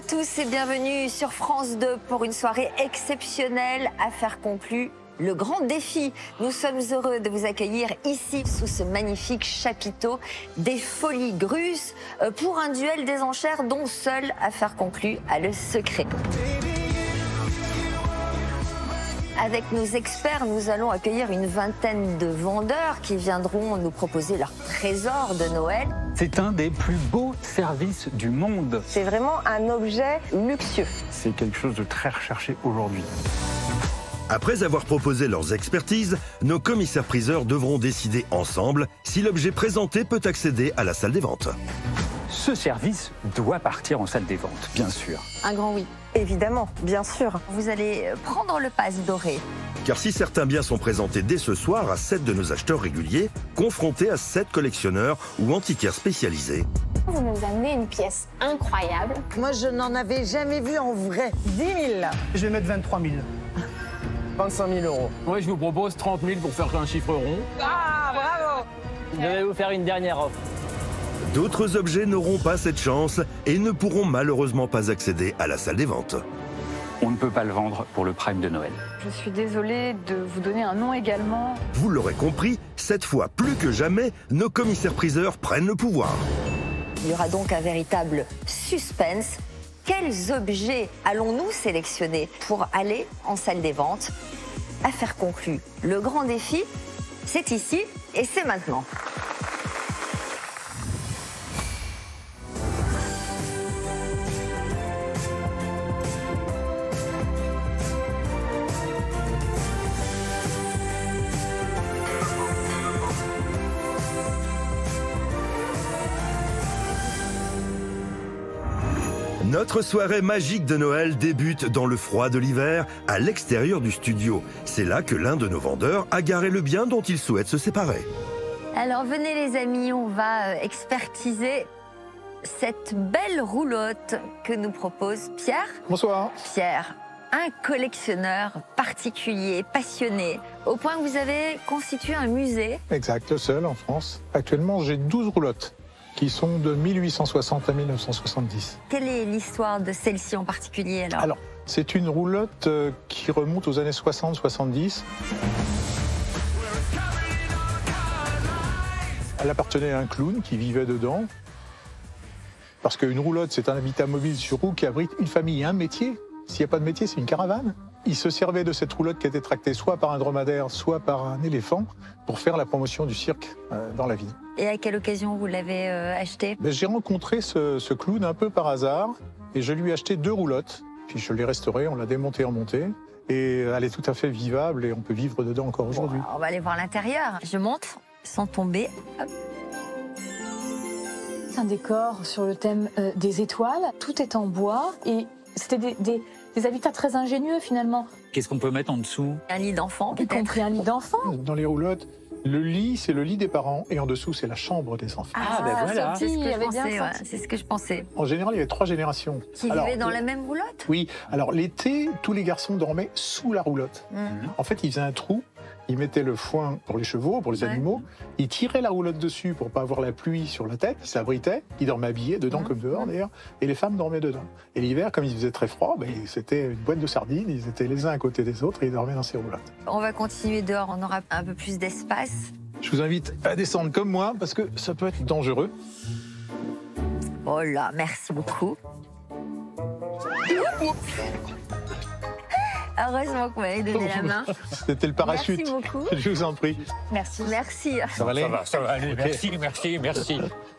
à tous et bienvenue sur France 2 pour une soirée exceptionnelle. Affaire conclue, le grand défi. Nous sommes heureux de vous accueillir ici sous ce magnifique chapiteau des Folies Grus pour un duel des enchères dont seule Affaire conclue a le secret. Avec nos experts, nous allons accueillir une vingtaine de vendeurs qui viendront nous proposer leur trésor de Noël. C'est un des plus beaux services du monde. C'est vraiment un objet luxueux. C'est quelque chose de très recherché aujourd'hui. Après avoir proposé leurs expertises, nos commissaires-priseurs devront décider ensemble si l'objet présenté peut accéder à la salle des ventes. Ce service doit partir en salle des ventes, bien sûr. Un grand oui. Évidemment, bien sûr. Vous allez prendre le pass doré. Car si certains biens sont présentés dès ce soir à 7 de nos acheteurs réguliers, confrontés à 7 collectionneurs ou antiquaires spécialisés. Vous nous amenez une pièce incroyable. Moi, je n'en avais jamais vu en vrai. 10 000. Je vais mettre 23 000. 25 000 euros. Moi, je vous propose 30 000 pour faire un chiffre rond. Ah, bravo! Je vais vous faire une dernière offre. D'autres objets n'auront pas cette chance et ne pourront malheureusement pas accéder à la salle des ventes. On ne peut pas le vendre pour le prime de Noël. Je suis désolée de vous donner un nom également. Vous l'aurez compris, cette fois plus que jamais, nos commissaires-priseurs prennent le pouvoir. Il y aura donc un véritable suspense. Quels objets allons-nous sélectionner pour aller en salle des ventes? Affaire conclue. Le grand défi, c'est ici et c'est maintenant. Notre soirée magique de Noël débute dans le froid de l'hiver, à l'extérieur du studio. C'est là que l'un de nos vendeurs a garé le bien dont il souhaite se séparer. Alors venez les amis, on va expertiser cette belle roulotte que nous propose Pierre. Bonsoir. Pierre, un collectionneur particulier, passionné, au point que vous avez constitué un musée. Exact, le seul en France. Actuellement, j'ai 12 roulottes qui sont de 1860 à 1970. Quelle est l'histoire de celle-ci en particulier alors? C'est une roulotte qui remonte aux années 60-70. Elle appartenait à un clown qui vivait dedans. Parce qu'une roulotte, c'est un habitat mobile sur roue qui abrite une famille et un métier. S'il n'y a pas de métier, c'est une caravane. Il se servait de cette roulotte qui était tractée soit par un dromadaire, soit par un éléphant, pour faire la promotion du cirque dans la ville. Et à quelle occasion vous l'avez acheté? J'ai rencontré ce clown un peu par hasard, et je lui ai acheté 2 roulottes. Puis je l'ai restaurée, on l'a démontée, remontée, et elle est tout à fait vivable, et on peut vivre dedans encore aujourd'hui. On va aller voir l'intérieur. Je monte sans tomber. Hop. C'est un décor sur le thème des étoiles. Tout est en bois et c'était des habitats très ingénieux finalement. Qu'est-ce qu'on peut mettre en dessous? Un lit d'enfant, Y compris un lit d'enfant. Dans les roulottes, le lit, c'est le lit des parents, et en dessous, c'est la chambre des enfants. Ah, ben voilà. C'est ce que je avait bien pensais, senti. ouais, c'est ce que je pensais. En général, il y avait 3 générations. Qui vivaient dans la même roulotte? Oui, alors l'été, tous les garçons dormaient sous la roulotte. En fait, ils faisaient un trou, ils mettaient le foin pour les chevaux, pour les animaux, ils tiraient la roulotte dessus pour pas avoir la pluie sur la tête, ils s'abritaient, ils dormaient habillés, dedans comme dehors d'ailleurs, et les femmes dormaient dedans. Et l'hiver, comme il faisait très froid, c'était une boîte de sardines, ils étaient les uns à côté des autres et ils dormaient dans ces roulottes. On va continuer dehors, on aura un peu plus d'espace. Je vous invite à descendre comme moi, parce que ça peut être dangereux. Oh là, merci beaucoup. Heureusement que vous m'avez donné la main. C'était le parachute. Merci beaucoup. Je vous en prie. Merci. Merci. Ça va aller? Ça va aller. Okay. Merci.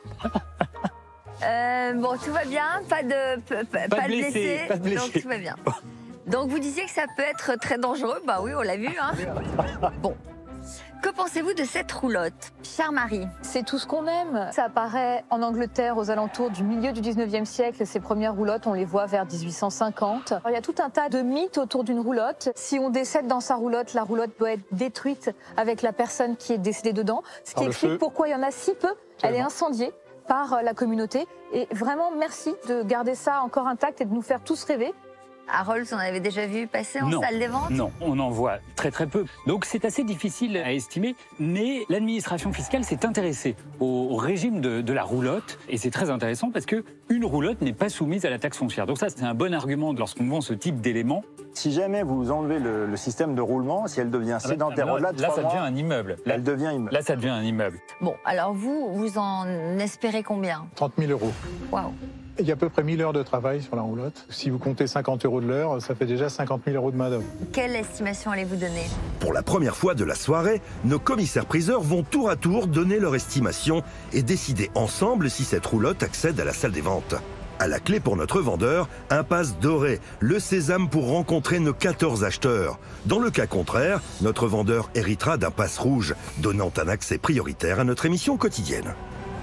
Bon, tout va bien, pas de blessés, pas de blessés. donc tout va bien. Donc vous disiez que ça peut être très dangereux, bah oui, on l'a vu. Hein. Bon, que pensez-vous de cette roulotte, Pierre-Marie? C'est tout ce qu'on aime. Ça apparaît en Angleterre aux alentours du milieu du 19e siècle. Ces premières roulottes, on les voit vers 1850. Alors, il y a tout un tas de mythes autour d'une roulotte. Si on décède dans sa roulotte, la roulotte doit être détruite avec la personne qui est décédée dedans. Ce qui explique pourquoi il y en a si peu. Elle est incendiée par la communauté. Et vraiment, merci de garder ça encore intact et de nous faire tous rêver. Harold, on avait déjà vu passer en salle des ventes? Non, on en voit très très peu. Donc c'est assez difficile à estimer, mais l'administration fiscale s'est intéressée au régime de la roulotte, et c'est très intéressant parce qu'une roulotte n'est pas soumise à la taxe foncière. Donc ça, c'est un bon argument lorsqu'on vend ce type d'éléments. Si jamais vous enlevez le système de roulement, si elle devient sédentaire au-delà de 3 mois... Là, ça devient un immeuble. Elle devient immeuble. Là, ça devient un immeuble. Bon, alors vous en espérez combien? 30 000 euros. Waouh. Il y a à peu près 1000 heures de travail sur la roulotte. Si vous comptez 50 euros de l'heure, ça fait déjà 50 000 euros de main-d'œuvre. Quelle estimation allez-vous donner? Pour la première fois de la soirée, nos commissaires-priseurs vont tour à tour donner leur estimation et décider ensemble si cette roulotte accède à la salle des ventes. À la clé pour notre vendeur, un pass doré, le sésame pour rencontrer nos 14 acheteurs. Dans le cas contraire, notre vendeur héritera d'un pass rouge, donnant un accès prioritaire à notre émission quotidienne.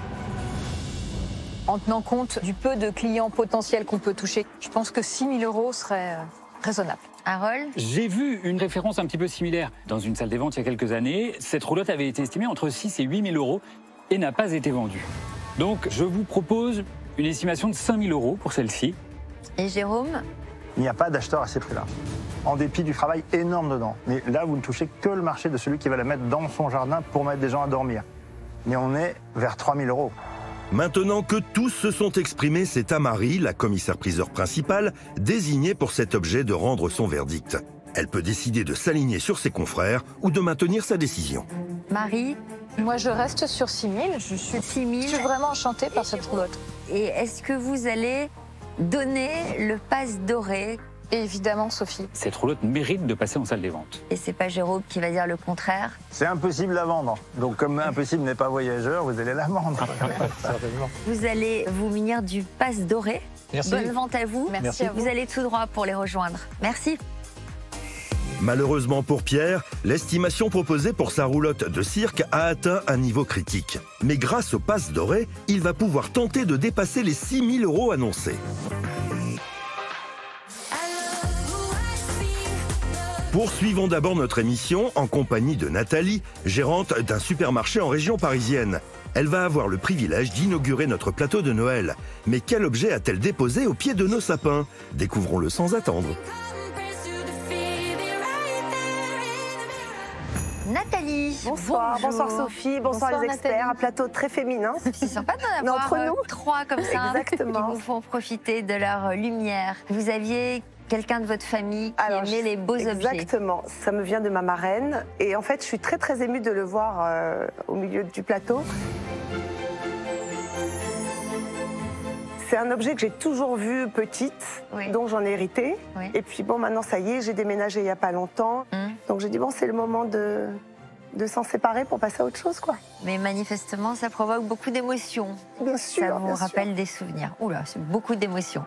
En tenant compte du peu de clients potentiels qu'on peut toucher, je pense que 6 000 euros serait raisonnable. Harold? J'ai vu une référence un petit peu similaire dans une salle des ventes il y a quelques années. Cette roulotte avait été estimée entre 6 et 8 000 euros et n'a pas été vendue. Donc je vous propose une estimation de 5 000 euros pour celle-ci. Et Jérôme? Il n'y a pas d'acheteur à ces prix-là. En dépit du travail énorme dedans. Mais là, vous ne touchez que le marché de celui qui va la mettre dans son jardin pour mettre des gens à dormir. Mais on est vers 3 000 euros. Maintenant que tous se sont exprimés, c'est à Marie, la commissaire-priseur principale, désignée pour cet objet de rendre son verdict. Elle peut décider de s'aligner sur ses confrères ou de maintenir sa décision. Marie? Moi, je reste sur 6 000. Je suis vraiment enchantée par cette roulotte. Et est-ce que vous allez donner le pass doré? Évidemment, Sophie. Cette roulotte mérite de passer en salle des ventes. Et c'est pas Jérôme qui va dire le contraire? C'est impossible à vendre. Donc comme impossible n'est pas voyageur, vous allez la vendre. Vous allez vous munir du pass doré. Merci. Bonne vente à vous. Merci à vous. Vous allez tout droit pour les rejoindre. Merci. Malheureusement pour Pierre, l'estimation proposée pour sa roulotte de cirque a atteint un niveau critique. Mais grâce au pass doré, il va pouvoir tenter de dépasser les 6 000 euros annoncés. Poursuivons d'abord notre émission en compagnie de Nathalie, gérante d'un supermarché en région parisienne. Elle va avoir le privilège d'inaugurer notre plateau de Noël. Mais quel objet a-t-elle déposé au pied de nos sapins? Découvrons-le sans attendre. Nathalie. Bonsoir, bonjour. bonsoir Sophie, bonsoir les experts. Nathalie. Un plateau très féminin. C'est sympa d'en avoir Entre nous. 3 comme ça. Exactement. Qui vous font profiter de leur lumière. Vous aviez quelqu'un de votre famille qui aimait les beaux objets. Exactement, ça me vient de ma marraine. Et en fait, je suis très très émue de le voir au milieu du plateau. C'est un objet que j'ai toujours vu petite, dont j'en ai hérité. Oui. Et puis bon, maintenant ça y est, j'ai déménagé il n'y a pas longtemps. Donc j'ai dit bon, c'est le moment de s'en séparer pour passer à autre chose, quoi. Mais manifestement, ça provoque beaucoup d'émotions. Bien sûr, Ça vous bien rappelle sûr. des souvenirs. Oula, c'est beaucoup d'émotions.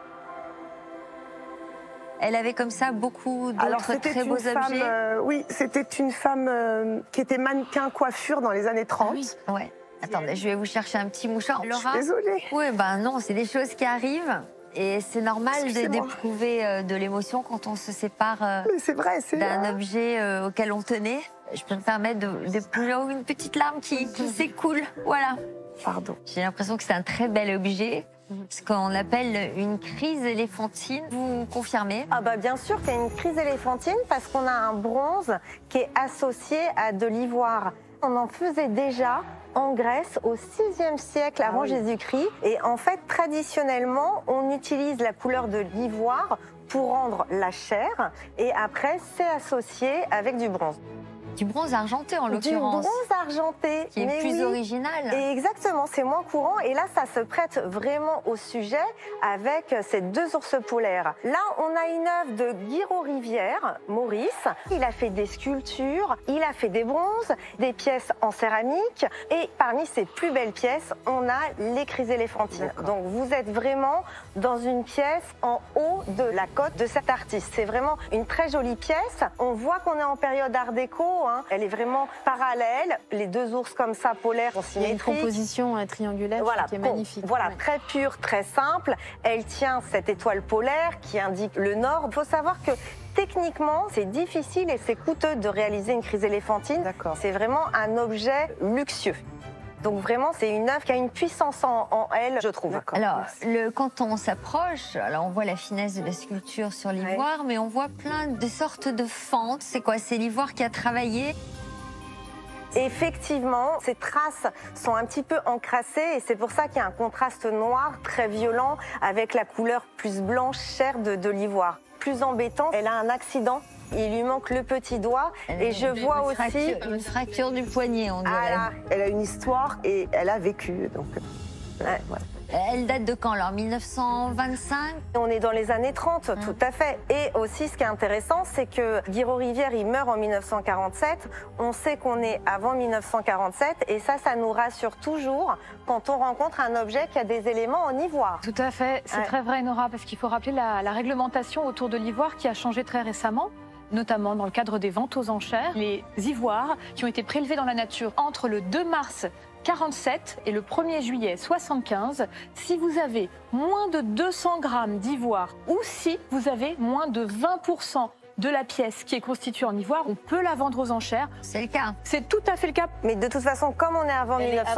Elle avait comme ça beaucoup d'autres très beaux objets. Oui, c'était une femme qui était mannequin coiffure dans les années 30. Ouais. Attendez, je vais vous chercher un petit mouchoir. Je suis désolée. Oui, ben non, c'est des choses qui arrivent. Et c'est normal d'éprouver de l'émotion quand on se sépare d'un objet auquel on tenait. Je peux me permettre d'éprouver une petite larme qui s'écoule. Voilà. Pardon. J'ai l'impression que c'est un très bel objet. Ce qu'on appelle une crise éléphantine. Vous confirmez? Ah bah bien sûr qu'il y a une crise éléphantine parce qu'on a un bronze qui est associé à de l'ivoire. On en faisait déjà en Grèce au 6e siècle avant Jésus-Christ. Et en fait, traditionnellement, on utilise la couleur de l'ivoire pour rendre la chair. Et après, c'est associé avec du bronze. Du bronze argenté en l'occurrence. Du bronze argenté. Qui est plus original. Et exactement, c'est moins courant. Et là, ça se prête vraiment au sujet avec ces 2 ours polaires. Là, on a une œuvre de Guiraud Rivière, Maurice. Il a fait des sculptures, il a fait des bronzes, des pièces en céramique. Et parmi ses plus belles pièces, on a les crises éléphantines. Donc vous êtes vraiment dans une pièce en haut de la côte de cet artiste. C'est vraiment une très jolie pièce. On voit qu'on est en période art déco. Elle est vraiment parallèle, les 2 ours comme ça, polaires, sont symétriques. Il y a une composition triangulaire qui est magnifique. Voilà, très pure, très simple. Elle tient cette étoile polaire qui indique le nord. Il faut savoir que techniquement, c'est difficile et c'est coûteux de réaliser une crise éléphantine. C'est vraiment un objet luxueux. Donc vraiment, c'est une œuvre qui a une puissance en elle, je trouve. Alors, quand on s'approche, alors on voit la finesse de la sculpture sur l'ivoire, mais on voit plein de sortes de fentes. C'est quoi? C'est l'ivoire qui a travaillé? Effectivement, ces traces sont un petit peu encrassées et c'est pour ça qu'il y a un contraste noir très violent avec la couleur plus blanche chère de l'ivoire. Plus embêtant, elle a un accident. Il lui manque le petit doigt et je vois aussi une fracture du poignet, on dirait. Ah là, elle a une histoire et elle a vécu. Donc, ouais. Elle date de quand alors? 1925? On est dans les années 30, tout à fait. Et aussi, ce qui est intéressant, c'est que Guiraud Rivière, il meurt en 1947. On sait qu'on est avant 1947 et ça nous rassure toujours quand on rencontre un objet qui a des éléments en ivoire. Tout à fait, c'est très vrai, Nora, parce qu'il faut rappeler la réglementation autour de l'ivoire qui a changé très récemment, notamment dans le cadre des ventes aux enchères. Les ivoires qui ont été prélevés dans la nature entre le 2 mars 47 et le 1er juillet 75, si vous avez moins de 200 grammes d'ivoire ou si vous avez moins de 20% de la pièce qui est constituée en ivoire, on peut la vendre aux enchères. C'est le cas. C'est tout à fait le cas. Mais de toute façon, comme on est avant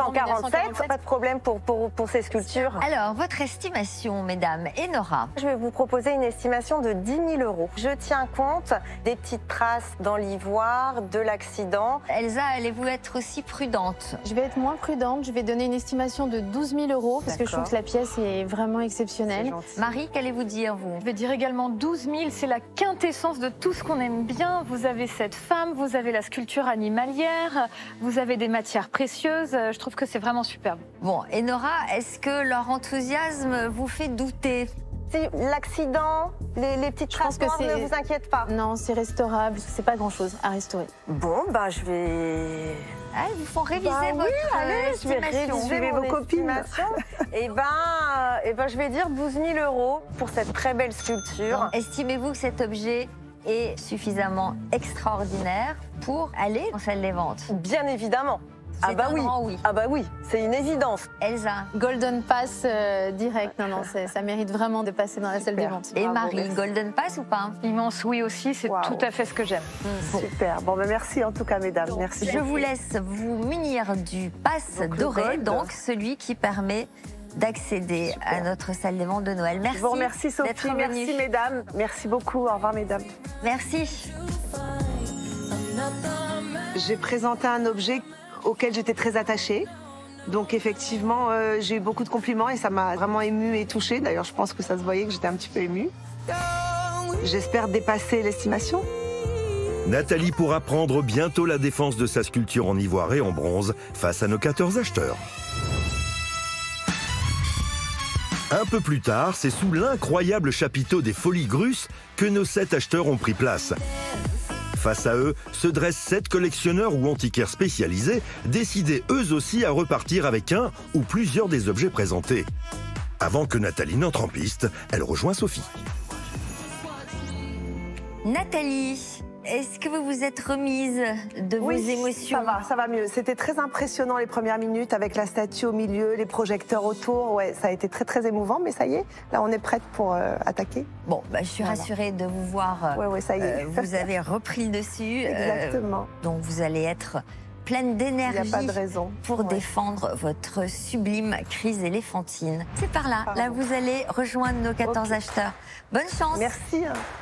1947, pas de problème pour ces sculptures. Alors, votre estimation, mesdames, et Nora? Je vais vous proposer une estimation de 10 000 €. Je tiens compte des petites traces dans l'ivoire, de l'accident. Elsa, allez-vous être aussi prudente? Je vais être moins prudente. Je vais donner une estimation de 12 000 € parce que je trouve que la pièce est vraiment exceptionnelle. Marie, qu'allez-vous dire, vous? Je vais dire également 12 000. C'est la quintessence de tout ce qu'on aime bien. Vous avez cette femme, vous avez la sculpture animalière, vous avez des matières précieuses. Je trouve que c'est vraiment superbe. Bon, et Nora, est-ce que leur enthousiasme vous fait douter? L'accident, les petites traces noires, ne vous inquiète pas. Non, c'est restaurable, c'est pas grand-chose à restaurer. Bon, bah je vais... Ah, ils vous font réviser votre je vais réviser vos copines. Et ben, je vais dire 12 000 € pour cette très belle sculpture. Estimez-vous que cet objet est suffisamment extraordinaire pour aller en salle des ventes? Bien évidemment. Ah bah oui. Ah bah oui, c'est une évidence. Elsa? Golden Pass direct, non, ça mérite vraiment de passer dans la salle des ventes. Et Marie, Golden Pass ou pas? Immense oui aussi, c'est tout à fait ce que j'aime. Super, bon ben merci en tout cas mesdames, merci. Je vous laisse vous munir du pass doré, donc celui qui permet d'accéder à notre salle des ventes de Noël. Merci. Je vous remercie Sophie, merci mesdames, merci beaucoup, au revoir mesdames. Merci. J'ai présenté un objet auquel j'étais très attachée. Donc effectivement, j'ai eu beaucoup de compliments et ça m'a vraiment émue et touchée. D'ailleurs, je pense que ça se voyait que j'étais un petit peu émue. J'espère dépasser l'estimation. Nathalie pourra prendre bientôt la défense de sa sculpture en ivoire et en bronze face à nos 14 acheteurs. Un peu plus tard, c'est sous l'incroyable chapiteau des Folies Grus que nos 7 acheteurs ont pris place. Face à eux, se dressent 7 collectionneurs ou antiquaires spécialisés, décidés eux aussi à repartir avec un ou plusieurs des objets présentés. Avant que Nathalie n'entre en piste, elle rejoint Sophie. Nathalie, est-ce que vous vous êtes remise de vos émotions? Ça va mieux. C'était très impressionnant les premières minutes avec la statue au milieu, les projecteurs autour. Ouais, ça a été très très émouvant, mais ça y est, là on est prête pour attaquer. Bon, bah, je suis rassurée de vous voir. Ouais, ça y est. Vous avez repris le dessus. Exactement. Donc vous allez être pleine d'énergie. Il n'y a pas de raison. Pour défendre votre sublime crise éléphantine. C'est par là. Là, vous allez rejoindre nos 14 acheteurs. Bonne chance. Merci.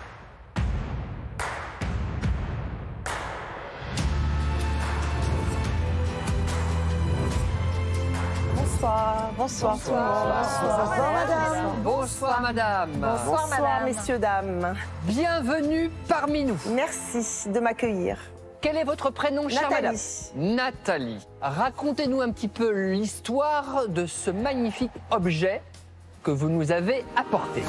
Bonsoir. Bonsoir madame. Bonsoir madame. Bonsoir messieurs, dames. Bienvenue parmi nous. Merci de m'accueillir. Quel est votre prénom, chère madame? Nathalie. Racontez-nous un petit peu l'histoire de ce magnifique objet que vous nous avez apporté.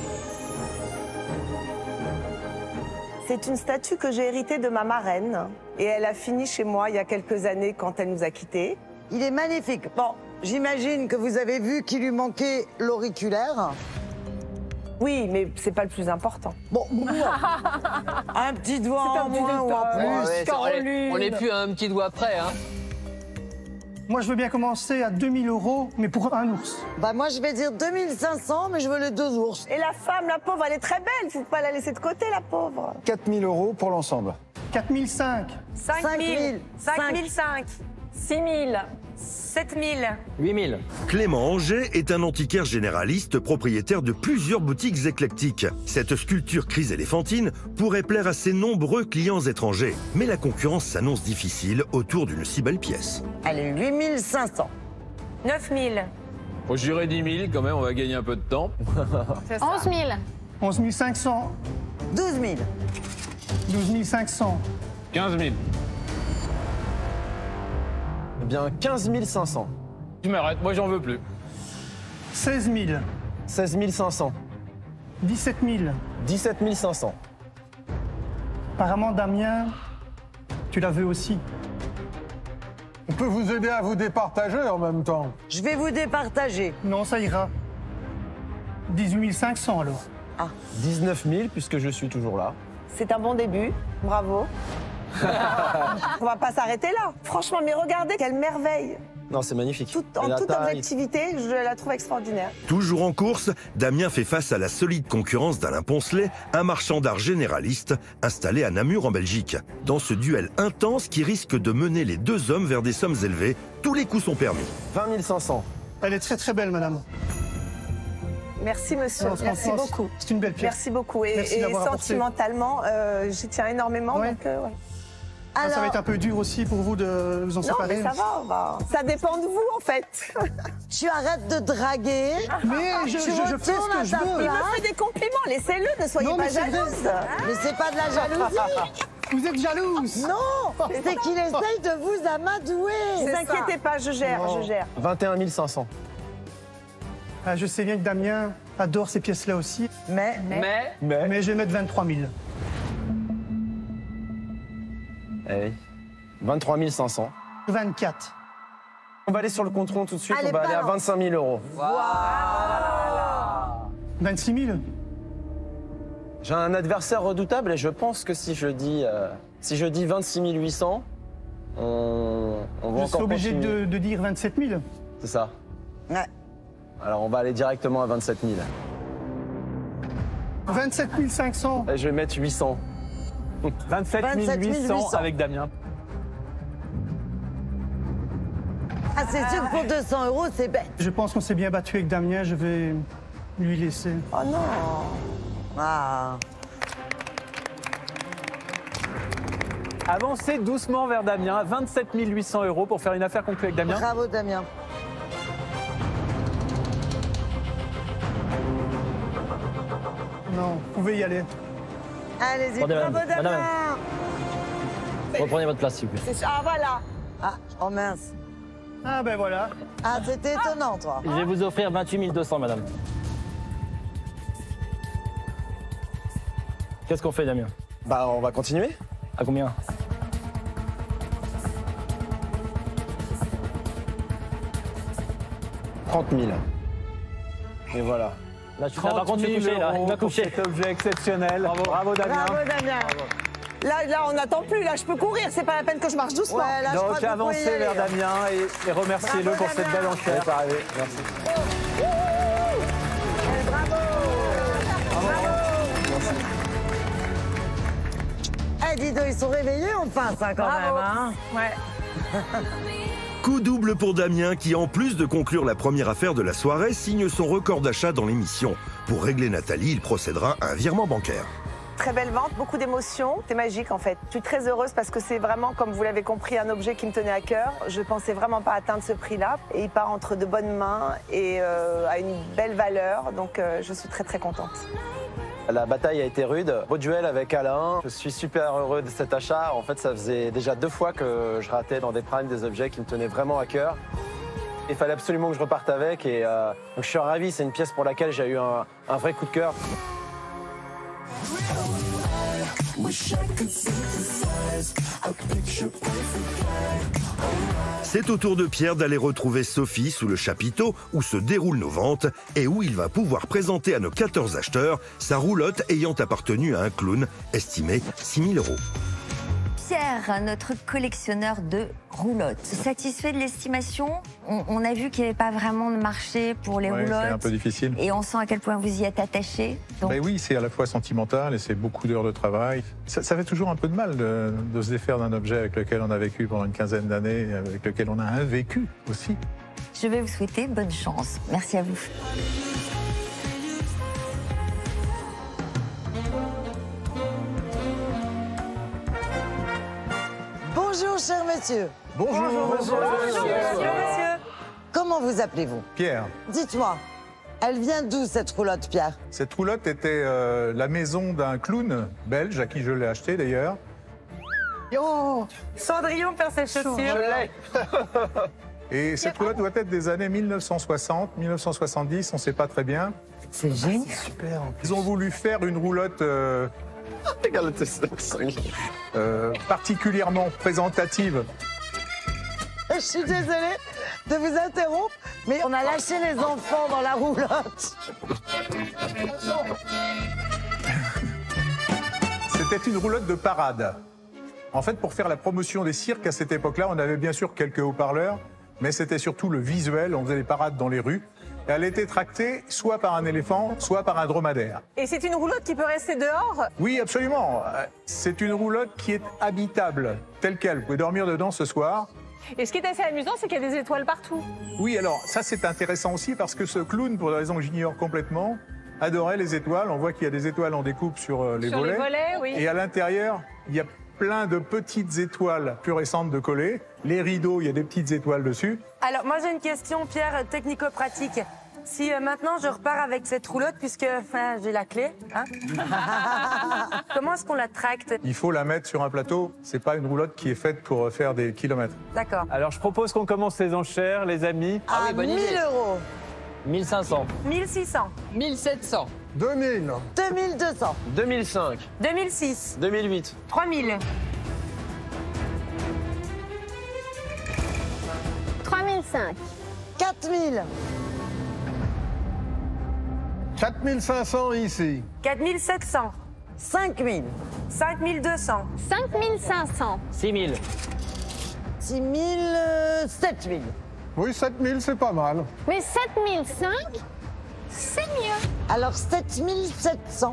C'est une statue que j'ai héritée de ma marraine et elle a fini chez moi il y a quelques années quand elle nous a quittés. Il est magnifique. Bon, j'imagine que vous avez vu qu'il lui manquait l'auriculaire. Oui, mais c'est pas le plus important. Bon, un petit doigt en moins ou en plus. On n'est plus à un petit doigt près, hein. Moi, je veux bien commencer à 2 000 €, mais pour un ours. Bah moi, je vais dire 2 500, mais je veux les 2 ours. Et la femme, la pauvre, elle est très belle. Il faut pas la laisser de côté, la pauvre. 4 000 € pour l'ensemble. 4 500. 5 000. 5 500. 6 000. 7 000. 8 000. Clément Anger est un antiquaire généraliste propriétaire de plusieurs boutiques éclectiques. Cette sculpture chryséléphantine pourrait plaire à ses nombreux clients étrangers. Mais la concurrence s'annonce difficile autour d'une si belle pièce. Allez, 8 500. 9 000. Bon, je dirais 10 000 quand même, on va gagner un peu de temps. 11 000. 11 500. 12 000. 12 500. 15 000. Eh bien, 15 500. Je m'arrête, moi j'en veux plus. 16 000. 16 500. 17 000. 17 500. Apparemment, Damien, tu la veux aussi. On peut vous aider à vous départager en même temps. Je vais vous départager. Non, ça ira. 18 500 alors. 19 000 puisque je suis toujours là. C'est un bon début, bravo. On va pas s'arrêter là. Franchement, mais regardez quelle merveille. Non, c'est magnifique. En toute objectivité, je la trouve extraordinaire. Toujours en course, Damien fait face à la solide concurrence d'Alain Poncelet, un marchand d'art généraliste installé à Namur en Belgique. Dans ce duel intense qui risque de mener les deux hommes vers des sommes élevées, tous les coups sont permis. 20 500. Elle est très très belle, madame. Merci, monsieur. Non, Merci beaucoup. C'est une belle pièce. Merci beaucoup. Et sentimentalement, j'y tiens énormément. Ouais. Donc, ouais. Alors... Ça va être un peu dur aussi pour vous de vous en séparer. Non, mais ça va. Ça dépend de vous, en fait. Tu arrêtes de draguer. Mais je fais ce que je veux. Il me fait des compliments. Laissez-le, ne soyez pas jalouse. Mais c'est pas de la jalousie. Vous êtes jalouse. Non, c'est qu'il essaye de vous amadouer. Ne vous inquiétez pas, je gère. 21 500. Je sais bien que Damien adore ces pièces-là aussi. Mais je vais mettre 23 000. Eh oui. 23 500. 24. On va aller sur le compte-rond tout de suite. Allez, on va aller à 25 000 euros. 26 000. J'ai un adversaire redoutable et je pense que si je dis 26 800, on va encore Je serai obligé continuer. de dire 27 000. C'est ça. Ouais. Alors on va aller directement à 27 000. 27 500. Et je vais mettre 800. 27 800 avec Damien. Ah, c'est sûr que pour 200 euros, c'est bête. Je pense qu'on s'est bien battu avec Damien, je vais lui laisser. Oh non. Avancez doucement vers Damien, 27 800 euros pour faire une affaire conclue avec Damien. Bravo, Damien. Non, vous pouvez y aller. Allez-y, bravo, Damien. Reprenez votre place, s'il vous plaît. Ah, voilà. Ah, oh mince. Ah ben voilà. Ah, c'était étonnant, toi. Je vais vous offrir 28 200, madame. Qu'est-ce qu'on fait, Damien? Bah, on va continuer. À combien? 30 000. Et voilà. Là, je suis là, par contre, je vais coucher, là. Il va coucher. Cet objet exceptionnel. Bravo, Damien. Bravo, Damien. Là, on n'attend plus. Là, je peux courir. C'est pas la peine que je marche doucement. Ouais, là, donc, avancez vers Damien et remerciez-le pour cette belle enchère. Merci. Eh, dis donc, ils sont réveillés enfin, ça, quand même. Hein. Ouais. Coup double pour Damien qui, en plus de conclure la première affaire de la soirée, signe son record d'achat dans l'émission. Pour régler Nathalie, il procédera à un virement bancaire. Très belle vente, beaucoup d'émotions. C'est magique en fait. Je suis très heureuse parce que c'est vraiment, comme vous l'avez compris, un objet qui me tenait à cœur. Je pensais vraiment pas atteindre ce prix-là. Et il part entre de bonnes mains et à une belle valeur. Donc je suis très très contente. La bataille a été rude. Beau duel avec Alain. Je suis super heureux de cet achat. En fait, ça faisait déjà 2 fois que je ratais dans des primes des objets qui me tenaient vraiment à cœur. Il fallait absolument que je reparte avec. Et donc je suis ravi. C'est une pièce pour laquelle j'ai eu un vrai coup de cœur. C'est au tour de Pierre d'aller retrouver Sophie sous le chapiteau où se déroulent nos ventes et où il va pouvoir présenter à nos 14 acheteurs sa roulotte ayant appartenu à un clown, estimé 6 000 euros. Pierre, notre collectionneur de roulottes. Satisfait de l'estimation? On a vu qu'il n'y avait pas vraiment de marché pour les roulottes. C'est un peu difficile. Et on sent à quel point vous y êtes attaché. Donc... Ben oui, c'est à la fois sentimental et c'est beaucoup d'heures de travail. Ça fait toujours un peu de mal de se défaire d'un objet avec lequel on a vécu pendant une quinzaine d'années, avec lequel on a un vécu aussi. Je vais vous souhaiter bonne chance. Merci à vous. Bonjour, cher monsieur. Bonjour. Bonjour, monsieur. Comment vous appelez-vous? Pierre. Dites-moi, elle vient d'où cette roulotte, Pierre? Cette roulotte était la maison d'un clown belge, à qui je l'ai acheté d'ailleurs. Oh, Cendrillon perd ses chaussures. Je l'ai. Et cette roulotte doit être des années 1960, 1970, on ne sait pas très bien. C'est génial. Super. Ils ont voulu faire une roulotte particulièrement présentative. Je suis désolée de vous interrompre, mais on a lâché les enfants dans la roulotte. C'était une roulotte de parade. En fait, pour faire la promotion des cirques à cette époque-là, on avait bien sûr quelques haut-parleurs, mais c'était surtout le visuel. On faisait des parades dans les rues. Et elle était tractée soit par un éléphant, soit par un dromadaire. Et c'est une roulotte qui peut rester dehors? Oui, absolument. C'est une roulotte qui est habitable, telle quelle. Vous pouvez dormir dedans ce soir. Et ce qui est assez amusant, c'est qu'il y a des étoiles partout. Oui, alors ça c'est intéressant aussi parce que ce clown, pour des raisons que j'ignore complètement, adorait les étoiles. On voit qu'il y a des étoiles en découpe sur les volets. Sur les volets, oui. Et à l'intérieur, il y a plein de petites étoiles plus récentes de coller. Les rideaux, il y a des petites étoiles dessus. Alors moi j'ai une question, Pierre, technico-pratique. Si maintenant je repars avec cette roulotte, puisque j'ai la clé, hein comment est-ce qu'on la tracte? Il faut la mettre sur un plateau. C'est pas une roulotte qui est faite pour faire des kilomètres. D'accord. Alors je propose qu'on commence les enchères, les amis. Ah oui, bonne 1000 euros. 1500. 1600. 1700. 2000. 2200. 2005. 2006. 2008. 3000. 3005. 4000. 4500 ici. 4700. 5000. 5200. 5500. 6000. 6000. 7000. Oui, 7000, c'est pas mal. Mais 7005, c'est mieux. Alors 7700.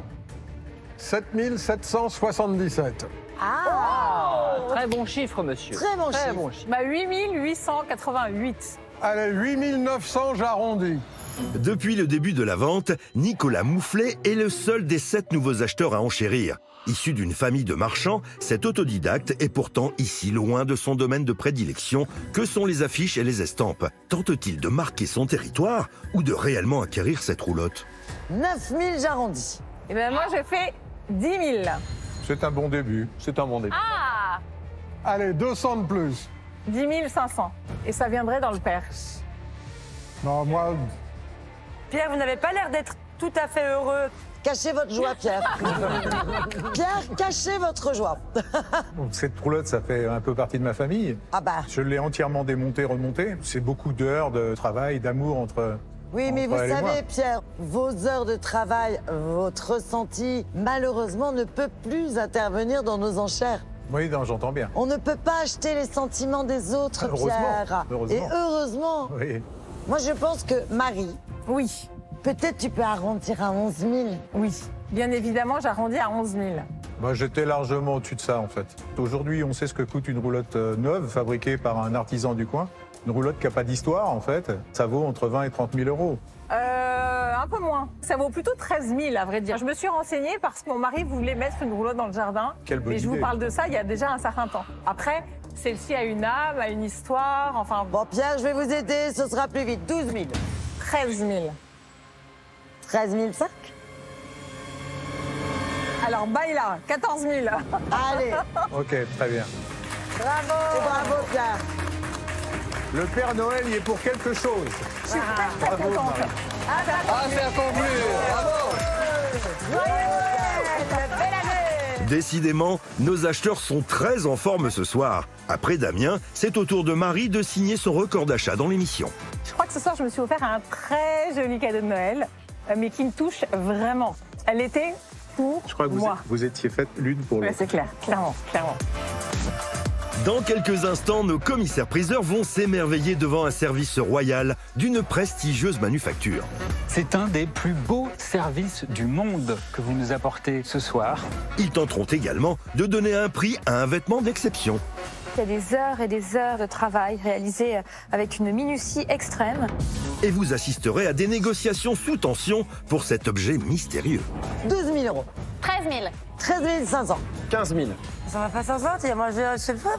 7777. Ah Très bon chiffre, monsieur. Très bon chiffre. Bon chiffre. 8888. Allez, 8900, j'arrondis. Depuis le début de la vente, Nicolas Moufflet est le seul des 7 nouveaux acheteurs à enchérir. Issu d'une famille de marchands, cet autodidacte est pourtant ici loin de son domaine de prédilection que sont les affiches et les estampes. Tente-t-il de marquer son territoire ou de réellement acquérir cette roulotte? 9000, j'arrondis. Et bien moi je fais 10 000. C'est un bon début. C'est un bon début. Ah, Allez, 200 de plus. 10 500. Et ça viendrait dans le Perche. Non, moi, Pierre, vous n'avez pas l'air d'être tout à fait heureux. Cachez votre joie, Pierre. Pierre, cachez votre joie. Donc, cette roulotte, ça fait un peu partie de ma famille. Ah bah. Je l'ai entièrement démontée, remontée. C'est beaucoup d'heures de travail, d'amour entre... Oui, mais vous elle et moi. savez, Pierre, vos heures de travail, votre ressenti, malheureusement, ne peut plus intervenir dans nos enchères. Oui, non, j'entends bien. On ne peut pas acheter les sentiments des autres, Pierre. Heureusement. Et heureusement. Oui. Moi, je pense que Marie, Oui, peut-être tu peux arrondir à 11 000. oui. Bien évidemment, j'arrondis à 11 000. Moi, j'étais largement au-dessus de ça, en fait. Aujourd'hui, on sait ce que coûte une roulotte neuve, fabriquée par un artisan du coin. Une roulotte qui n'a pas d'histoire, en fait. Ça vaut entre 20 et 30 000 euros. Un peu moins. Ça vaut plutôt 13 000, à vrai dire. Je me suis renseignée parce que mon mari voulait mettre une roulotte dans le jardin. Quelle bonne Et je vous idée. parle de ça il y a déjà un certain temps. Après, celle-ci a une âme, a une histoire, enfin... Bon, Pierre, je vais vous aider, ce sera plus vite. 12 000. 13 000. 13 500. Alors, baila, 14 000. Allez. Ok, très bien. Bravo. Bravo, Pierre. Le Père Noël y est pour quelque chose. Je suis très Bravo, contente. Marie. Ah, c'est accompli. Bravo. Décidément, nos acheteurs sont très en forme ce soir. Après Damien, c'est au tour de Marie de signer son record d'achat dans l'émission. Je crois que ce soir, je me suis offert un très joli cadeau de Noël, mais qui me touche vraiment. Elle était pour Je crois que moi. vous étiez faites l'une pour l'autre. Ouais, c'est clair, clairement, clairement. Dans quelques instants, nos commissaires-priseurs vont s'émerveiller devant un service royal d'une prestigieuse manufacture. C'est un des plus beaux services du monde que vous nous apportez ce soir. Ils tenteront également de donner un prix à un vêtement d'exception. Il y a des heures et des heures de travail réalisées avec une minutie extrême. Et vous assisterez à des négociations sous tension pour cet objet mystérieux. 12 000 euros. 13 000. 13 500. 15 000. Ça va pas s'en sortir, moi je sais pas.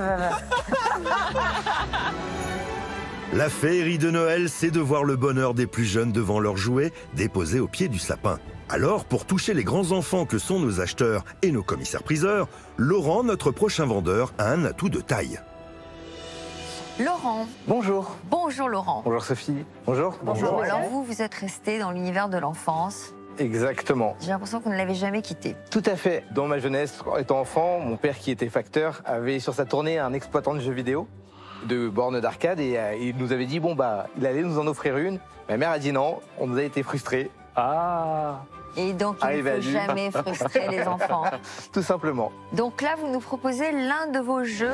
La féerie de Noël, c'est de voir le bonheur des plus jeunes devant leurs jouets déposés au pied du sapin. Alors, pour toucher les grands enfants que sont nos acheteurs et nos commissaires-priseurs, Laurent, notre prochain vendeur, a un atout de taille. Laurent. Bonjour. Bonjour Laurent. Bonjour Sophie. Bonjour. Bonjour. Alors vous êtes resté dans l'univers de l'enfance. Exactement. J'ai l'impression que vous ne l'avez jamais quitté. Tout à fait. Dans ma jeunesse, étant enfant, mon père qui était facteur avait sur sa tournée un exploitant de jeux vidéo, de bornes d'arcade, et il nous avait dit bon bah il allait nous en offrir une. Ma mère a dit non, on nous a été frustrés. Ah. Et donc il ne faut jamais frustrer les enfants. Tout simplement. Donc là vous nous proposez l'un de vos jeux.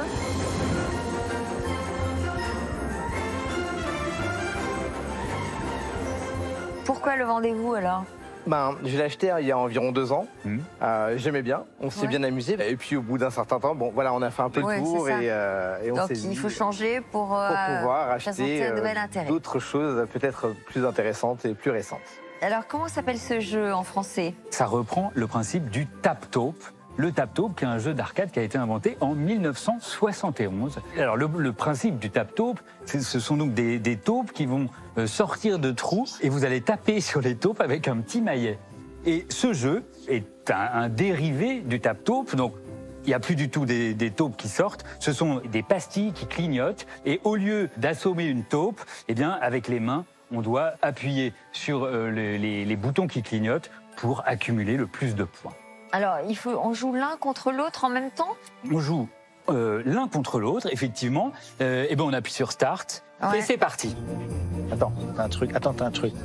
Pourquoi le vendez-vous alors? Je l'ai acheté il y a environ 2 ans. J'aimais bien, on s'est bien amusé. Et puis au bout d'un certain temps, bon voilà, on a fait un peu le tour et on s'est dit. Donc il faut changer pour pouvoir acheter d'autres choses peut-être plus intéressantes et plus récentes. Alors comment s'appelle ce jeu en français? Ça reprend le principe du tap-taupe. Le tap-taupe, qui est un jeu d'arcade qui a été inventé en 1971. Alors le principe du tap-taupe, ce sont donc des taupes qui vont sortir de trous et vous allez taper sur les taupes avec un petit maillet. Et ce jeu est un dérivé du tap-taupe, donc il n'y a plus du tout des taupes qui sortent, ce sont des pastilles qui clignotent et au lieu d'assommer une taupe, eh bien avec les mains, on doit appuyer sur les boutons qui clignotent pour accumuler le plus de points. Alors, on joue l'un contre l'autre en même temps? On joue l'un contre l'autre, effectivement. Et ben on appuie sur Start et c'est parti. Attends, t'as un truc. Attends, t'as un truc.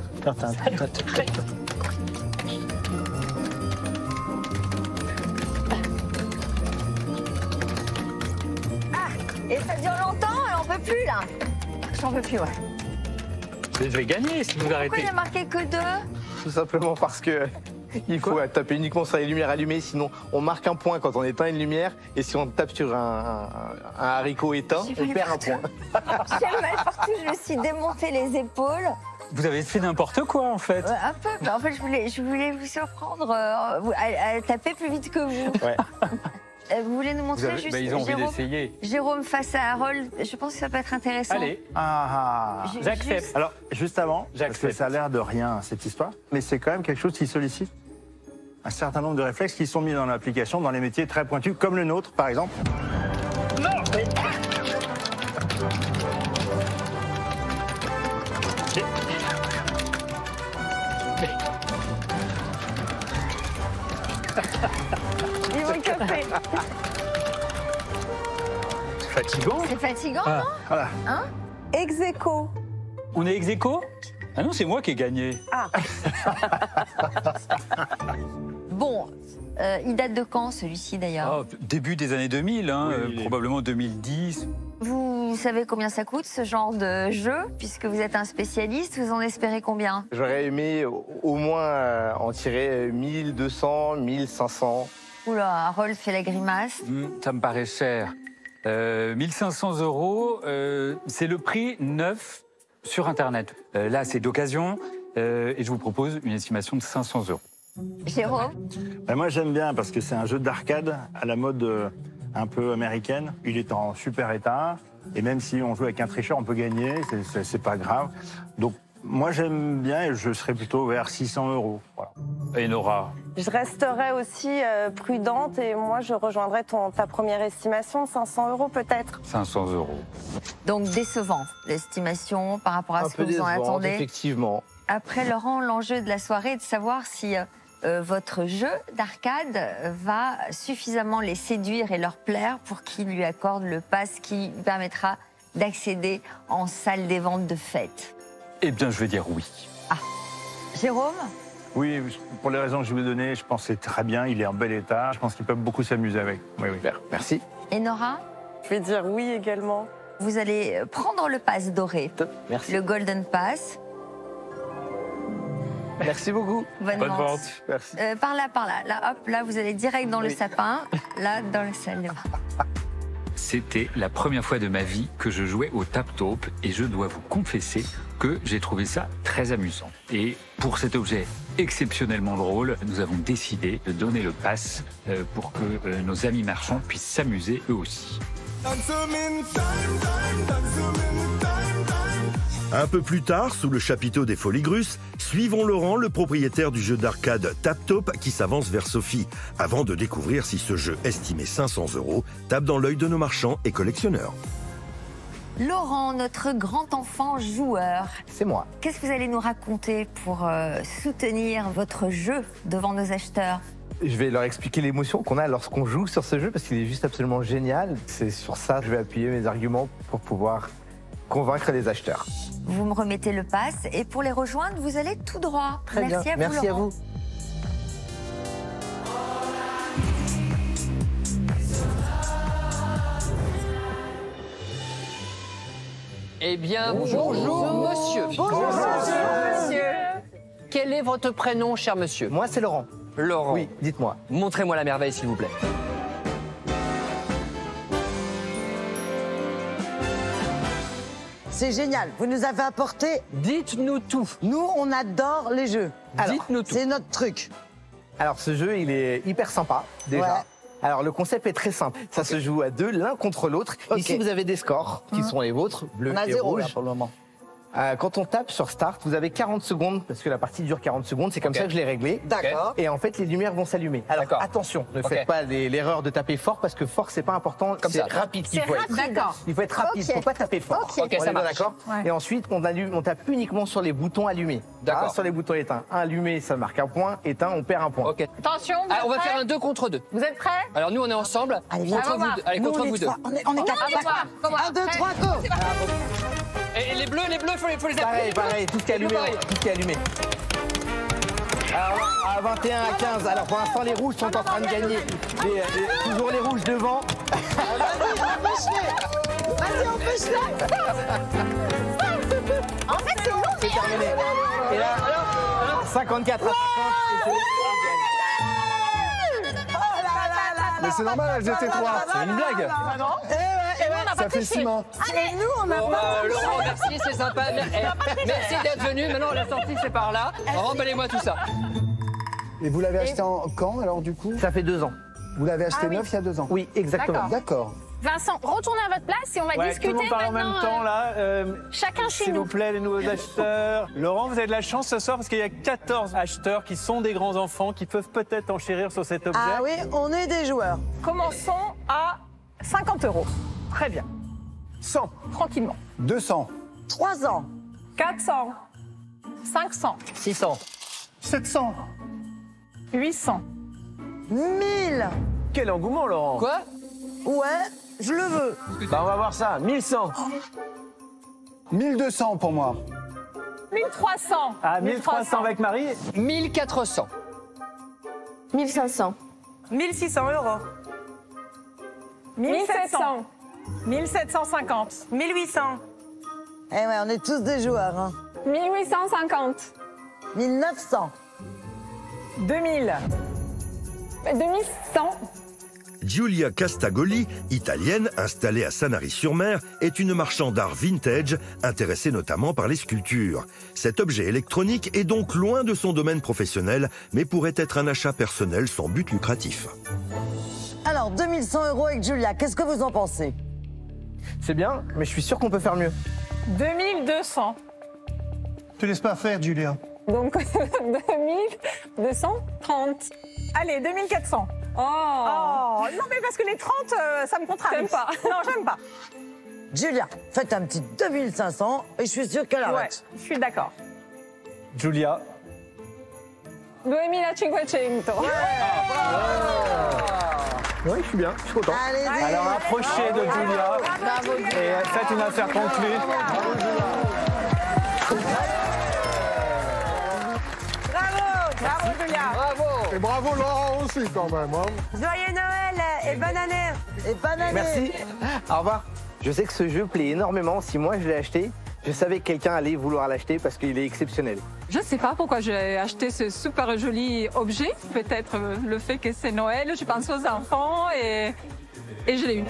Et ça dure longtemps, on peut plus là. J'en peux plus, ouais. Je vais gagner si vous arrêtez. Pourquoi il n'y a marqué que 2? Tout simplement parce que il faut taper uniquement sur les lumières allumées, sinon on marque un point quand on éteint une lumière, et si on tape sur un haricot éteint, on perd un point. J'ai mal partout, je me suis démonté les épaules. Vous avez fait n'importe quoi en fait. Un peu, en fait je voulais vous surprendre à taper plus vite que vous. Ouais. Vous voulez nous montrer juste ils ont envie d'essayer. Jérôme face à Harold, je pense que ça peut être intéressant. Allez. J'accepte. Alors, juste avant, parce que ça a l'air de rien, cette histoire, mais c'est quand même quelque chose qui sollicite un certain nombre de réflexes qui sont mis dans l'application, dans les métiers très pointus, comme le nôtre, par exemple. Non, mais... Il va café. C'est fatigant. C'est fatigant, non? Voilà. Hein? Ex-aequo. On est ex-aequo? Ah non, c'est moi qui ai gagné. Ah. Bon, il date de quand celui-ci d'ailleurs? Début des années 2000, probablement 2010. Vous savez combien ça coûte ce genre de jeu? Puisque vous êtes un spécialiste, vous en espérez combien? J'aurais aimé au moins en tirer 1200, 1500. Oula, Harold fait la grimace. Ça me paraît cher. 1500 €, c'est le prix neuf sur Internet. Là, c'est d'occasion et je vous propose une estimation de 500 €. Jérôme? Moi, j'aime bien parce que c'est un jeu d'arcade à la mode un peu américaine. Il est en super état et même si on joue avec un tricheur, on peut gagner, c'est pas grave. Donc, moi, j'aime bien et je serais plutôt vers 600 €. Voilà. Et Nora? Je resterai aussi prudente et moi, je rejoindrai ta première estimation, 500 € peut-être. 500 €. Donc décevant, l'estimation par rapport à ce que vous en attendez. Effectivement. Après, Laurent, l'enjeu de la soirée est de savoir si votre jeu d'arcade va suffisamment les séduire et leur plaire pour qu'ils lui accordent le pass qui lui permettra d'accéder en salle des ventes de fête. Eh bien, je vais dire oui. Ah. Jérôme? Oui, pour les raisons que je vous ai données, je pense que c'est très bien, il est en bel état. Je pense qu'ils peuvent beaucoup s'amuser avec. Oui, oui. Merci. Et Nora? Je vais dire oui également. Vous allez prendre le pass doré. Merci. Le Golden Pass. Merci beaucoup. Bonne vente. Merci. Par là. Là, hop, là, vous allez direct dans le sapin. Là, dans la salle de bain. C'était la première fois de ma vie que je jouais au tap-taupe et je dois vous confesser que j'ai trouvé ça très amusant. Et pour cet objet exceptionnellement drôle, nous avons décidé de donner le pass pour que nos amis marchands puissent s'amuser eux aussi. Un peu plus tard, sous le chapiteau des Folies Grusses, suivons Laurent, le propriétaire du jeu d'arcade Tap-Top, qui s'avance vers Sophie, avant de découvrir si ce jeu, estimé 500 €, tape dans l'œil de nos marchands et collectionneurs. Laurent, notre grand enfant joueur. C'est moi. Qu'est-ce que vous allez nous raconter pour soutenir votre jeu devant nos acheteurs? Je vais leur expliquer l'émotion qu'on a lorsqu'on joue sur ce jeu, parce qu'il est juste absolument génial. C'est sur ça que je vais appuyer mes arguments pour pouvoir convaincre les acheteurs. Vous me remettez le pass et pour les rejoindre, vous allez tout droit. Très Merci bien. à vous, Merci à Laurent. vous. Eh bien, bonjour, monsieur. Bonjour, monsieur. Quel est votre prénom, cher monsieur? Moi, c'est Laurent. Laurent. Oui, dites-moi. Montrez-moi la merveille, s'il vous plaît. C'est génial, vous nous avez apporté... Dites-nous tout. Nous, on adore les jeux. Dites-nous tout. C'est notre truc. Alors, ce jeu, il est hyper sympa, déjà. Ouais. Alors, le concept est très simple. Ça se joue à deux, l'un contre l'autre. Ici, vous avez des scores qui sont les vôtres, bleu On a et 0 rouge. là pour le moment. Quand on tape sur Start, vous avez 40 secondes, parce que la partie dure 40 secondes, c'est comme ça que je l'ai réglé. D'accord. Et en fait, les lumières vont s'allumer. Alors, attention, ne faites pas l'erreur de taper fort, parce que fort, c'est pas important, c'est rapide qu'il faut être. D'accord. Il faut être rapide, il faut pas taper fort. Ok, On ça est marche. d'accord. Ouais. Et ensuite, on tape uniquement sur les boutons allumés. D'accord. Sur les boutons éteints. Allumé, ça marque un point. Éteint, on perd un point. Ok. Attention, vous Ah, on va êtes faire prêts? un 2 contre 2. Vous êtes prêts? Alors nous, on est ensemble. Allez, viens. Contre vous deux. Allez, Nous, contre on est vous deux. trois. On est quatre. Comment? 1, 2, 3, go. Et les bleus, faut les appeler. Pareil, tout ce qui est allumé. Pareil. Tout ce qui est allumé. Alors, à 21 à 15, alors pour l'instant les rouges sont en train de gagner. Toujours les rouges devant. Vas-y, empêche-les. En fait, c'est long. C'est terminé. Et là, 54 à 50. Mais c'est normal, elles étaient 3. C'est une blague. Ça fait 6 mains. Allez, nous, on a pas. Laurent, merci, c'est sympa. Merci d'être venu. Maintenant, la sortie, c'est par là. Remballez-moi tout ça. Et vous l'avez acheté quand alors du coup? Ça fait 2 ans. Vous l'avez acheté Ah oui. neuf il y a 2 ans? Oui, exactement. D'accord. Vincent, retournez à votre place et on va Ouais, tout discuter le monde parle en maintenant. même temps là. Chacun chez S'il nous. vous plaît, les nouveaux acheteurs. Laurent, vous avez de la chance ce soir parce qu'il y a 14 acheteurs qui sont des grands enfants qui peuvent peut-être enchérir sur cet objet. Ah oui, on est des joueurs. Commençons à 50 €. Très bien. 100. Tranquillement. 200. 3 ans. 400. 500. 600. 700. 800. 1000. Quel engouement, Laurent. Quoi? Ouais, je le veux. Bah, on va voir ça. 1100. 1200 pour moi. 1300. Ah, 1300 avec Marie. 1400. 1500. 1600 €. 1700. 1750. 1800. Eh ouais, on est tous des joueurs. Hein. 1850. 1900. 2000. 2100. Giulia Castagoli, italienne installée à Sanary-sur-Mer, est une marchande d'art vintage intéressée notamment par les sculptures. Cet objet électronique est donc loin de son domaine professionnel, mais pourrait être un achat personnel sans but lucratif. Alors, 2100 € avec Julia, qu'est-ce que vous en pensez? C'est bien, mais je suis sûr qu'on peut faire mieux. 2200. Te laisse pas faire, Julia. Donc 2230. Allez, 2400. Oh, Oh, non, mais parce que les 30, ça me contrarie. J'aime pas. Non, j'aime pas. Julia, faites un petit 2500 et je suis sûre qu'elle Ouais, arrête. je suis d'accord. Julia. 2500. Oui, je suis bien, je suis content. Allez, Alors approchez de Julia et faites une affaire conclue. Bravo, bravo Julia. Bravo. Et bravo Laurent aussi quand même. Hein. Joyeux Noël et bonne année. Et bonne année. Merci. Au revoir. Je sais que ce jeu plaît énormément. Si moi je l'ai acheté, je savais que quelqu'un allait vouloir l'acheter parce qu'il est exceptionnel. Je ne sais pas pourquoi j'ai acheté ce super joli objet. Peut-être le fait que c'est Noël, je pense aux enfants et je l'ai eu.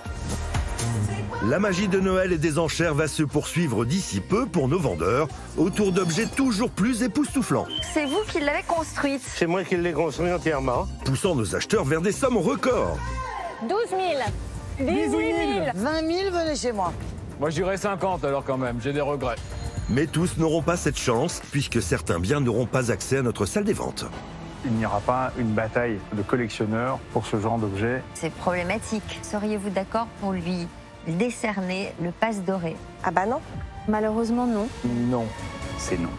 La magie de Noël et des enchères va se poursuivre d'ici peu pour nos vendeurs, autour d'objets toujours plus époustouflants. C'est vous qui l'avez construite. C'est moi qui l'ai construit entièrement. Poussant nos acheteurs vers des sommes records. 12 000, 18 000, 20 000, venez chez moi. Moi, je dirais 50 alors quand même, j'ai des regrets. Mais tous n'auront pas cette chance, puisque certains biens n'auront pas accès à notre salle des ventes. Il n'y aura pas une bataille de collectionneurs pour ce genre d'objet. C'est problématique. Seriez-vous d'accord pour lui décerner le passe doré? Ah bah non. Malheureusement, non. Non, c'est non.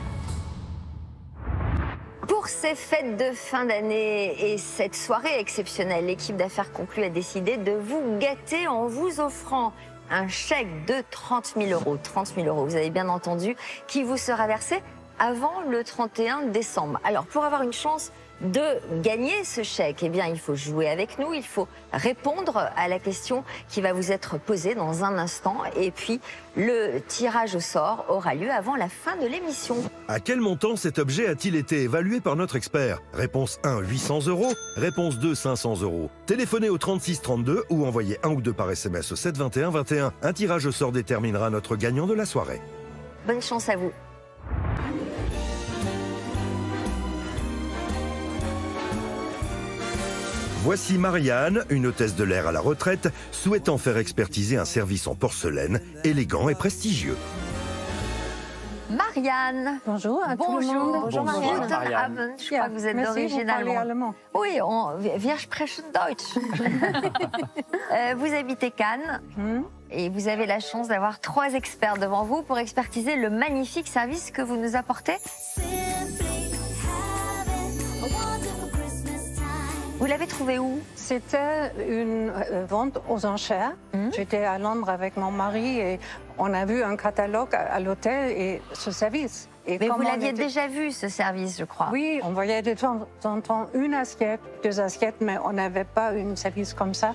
Pour ces fêtes de fin d'année et cette soirée exceptionnelle, l'équipe d'affaires conclue a décidé de vous gâter en vous offrant un chèque de 30 000 euros. 30 000 euros, vous avez bien entendu, qui vous sera versé avant le 31 décembre. Alors, pour avoir une chance de gagner ce chèque, eh bien, il faut jouer avec nous, il faut répondre à la question qui va vous être posée dans un instant. Et puis, le tirage au sort aura lieu avant la fin de l'émission. À quel montant cet objet a-t-il été évalué par notre expert? Réponse 1, 800 euros. Réponse 2, 500 euros. Téléphonez au 36 32 ou envoyez 1 ou 2 par SMS au 7 21 21. Un tirage au sort déterminera notre gagnant de la soirée. Bonne chance à vous. Voici Marianne, une hôtesse de l'air à la retraite, souhaitant faire expertiser un service en porcelaine, élégant et prestigieux. Marianne. Bonjour à tout le monde. Bonjour Marianne. Guten Abend. Je crois que vous êtes d'origine allemande. Oui, wir sprechen Deutsch. Vous habitez Cannes et vous avez la chance d'avoir 3 experts devant vous pour expertiser le magnifique service que vous nous apportez. Vous l'avez trouvé où? C'était une vente aux enchères. J'étais à Londres avec mon mari et on a vu un catalogue à l'hôtel et ce service. Et mais vous l'aviez déjà vu, ce service, je crois. Oui, on voyait de temps en temps une assiette, 2 assiettes, mais on n'avait pas un service comme ça.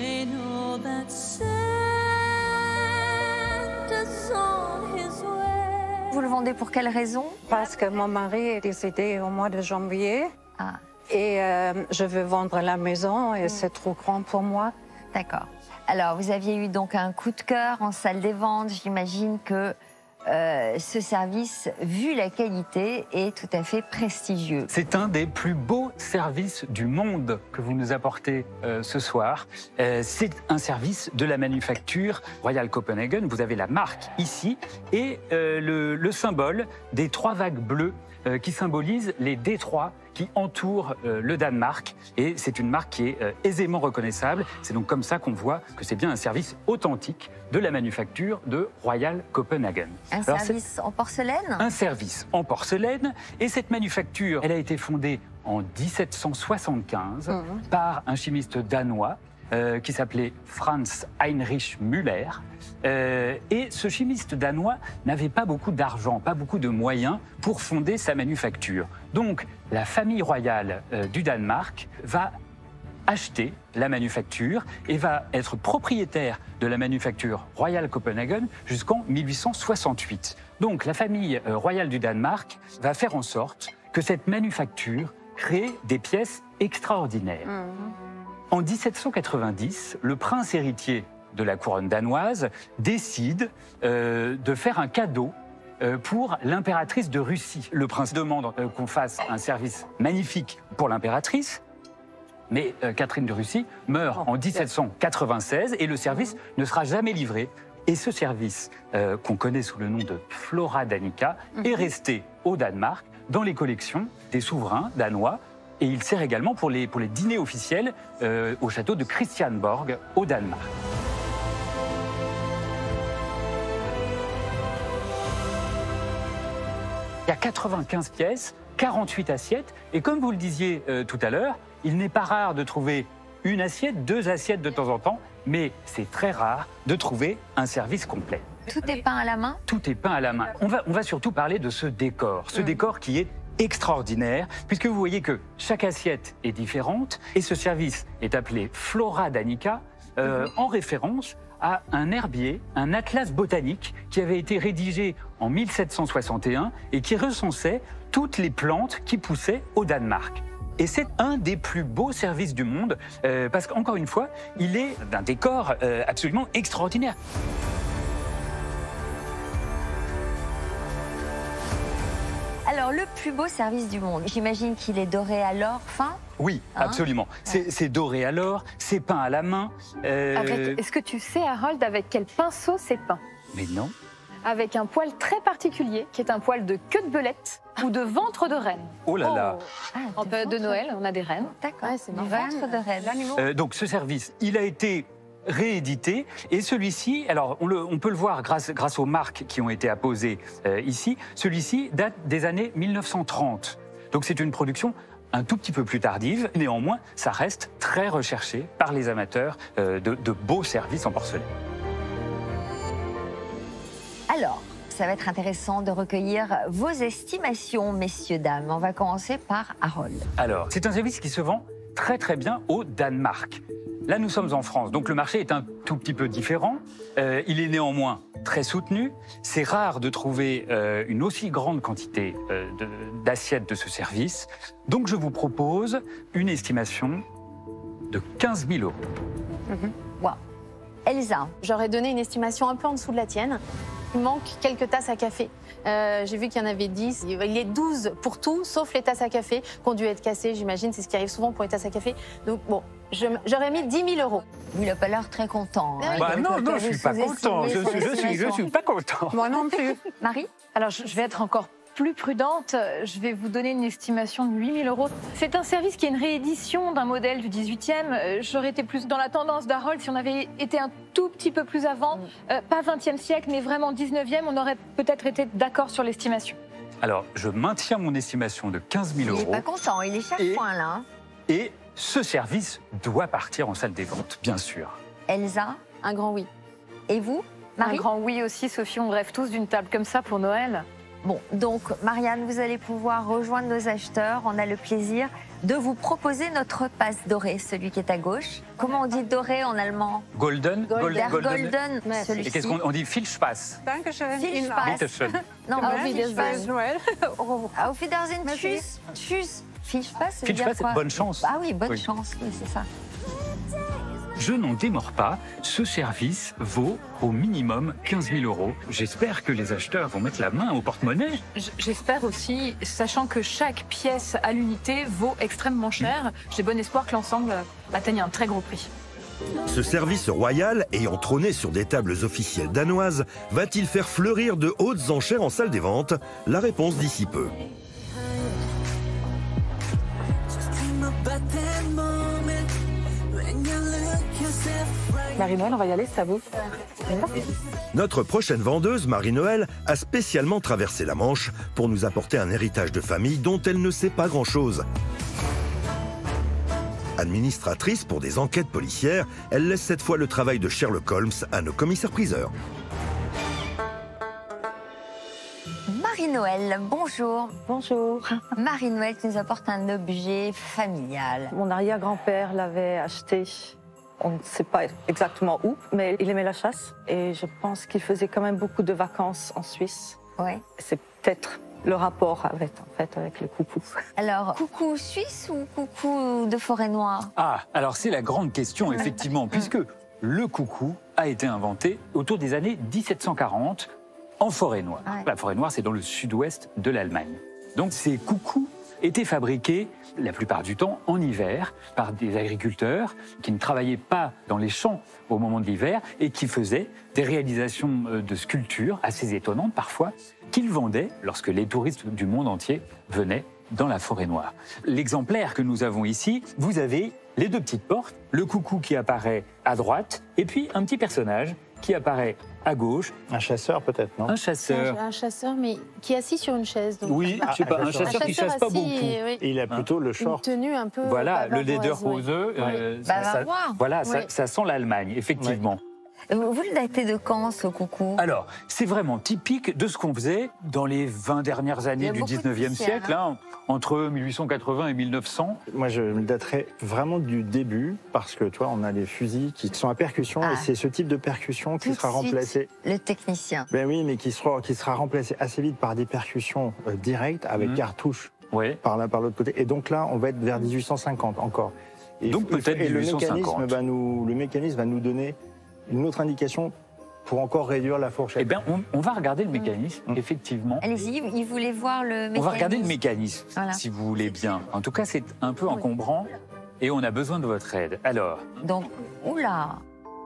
Vous le vendez pour quelle raison? Parce que mon mari est décédé au mois de janvier. Ah. Et je veux vendre la maison et c'est trop grand pour moi. D'accord. Alors, vous aviez eu donc un coup de cœur en salle des ventes. J'imagine que ce service, vu la qualité, est tout à fait prestigieux. C'est un des plus beaux services du monde que vous nous apportez ce soir. C'est un service de la manufacture Royal Copenhagen. Vous avez la marque ici et le symbole des 3 vagues bleues qui symbolisent les détroits qui entourent le Danemark. Et c'est une marque qui est aisément reconnaissable. C'est donc comme ça qu'on voit que c'est bien un service authentique de la manufacture de Royal Copenhagen. Un service en porcelaine? Un service en porcelaine. Et cette manufacture, elle a été fondée en 1775 par un chimiste danois qui s'appelait Franz Heinrich Müller. Et ce chimiste danois n'avait pas beaucoup d'argent, pas beaucoup de moyens pour fonder sa manufacture. Donc, la famille royale du Danemark va acheter la manufacture et va être propriétaire de la manufacture Royal Copenhagen jusqu'en 1868. Donc, la famille royale du Danemark va faire en sorte que cette manufacture crée des pièces extraordinaires. En 1790, le prince héritier de la couronne danoise décide de faire un cadeau pour l'impératrice de Russie. Le prince demande qu'on fasse un service magnifique pour l'impératrice, mais Catherine de Russie meurt en 1796 et le service ne sera jamais livré. Et ce service, qu'on connaît sous le nom de Flora Danica, est resté au Danemark dans les collections des souverains danois. Et il sert également pour les dîners officiels au château de Christiansborg, au Danemark. Il y a 95 pièces, 48 assiettes. Et comme vous le disiez tout à l'heure, il n'est pas rare de trouver une assiette, 2 assiettes de temps en temps, mais c'est très rare de trouver un service complet. Tout est peint à la main? Tout est peint à la main. On va surtout parler de ce décor qui est extraordinaire, puisque vous voyez que chaque assiette est différente, et ce service est appelé Flora Danica, en référence à un herbier, un atlas botanique qui avait été rédigé en 1761 et qui recensait toutes les plantes qui poussaient au Danemark. Et c'est un des plus beaux services du monde, parce qu'encore une fois, il est d'un décor absolument extraordinaire. Alors, le plus beau service du monde, j'imagine qu'il est doré à l'or fin? Oui, absolument. C'est doré à l'or, c'est peint à la main. Est-ce que tu sais, Harold, avec quel pinceau c'est peint? Mais non. Avec un poil très particulier, qui est un poil de queue de belette ou de ventre de reine. Oh là là. En période de Noël, on a des reines. D'accord, c'est du ventre de reine. Donc ce service, il a été réédité et celui-ci, alors on peut le voir grâce aux marques qui ont été apposées ici, celui-ci date des années 1930. Donc c'est une production un tout petit peu plus tardive, néanmoins ça reste très recherché par les amateurs de beaux services en porcelaine. Alors, ça va être intéressant de recueillir vos estimations, messieurs, dames. On va commencer par Harold. Alors, c'est un service qui se vend très très bien au Danemark. Là, nous sommes en France, donc le marché est un tout petit peu différent. Il est néanmoins très soutenu. C'est rare de trouver une aussi grande quantité d'assiettes de ce service. Donc, je vous propose une estimation de 15 000 €. Wow. Elsa. J'aurais donné une estimation un peu en dessous de la tienne. Il manque quelques tasses à café. J'ai vu qu'il y en avait 10. Il est 12 pour tout, sauf les tasses à café qui ont dû être cassées, j'imagine. C'est ce qui arrive souvent pour les tasses à café. Donc bon, j'aurais mis 10 000 €. Il n'a pas l'air très content. Hein. Bah non, je suis pas content. Je suis pas content. Moi non plus. Marie? Alors, je vais être encore plus prudente. Je vais vous donner une estimation de 8 000 €. C'est un service qui est une réédition d'un modèle du 18e. J'aurais été plus dans la tendance d'Harold si on avait été un tout petit peu plus avant. Pas 20e siècle, mais vraiment 19e. On aurait peut-être été d'accord sur l'estimation. Alors, je maintiens mon estimation de 15 000 €. Il n'est pas content, il est chaque point là. Hein. Et ce service doit partir en salle des ventes, bien sûr. Elsa? Un grand oui. Et vous, Marie? Un grand oui aussi, Sophie. On rêve tous d'une table comme ça pour Noël. Bon, donc Marianne, vous allez pouvoir rejoindre nos acheteurs. On a le plaisir de vous proposer notre passe doré, celui qui est à gauche. Comment on dit doré en allemand? Golden. Golden. Et qu'est-ce qu'on dit? Filchpass. Filchpass. Non, Auf Wiedersehen. Auf Wiedersehen. Tschüss. Tschüss. Filchpass, ça veut dire Filchpass, quoi? bonne chance. Ah oui, bonne chance, oui, c'est ça. Je n'en démords pas, ce service vaut au minimum 15 000 €. J'espère que les acheteurs vont mettre la main au porte-monnaie. J'espère aussi, sachant que chaque pièce à l'unité vaut extrêmement cher. J'ai bon espoir que l'ensemble atteigne un très gros prix. Ce service royal, ayant trôné sur des tables officielles danoises, va-t-il faire fleurir de hautes enchères en salle des ventes? La réponse d'ici peu. Marie-Noël, on va y aller, ça vous? Notre prochaine vendeuse, Marie-Noël, a spécialement traversé la Manche pour nous apporter un héritage de famille dont elle ne sait pas grand-chose. Administratrice pour des enquêtes policières, elle laisse cette fois le travail de Sherlock Holmes à nos commissaires-priseurs. Marie-Noël, bonjour. Bonjour. Marie-Noël, tu nous apportes un objet familial. Mon arrière-grand-père l'avait acheté. On ne sait pas exactement où, mais il aimait la chasse. Et je pense qu'il faisait quand même beaucoup de vacances en Suisse. Ouais. C'est peut-être le rapport avec le coucou. Alors, coucou suisse ou coucou de forêt noire? Ah, alors c'est la grande question, effectivement, puisque le coucou a été inventé autour des années 1740 en forêt noire. Ouais. La forêt noire, c'est dans le sud-ouest de l'Allemagne. Donc ces coucous étaient fabriqués la plupart du temps en hiver par des agriculteurs qui ne travaillaient pas dans les champs au moment de l'hiver et qui faisaient des réalisations de sculptures assez étonnantes parfois qu'ils vendaient lorsque les touristes du monde entier venaient dans la forêt noire. L'exemplaire que nous avons ici, vous avez les deux petites portes, le coucou qui apparaît à droite et puis un petit personnage qui apparaît à gauche. Un chasseur peut-être, non? Un chasseur. Un chasseur, mais qui est assis sur une chaise. Donc. Oui, je sais pas, un chasseur qui chasse pas beaucoup. Oui. Et il a plutôt le short. Une tenue un peu. Voilà, le bavaroise, lederhose. Voilà, ça sent l'Allemagne, effectivement. Vous le datez de quand, ce coucou? Alors, c'est vraiment typique de ce qu'on faisait dans les 20 dernières années du 19e siècle, hein, entre 1880 et 1900. Moi, je le daterais vraiment du début, parce que, tu vois, on a les fusils qui sont à percussion, et c'est ce type de percussion qui sera remplacé. Le technicien. Ben oui, mais qui sera remplacé assez vite par des percussions directes, avec cartouches, par l'un, par l'autre côté. Et donc là, on va être vers 1850 encore. Et donc peut-être 1850. Le mécanisme va nous donner une autre indication pour encore réduire la fourchette. Eh bien, on va regarder le mécanisme, effectivement. Allez-y, il voulait voir le mécanisme. On va regarder le mécanisme, Voilà. si vous voulez bien. En tout cas, c'est un peu encombrant et on a besoin de votre aide. Alors. Donc, oula.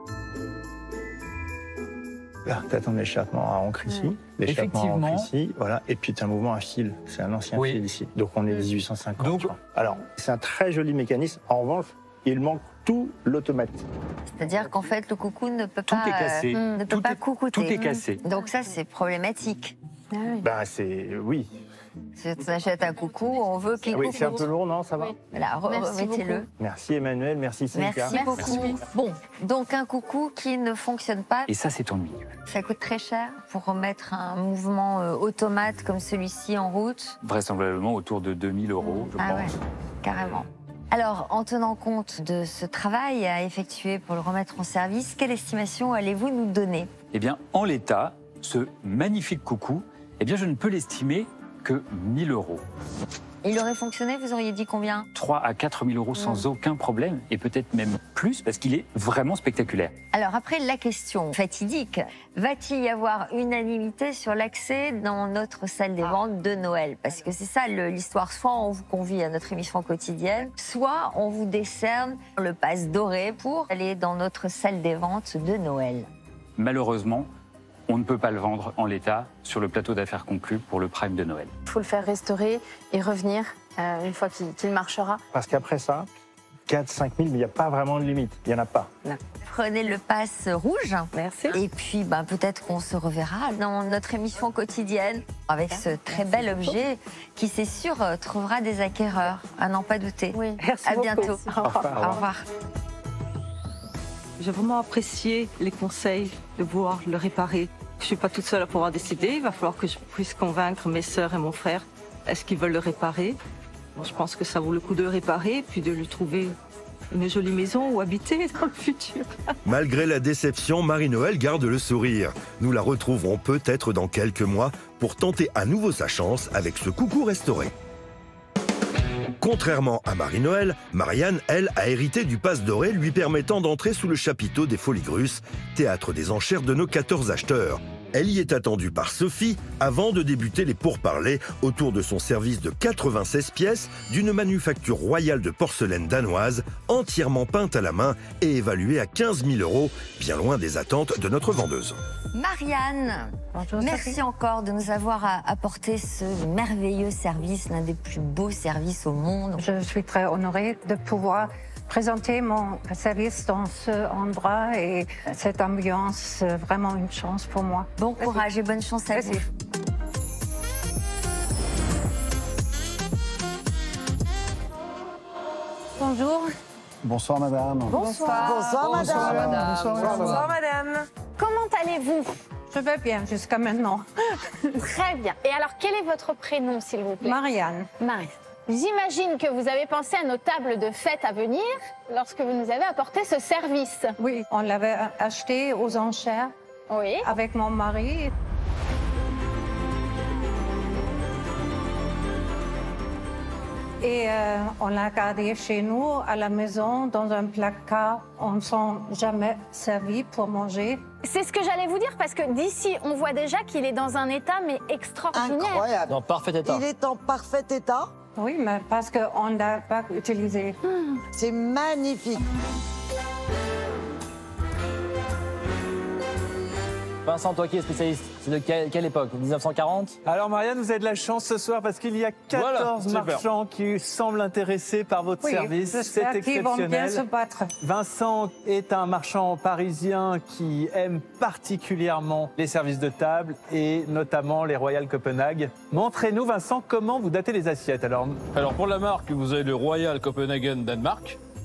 Là, tu as ton échappement à encre ici, l'échappement à encre ici, voilà, et puis tu as un mouvement à fil, c'est un ancien fil ici. Donc on est 1850. Donc, alors, c'est un très joli mécanisme. En revanche, il manque tout l'automatique. C'est-à-dire qu'en fait, le coucou ne peut Tout pas, est cassé. ne peut pas coucouter. Tout est cassé. Donc ça, c'est problématique. Ben, oui. Si on achète un coucou, on veut qu'il coucou. C'est un peu lourd, non? Ça va? Voilà, remettez-le. Merci Emmanuel, merci Cynthia. Merci beaucoup. Bon, donc un coucou qui ne fonctionne pas. Et ça, c'est ennuyeux. Ça coûte très cher pour remettre un mouvement automate comme celui-ci en route. Vraisemblablement autour de 2000 €, je pense. Ouais, carrément. Alors, en tenant compte de ce travail à effectuer pour le remettre en service, quelle estimation allez-vous nous donner? Eh bien, en l'état, ce magnifique coucou, eh bien, je ne peux l'estimer que 1000 €. Il aurait fonctionné, vous auriez dit combien? 3 à 4 000 € sans aucun problème, et peut-être même plus, parce qu'il est vraiment spectaculaire. Alors après, la question fatidique, va-t-il y avoir unanimité sur l'accès dans notre salle des ventes de Noël? Parce que c'est ça l'histoire, soit on vous convie à notre émission quotidienne, soit on vous décerne le pass doré pour aller dans notre salle des ventes de Noël. Malheureusement, on ne peut pas le vendre en l'état sur le plateau d'affaires conclu pour le prime de Noël. Il faut le faire restaurer et revenir une fois qu'il marchera. Parce qu'après ça, 4-5 000, mais il n'y a pas vraiment de limite. Il n'y en a pas. Prenez le pass rouge. Merci. Et puis peut-être qu'on se reverra dans notre émission quotidienne avec ce très bel objet qui, c'est sûr, trouvera des acquéreurs, à n'en pas douter. Oui. À bientôt. Au revoir. Au revoir. J'ai vraiment apprécié les conseils de pouvoir le réparer. Je ne suis pas toute seule à pouvoir décider. Il va falloir que je puisse convaincre mes sœurs et mon frère. Est-ce qu'ils veulent le réparer? Bon, je pense que ça vaut le coup de le réparer, puis de lui trouver une jolie maison où habiter dans le futur. Malgré la déception, Marie-Noël garde le sourire. Nous la retrouverons peut-être dans quelques mois pour tenter à nouveau sa chance avec ce coucou restauré. Contrairement à Marie-Noël, Marianne, elle, a hérité du passe doré lui permettant d'entrer sous le chapiteau des Folies Grusses, théâtre des enchères de nos 14 acheteurs. Elle y est attendue par Sophie avant de débuter les pourparlers autour de son service de 96 pièces d'une manufacture royale de porcelaine danoise entièrement peinte à la main et évaluée à 15 000 €, bien loin des attentes de notre vendeuse. Marianne, merci encore de nous avoir apporté ce merveilleux service, l'un des plus beaux services au monde. Je suis très honorée de pouvoir présenter mon service dans ce endroit et cette ambiance, vraiment une chance pour moi. Bon courage et bonne chance à vous. Bonjour. Bonsoir madame. Bonsoir. Bonsoir madame. Bonsoir madame. Comment allez-vous? Je vais bien jusqu'à maintenant. Très bien. Et alors, quel est votre prénom, s'il vous plaît? Marianne. Marianne. J'imagine que vous avez pensé à nos tables de fête à venir lorsque vous nous avez apporté ce service. Oui, on l'avait acheté aux enchères avec mon mari. Et on l'a gardé chez nous, à la maison, dans un placard. On ne s'en jamais servi pour manger. C'est ce que j'allais vous dire, parce que d'ici, on voit déjà qu'il est dans un état, mais extraordinaire. Incroyable. Dans parfait état. Il est en parfait état. Oui, mais parce qu'on ne l'a pas utilisé. C'est magnifique. Vincent, toi qui es spécialiste, c'est de quelle époque? 1940? Alors Marianne, vous avez de la chance ce soir parce qu'il y a 14 marchands qui semblent intéressés par votre service. C'est exceptionnel. Vont bien se battre. Vincent est un marchand parisien qui aime particulièrement les services de table et notamment les Royal Copenhague. Montrez-nous Vincent comment vous datez les assiettes. Alors pour la marque, vous avez le Royal Copenhagen Danemark.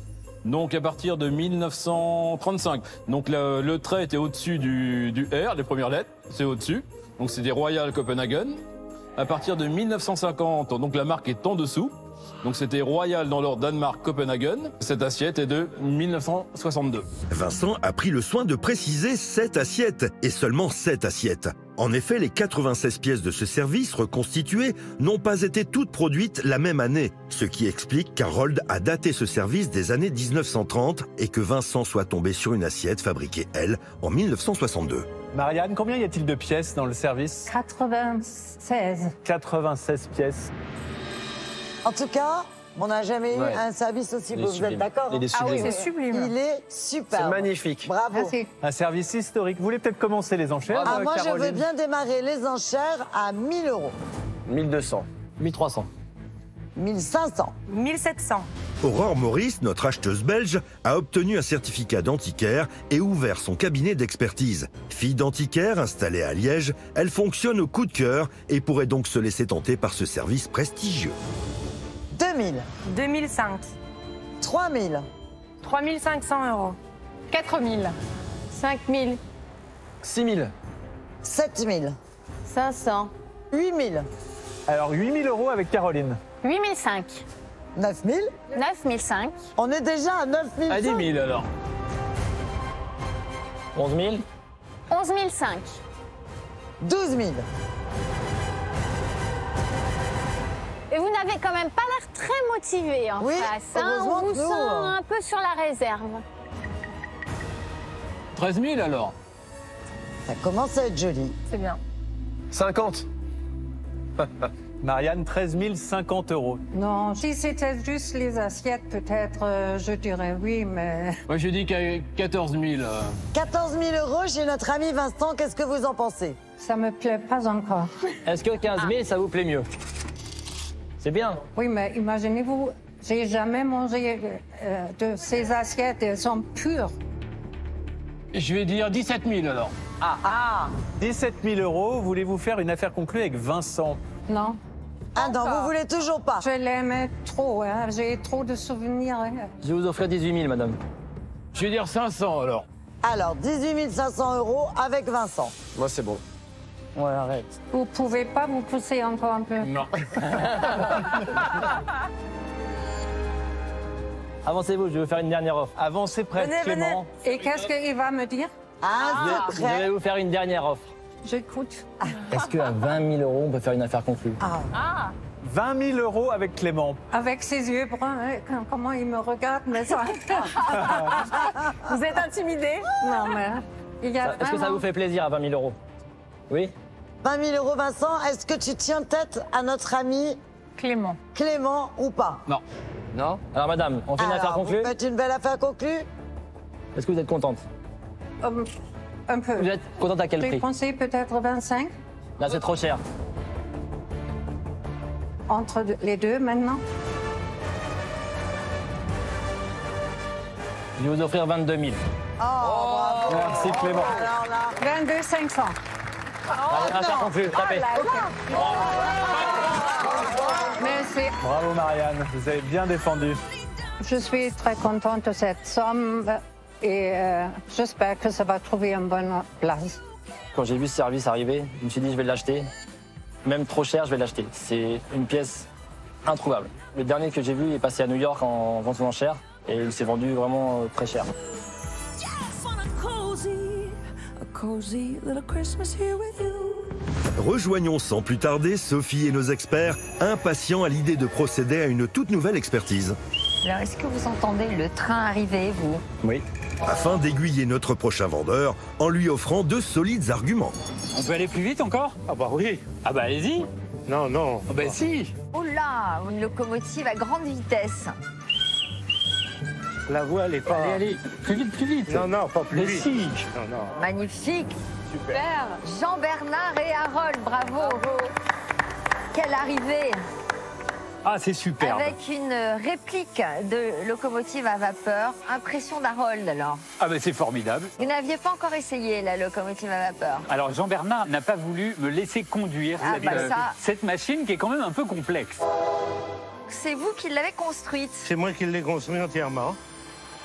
Donc à partir de 1935. Donc le trait était au-dessus du R, les premières lettres, c'est au-dessus. Donc c'était Royal Copenhagen. À partir de 1950, donc la marque est en dessous. Donc c'était Royal dans l'ordre Danemark-Copenhagen. Cette assiette est de 1962. Vincent a pris le soin de préciser 7 assiettes, et seulement 7 assiettes. En effet, les 96 pièces de ce service reconstituées n'ont pas été toutes produites la même année, ce qui explique qu'Harold a daté ce service des années 1930 et que Vincent soit tombé sur une assiette fabriquée, elle, en 1962. Marianne, combien y a-t-il de pièces dans le service? 96. 96 pièces. En tout cas, on n'a jamais eu un service aussi beau. Vous êtes d'accord? Ah oui, c'est sublime. Il est super. C'est magnifique. Bravo. Merci. Un service historique. Vous voulez peut-être commencer les enchères, Moi, Caroline? je veux bien démarrer les enchères à 1000 €. 1200. 1300. 1500. 1700. Aurore Maurice, notre acheteuse belge, a obtenu un certificat d'antiquaire et ouvert son cabinet d'expertise. Fille d'antiquaire installée à Liège, elle fonctionne au coup de cœur et pourrait donc se laisser tenter par ce service prestigieux. 2000. 2005. 3000. 3500 €. 4000. 5000. 6000. 7000. 500. 8000. Alors 8000 € avec Caroline. 8005. 9000. 9005. On est déjà à 9000. À 10 000 alors. 11 000. 11005. 12 000. Et vous n'avez quand même pas l'air très motivé en face. Hein, on vous sent un peu sur la réserve. 13 000 alors. Ça commence à être joli. C'est bien. 50. Marianne, 13 050 €. Non, si c'était juste les assiettes, peut-être, je dirais oui, mais... Moi je dis qu'à 14 000. 14 000 € chez notre ami Vincent, qu'est-ce que vous en pensez? Ça me plaît pas encore. Est-ce que 15 000, ça vous plaît mieux? C'est bien. Oui, mais imaginez-vous, j'ai jamais mangé de ces assiettes, elles sont pures. Je vais dire 17 000 alors. 17 000 €, voulez-vous faire une affaire conclue avec Vincent? Non. Ah non, vous voulez toujours pas? Je l'aimais trop, hein. J'ai trop de souvenirs. Hein. Je vais vous offrir 18 000, madame. Je vais dire 500 alors. Alors, 18 500 € avec Vincent. Moi, c'est bon. Ouais, arrête. Vous pouvez pas vous pousser encore un peu? Non. Avancez-vous, je vais vous faire une dernière offre. Avancez près, Clément. Et qu'est-ce qu'il va me dire? Je vais vous faire une dernière offre. J'écoute. Est-ce qu'à 20 000 € on peut faire une affaire conclue? 20 000 € avec Clément. Avec ses yeux bruns, hein, comment il me regarde, mais ça... Vous êtes intimidé? Non, mais... Est-ce que ça vous fait plaisir à 20 000 €? Oui? 20 000 € Vincent, est-ce que tu tiens tête à notre ami Clément. Clément ou pas? Non. Non? Alors madame, on fait une affaire conclue? Vous faites une belle affaire conclue? Est-ce que vous êtes contente? Un peu. Vous êtes contente à quel prix? J'ai pensé peut-être 25. Là, c'est trop cher. Entre les deux, maintenant? Je vais vous offrir 22 000. Bravo. Merci Clément. 22 500. Allez, affaire conclue, tapez. Merci. Bravo Marianne, vous avez bien défendu. Je suis très contente de cette somme et j'espère que ça va trouver une bonne place. Quand j'ai vu ce service arriver, je me suis dit je vais l'acheter. Même trop cher, je vais l'acheter. C'est une pièce introuvable. Le dernier que j'ai vu est passé à New York en vente aux enchères et il s'est vendu vraiment très cher. Rejoignons sans plus tarder Sophie et nos experts, impatients à l'idée de procéder à une toute nouvelle expertise. Alors, est-ce que vous entendez le train arriver, vous? Oui. Afin d'aiguiller notre prochain vendeur en lui offrant de solides arguments. On peut aller plus vite encore? Ah bah oui. Ah bah allez-y. Non, non. Ah bah si. Oh là, une locomotive à grande vitesse. La voie, elle est pas... Allez, plus vite, plus vite. Non, non, pas plus Mais vite. si. Non, non. Magnifique. Super. Jean-Bernard et Harold, bravo. Quelle arrivée. Ah, c'est super. Avec une réplique de locomotive à vapeur. Impression d'Harold, alors. Ah bah c'est formidable. Vous n'aviez pas encore essayé la locomotive à vapeur? Alors Jean-Bernard n'a pas voulu me laisser conduire cette machine qui est quand même un peu complexe. C'est vous qui l'avez construite? C'est moi qui l'ai construit entièrement.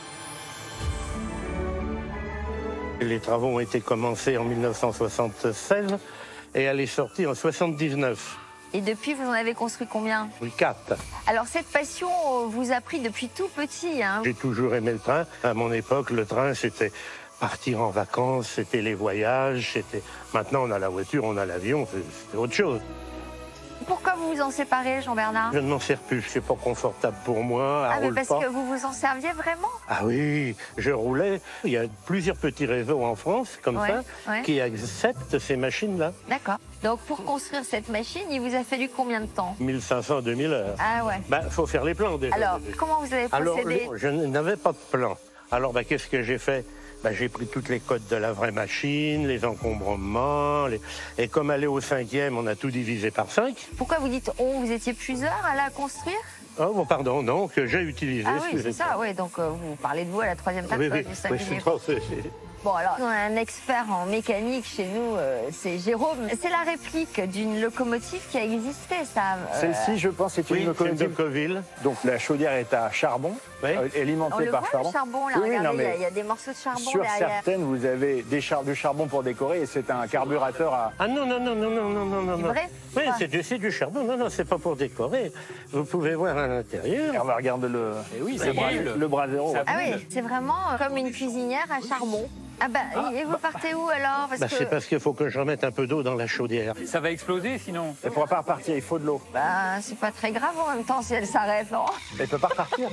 Les travaux ont été commencés en 1976 et elle est sortie en 79. Et depuis, vous en avez construit combien? Oui, 4. Alors cette passion vous a pris depuis tout petit, hein? J'ai toujours aimé le train. À mon époque, le train, c'était partir en vacances, c'était les voyages, c'était... Maintenant, on a la voiture, on a l'avion, c'est autre chose. Pourquoi vous vous en séparez, Jean-Bernard? Je ne m'en sers plus, c'est pas confortable pour moi. Ah, mais roule parce pas. que vous vous en serviez vraiment? Ah oui, je roulais. Il y a plusieurs petits réseaux en France, comme Ouais, ça, ouais. qui acceptent ces machines-là. D'accord. Donc pour construire cette machine, il vous a fallu combien de temps? 1500, 2000 heures. Ah ouais. Faut faire les plans déjà. Alors, comment vous avez procédé? Alors, je n'avais pas de plan. Alors, qu'est-ce que j'ai fait? J'ai pris toutes les codes de la vraie machine, les encombrements, et comme elle est au 5e, on a tout divisé par 5. Pourquoi vous dites on? Vous étiez plusieurs à la construire? Oh, bon, pardon, non, que j'ai utilisé. Ah oui, c'est ça, oui. Donc vous parlez de vous à la 3e personne. Oui, oui, vous oui, singulier. non, c'est- Bon, alors, on a un expert en mécanique chez nous, c'est Jérôme. C'est la réplique d'une locomotive qui a existé, ça. Celle-ci, je pense, c'est oui, une locomotive. c'est de Coville. Donc la chaudière est à charbon, On alimentée le par voit, charbon. le charbon, là, Oui, oui, regardez, non, mais il y a des morceaux de charbon sur derrière. certaines, vous avez du charbon pour décorer et c'est un carburateur à... Ah non, non, non, non, non, non, non, non. C'est vrai? Oui, Quoi? c'est du charbon. Non, non, c'est pas pour décorer. Vous pouvez voir à l'intérieur. On va regarder le... Et oui, le brasero. Ah oui, c'est vraiment comme une cuisinière à charbon. Ah bah, et vous partez où alors? Parce que... C'est parce qu'il faut que je remette un peu d'eau dans la chaudière. Ça va exploser sinon. Elle ne pourra pas repartir, il faut de l'eau. Bah, c'est pas très grave en même temps si elle s'arrête, non? Elle ne peut pas repartir.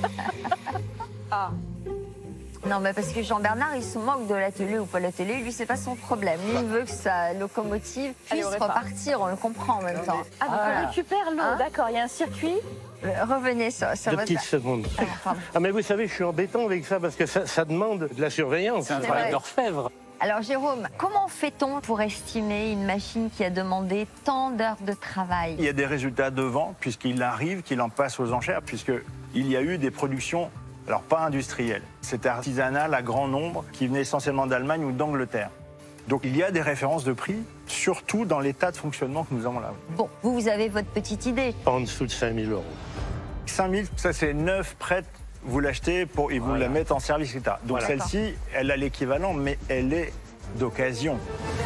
Ah. Non, mais parce que Jean-Bernard, il se moque de la télé ou pas la télé, lui, c'est pas son problème. Lui, il veut que sa locomotive puisse repartir, on le comprend en même temps. Ah, donc on récupère l'eau, Hein? d'accord, il y a un circuit. Revenez, ça Deux va petites faire. secondes. pardon. Ah, mais vous savez, je suis embêtant avec ça parce que ça demande de la surveillance. C'est un C'est travail vrai. d'orfèvre. Alors, Jérôme, comment fait-on pour estimer une machine qui a demandé tant d'heures de travail? Il y a des résultats devant, puisqu'il arrive qu'il en passe aux enchères, puisqu'il y a eu des productions, alors pas industrielles. C'était artisanal à grand nombre, qui venaient essentiellement d'Allemagne ou d'Angleterre. Donc il y a des références de prix, surtout dans l'état de fonctionnement que nous avons là. Bon, vous avez votre petite idée. En dessous de 5000 euros. 5000, ça c'est neuf, prête, vous l'achetez pour et vous la mettez en service, etc. Donc Voilà. celle-ci, elle a l'équivalent, mais elle est d'occasion.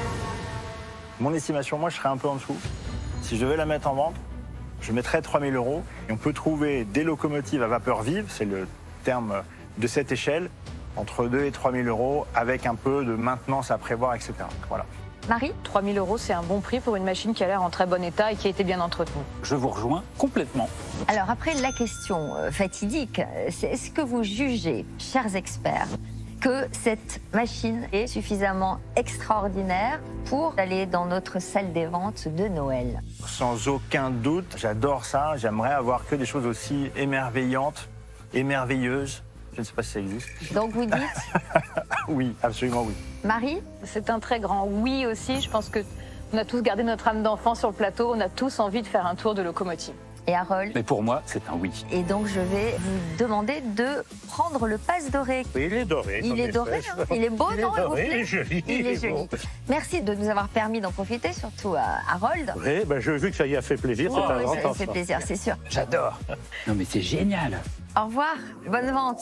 Mon estimation, moi, je serais un peu en dessous. Si je devais la mettre en vente, je mettrais 3000 euros. Et on peut trouver des locomotives à vapeur vive, c'est le terme de cette échelle, entre 2 et 3000 euros, avec un peu de maintenance à prévoir, etc. Voilà. Marie? 3 000 euros, c'est un bon prix pour une machine qui a l'air en très bon état et qui a été bien entretenue. Je vous rejoins complètement. Alors après, la question fatidique, c'est est-ce que vous jugez, chers experts, que cette machine est suffisamment extraordinaire pour aller dans notre salle des ventes de Noël? Sans aucun doute, j'adore ça. J'aimerais avoir que des choses aussi émerveillantes, émerveilleuses. Je ne sais pas si ça existe. Donc vous dites, Oui, absolument oui. Marie? C'est un très grand oui aussi. Je pense que on a tous gardé notre âme d'enfant sur le plateau. On a tous envie de faire un tour de locomotive. Et Harold? Mais pour moi, c'est un oui. Et donc je vais vous demander de prendre le passe doré. Oui, il est doré. Il en est effet. doré, hein. Il est beau, Il est non? doré, vous plaît il est joli. Il est bon. joli. Merci de nous avoir permis d'en profiter, surtout à Harold. Oui, j'ai vu que ça y a fait plaisir. Oh, c'est un oui, grand ça lui enfant. fait plaisir, c'est sûr. J'adore. Non mais c'est génial. Au revoir, bonne vente.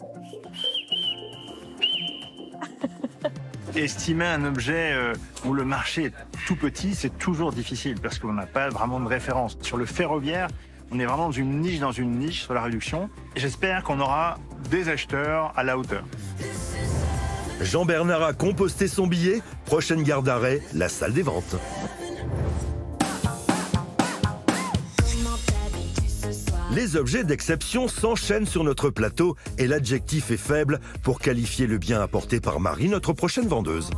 Estimer un objet où le marché est tout petit, c'est toujours difficile parce qu'on n'a pas vraiment de référence. Sur le ferroviaire, on est vraiment dans une niche sur la réduction. Et j'espère qu'on aura des acheteurs à la hauteur. Jean-Bernard a composté son billet. Prochaine gare d'arrêt, la salle des ventes. Les objets d'exception s'enchaînent sur notre plateau et l'adjectif est faible pour qualifier le bien apporté par Marie, notre prochaine vendeuse.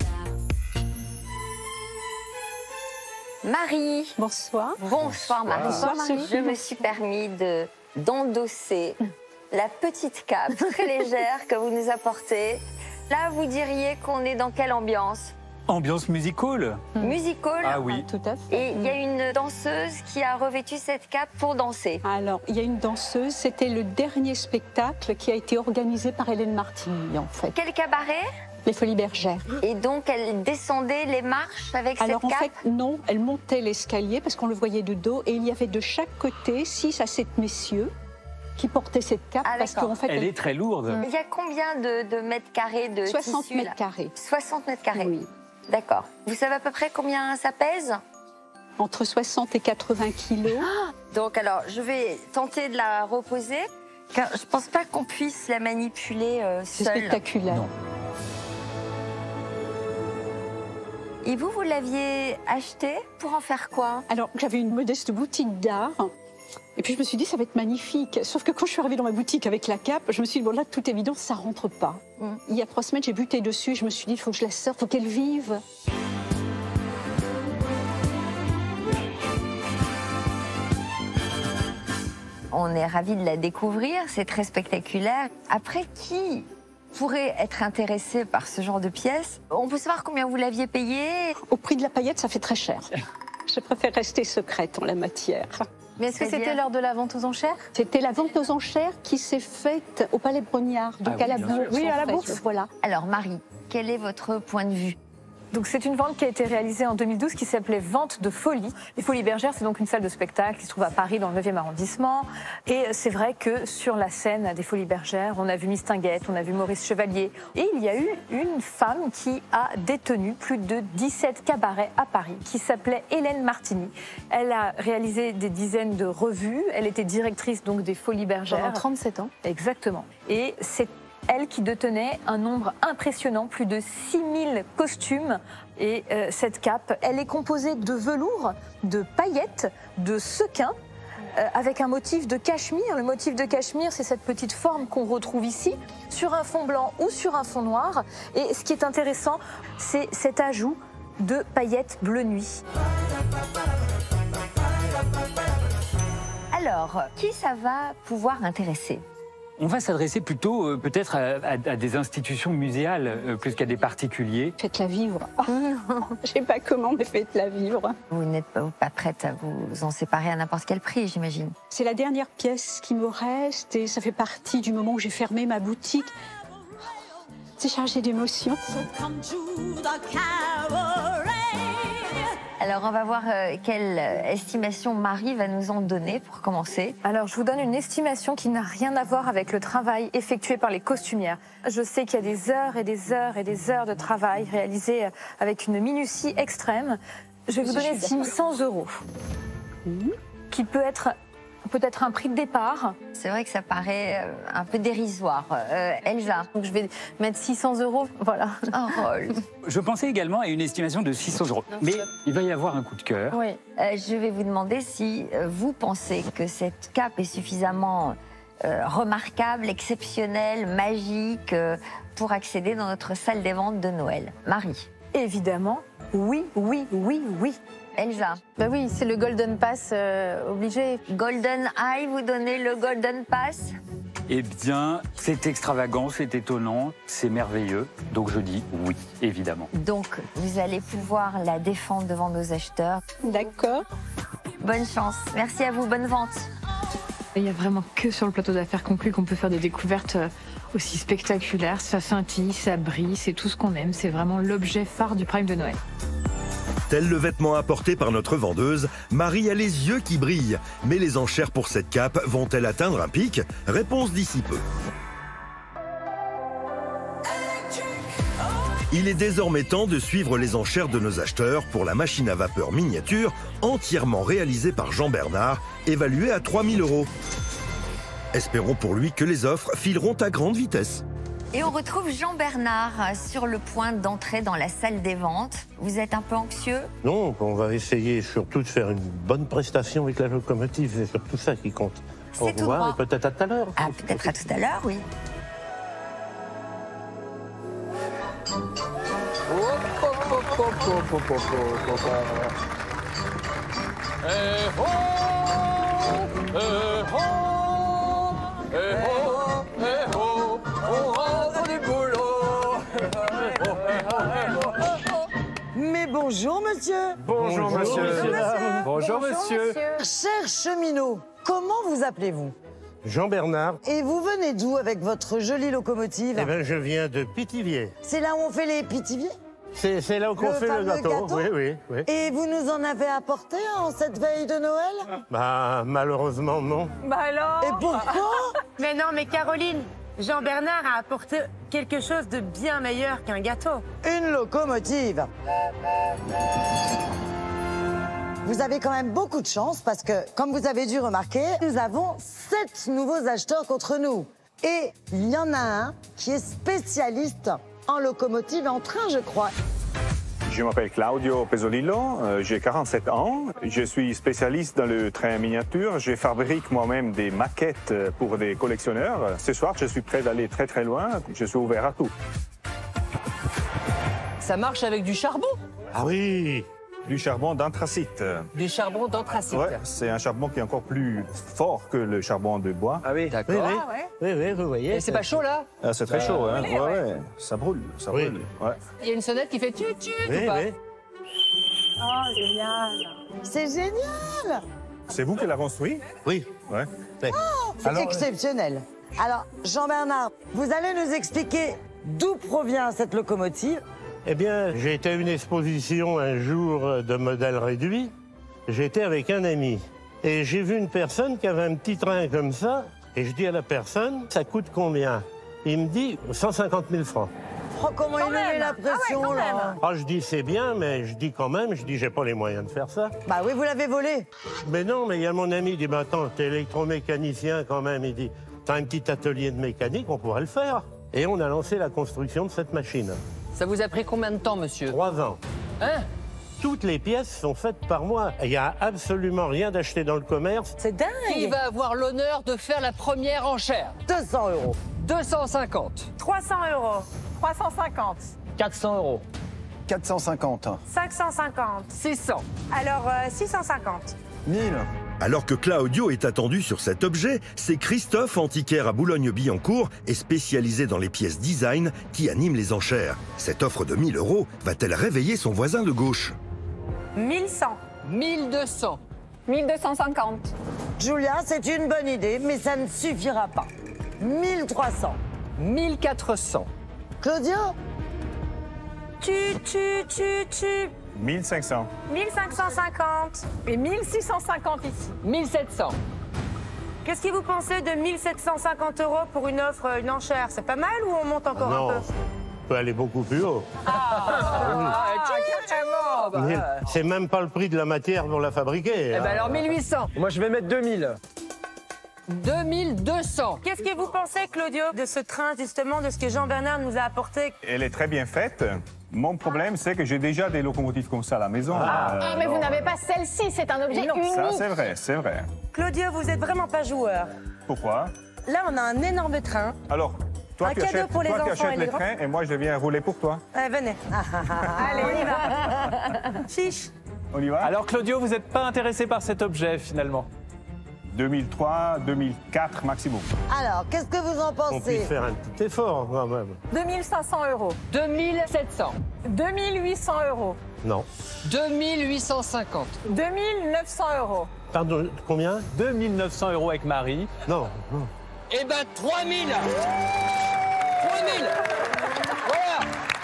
Marie. Bonsoir. Bonsoir Marie. Bonsoir, Marie. Je me suis permis d'endosser la petite cape très légère que vous nous apportez. Là, vous diriez qu'on est dans quelle ambiance? Ambiance musical. Musical. Ah oui. Tout à fait. Et il y a une danseuse qui a revêtu cette cape pour danser. Alors, il y a une danseuse, c'était le dernier spectacle qui a été organisé par Hélène Martini, en fait. Quel cabaret? Les Folies Bergères. Et donc, elle descendait les marches avec Alors, cette en cape? fait, non, elle montait l'escalier parce qu'on le voyait de dos et il y avait de chaque côté 6 à 7 messieurs qui portait cette cape. Ah, parce qu'en fait, Elle est très lourde. Il y a combien de mètres carrés de 60 tissu, là mètres carrés. 60 mètres carrés. Oui. D'accord. Vous savez à peu près combien ça pèse? Entre 60 et 80 kilos. Donc alors, je vais tenter de la reposer. Car je pense pas qu'on puisse la manipuler C'est seule. spectaculaire. Non. Et vous l'aviez acheté pour en faire quoi? Alors, j'avais une modeste boutique d'art. Et puis, je me suis dit, ça va être magnifique. Sauf que quand je suis arrivée dans ma boutique avec la cape, je me suis dit, bon, là, de toute évidence, ça rentre pas. Il y a 3 semaines, j'ai buté dessus. Je me suis dit, il faut que je la sorte, il faut qu'elle vive. On est ravis de la découvrir, c'est très spectaculaire. Après, qui pourrait être intéressé par ce genre de pièces? On peut savoir combien vous l'aviez payé? Au prix de la paillette, ça fait très cher. Je préfère rester secrète en la matière. Mais est-ce que c'était lors de la vente aux enchères? C'était la vente aux enchères qui s'est faite au Palais Brognard, donc à la bourse. Oui, à la en fait. bourse. Voilà. Alors Marie, quel est votre point de vue? Donc c'est une vente qui a été réalisée en 2012 qui s'appelait Vente de folie. Les Folies Bergères, c'est donc une salle de spectacle qui se trouve à Paris dans le 9e arrondissement. Et c'est vrai que sur la scène des Folies Bergères, on a vu Mistinguett, on a vu Maurice Chevalier. Et il y a eu une femme qui a détenu plus de 17 cabarets à Paris, qui s'appelait Hélène Martini. Elle a réalisé des dizaines de revues. Elle était directrice donc des Folies Bergères. Pendant 37 ans. Exactement. Et c'est elle qui détenait un nombre impressionnant, plus de 6000 costumes. Et cette cape, elle est composée de velours, de paillettes, de sequins, avec un motif de cachemire. Le motif de cachemire, c'est cette petite forme qu'on retrouve ici, sur un fond blanc ou sur un fond noir. Et ce qui est intéressant, c'est cet ajout de paillettes bleu nuit. Alors, qui ça va pouvoir intéresser? On va s'adresser plutôt peut-être à des institutions muséales plus qu'à des particuliers. Faites-la vivre. Je sais pas comment, mais faites-la vivre. Vous n'êtes pas prête à vous en séparer à n'importe quel prix, j'imagine. C'est la dernière pièce qui me reste et ça fait partie du moment où j'ai fermé ma boutique. C'est chargé d'émotions. Alors, on va voir quelle estimation Marie va nous en donner pour commencer. Alors, je vous donne une estimation qui n'a rien à voir avec le travail effectué par les costumières. Je sais qu'il y a des heures et des heures et des heures de travail réalisées avec une minutie extrême. Je vais vous donner 600 €, qui peut être peut-être un prix de départ. C'est vrai que ça paraît un peu dérisoire. Elsa. Donc je vais mettre 600 €. Voilà. Je pensais également à une estimation de 600 €. Mais il va y avoir un coup de cœur. Oui. Je vais vous demander si vous pensez que cette cape est suffisamment remarquable, exceptionnelle, magique pour accéder dans notre salle des ventes de Noël. Marie. Évidemment, oui, oui, oui, oui. Elsa. Bah oui, c'est le Golden Pass obligé. Golden Eye, vous donnez le Golden Pass? Eh bien, c'est extravagant, c'est étonnant, c'est merveilleux. Donc je dis oui, évidemment. Donc, vous allez pouvoir la défendre devant nos acheteurs. D'accord. Bonne chance. Merci à vous, bonne vente. Il n'y a vraiment que sur le plateau d'affaires conclu qu'on peut faire des découvertes aussi spectaculaires. Ça scintille, ça brille, c'est tout ce qu'on aime. C'est vraiment l'objet phare du Prime de Noël. Tel le vêtement apporté par notre vendeuse, Marie a les yeux qui brillent. Mais les enchères pour cette cape vont-elles atteindre un pic? Réponse d'ici peu. Il est désormais temps de suivre les enchères de nos acheteurs pour la machine à vapeur miniature entièrement réalisée par Jean Bernard, évaluée à 3000 €. Espérons pour lui que les offres fileront à grande vitesse. Et on retrouve Jean Bernard sur le point d'entrer dans la salle des ventes. Vous êtes un peu anxieux? Non, on va essayer surtout de faire une bonne prestation avec la locomotive. C'est surtout ça qui compte. Au C'est tout revoir droit. et peut-être à tout à l'heure. Ah, peut-être à tout à l'heure, oui. Mais bonjour monsieur. Bonjour monsieur. Bonjour monsieur. Cher cheminot, comment vous appelez-vous? Jean Bernard. Et vous venez d'où avec votre jolie locomotive? Eh bien, je viens de Pithiviers. C'est là où on fait les pitiviers? C'est là où on fait le gâteau. Oui. Et vous nous en avez apporté en cette veille de Noël? Bah, malheureusement, non. Bah alors? Et pourquoi? Mais non, mais Caroline, Jean-Bernard a apporté quelque chose de bien meilleur qu'un gâteau. Une locomotive. Vous avez quand même beaucoup de chance parce que, comme vous avez dû remarquer, nous avons 7 nouveaux acheteurs contre nous. Et il y en a un qui est spécialiste en locomotive et en train, je crois. Je m'appelle Claudio Pesolillo, j'ai 47 ans. Je suis spécialiste dans le train miniature. Je fabrique moi-même des maquettes pour des collectionneurs. Ce soir, je suis prêt d'aller très très loin. Je suis ouvert à tout. Ça marche avec du charbon? Ah oui, du charbon d'anthracite. Du charbon d'anthracite. Ouais, c'est un charbon qui est encore plus fort que le charbon de bois. Ah oui, d'accord. Oui, vous voyez. Et c'est pas chaud là? Ah, c'est très chaud, hein. Ouais. Ça brûle, ça brûle. Ouais. Il y a une sonnette qui fait tut-tut ou pas? Oh, génial. C'est génial. C'est vous qui l'avez construit? Oui. Ouais. Oh, c'est exceptionnel. Alors, Jean-Bernard, vous allez nous expliquer d'où provient cette locomotive? Eh bien, j'ai été à une exposition un jour de modèles réduits. J'étais avec un ami. Et j'ai vu une personne qui avait un petit train comme ça. Et je dis à la personne, ça coûte combien? Il me dit 150 000 francs. Oh, comment il nous met la pression, là? Ah, je dis c'est bien, mais je dis quand même, j'ai pas les moyens de faire ça. Bah oui, vous l'avez volé. Mais non, mais il y a mon ami, il dit, bah attends, t'es électromécanicien quand même. Il dit, t'as un petit atelier de mécanique, on pourrait le faire. Et on a lancé la construction de cette machine. Ça vous a pris combien de temps, monsieur? 3 ans. Hein? Toutes les pièces sont faites par moi. Il n'y a absolument rien d'acheté dans le commerce. C'est dingue. Qui va avoir l'honneur de faire la première enchère? 200 €. 250. 300 €. 350. 400 €. 450. 550. 600. Alors, 650. 1000. Alors que Claudio est attendu sur cet objet, c'est Christophe, antiquaire à Boulogne-Billancourt et spécialisé dans les pièces design, qui anime les enchères. Cette offre de 1 000 € va-t-elle réveiller son voisin de gauche? 1100. 1200. 1250. Julia, c'est une bonne idée, mais ça ne suffira pas. 1300. 1400. Claudio? Tu. 1500. 1550. Et 1650 ici. 1700. Qu'est-ce que vous pensez de 1750 € pour une offre, une enchère? C'est pas mal ou on monte encore Non, un peu? on peut aller beaucoup plus haut. Carrément. Bah, C'est même pas le prix de la matière pour la fabriquer. Eh ben alors 1800. Moi, je vais mettre 2000. 2200. Qu'est-ce que vous pensez, Claudio, de ce train, justement, de ce que Jean-Bernard nous a apporté? Elle est très bien faite. Mon problème, c'est que j'ai déjà des locomotives comme ça à la maison. Mais vous n'avez pas celle-ci, c'est un objet unique. Ça, c'est vrai, c'est vrai. Claudio, vous êtes vraiment pas joueur. Pourquoi? Là, on a un énorme train. Alors, toi, Un tu cadeau achètes, pour les toi, tu enfants achètes et les les grands. trains et moi, je viens rouler pour toi. Venez. Allez, on y va. Chiche. On y va? Alors Claudio, vous n'êtes pas intéressé par cet objet finalement? 2003, 2004 maximum. Alors, qu'est-ce que vous en On pensez? puisse faire un petit effort quand même. 2500 €. 2700. 2800 €. Non. 2850. 2900 €. Pardon, combien? 2900 € avec Marie. Non. Eh ben 3000. 3000. Voilà.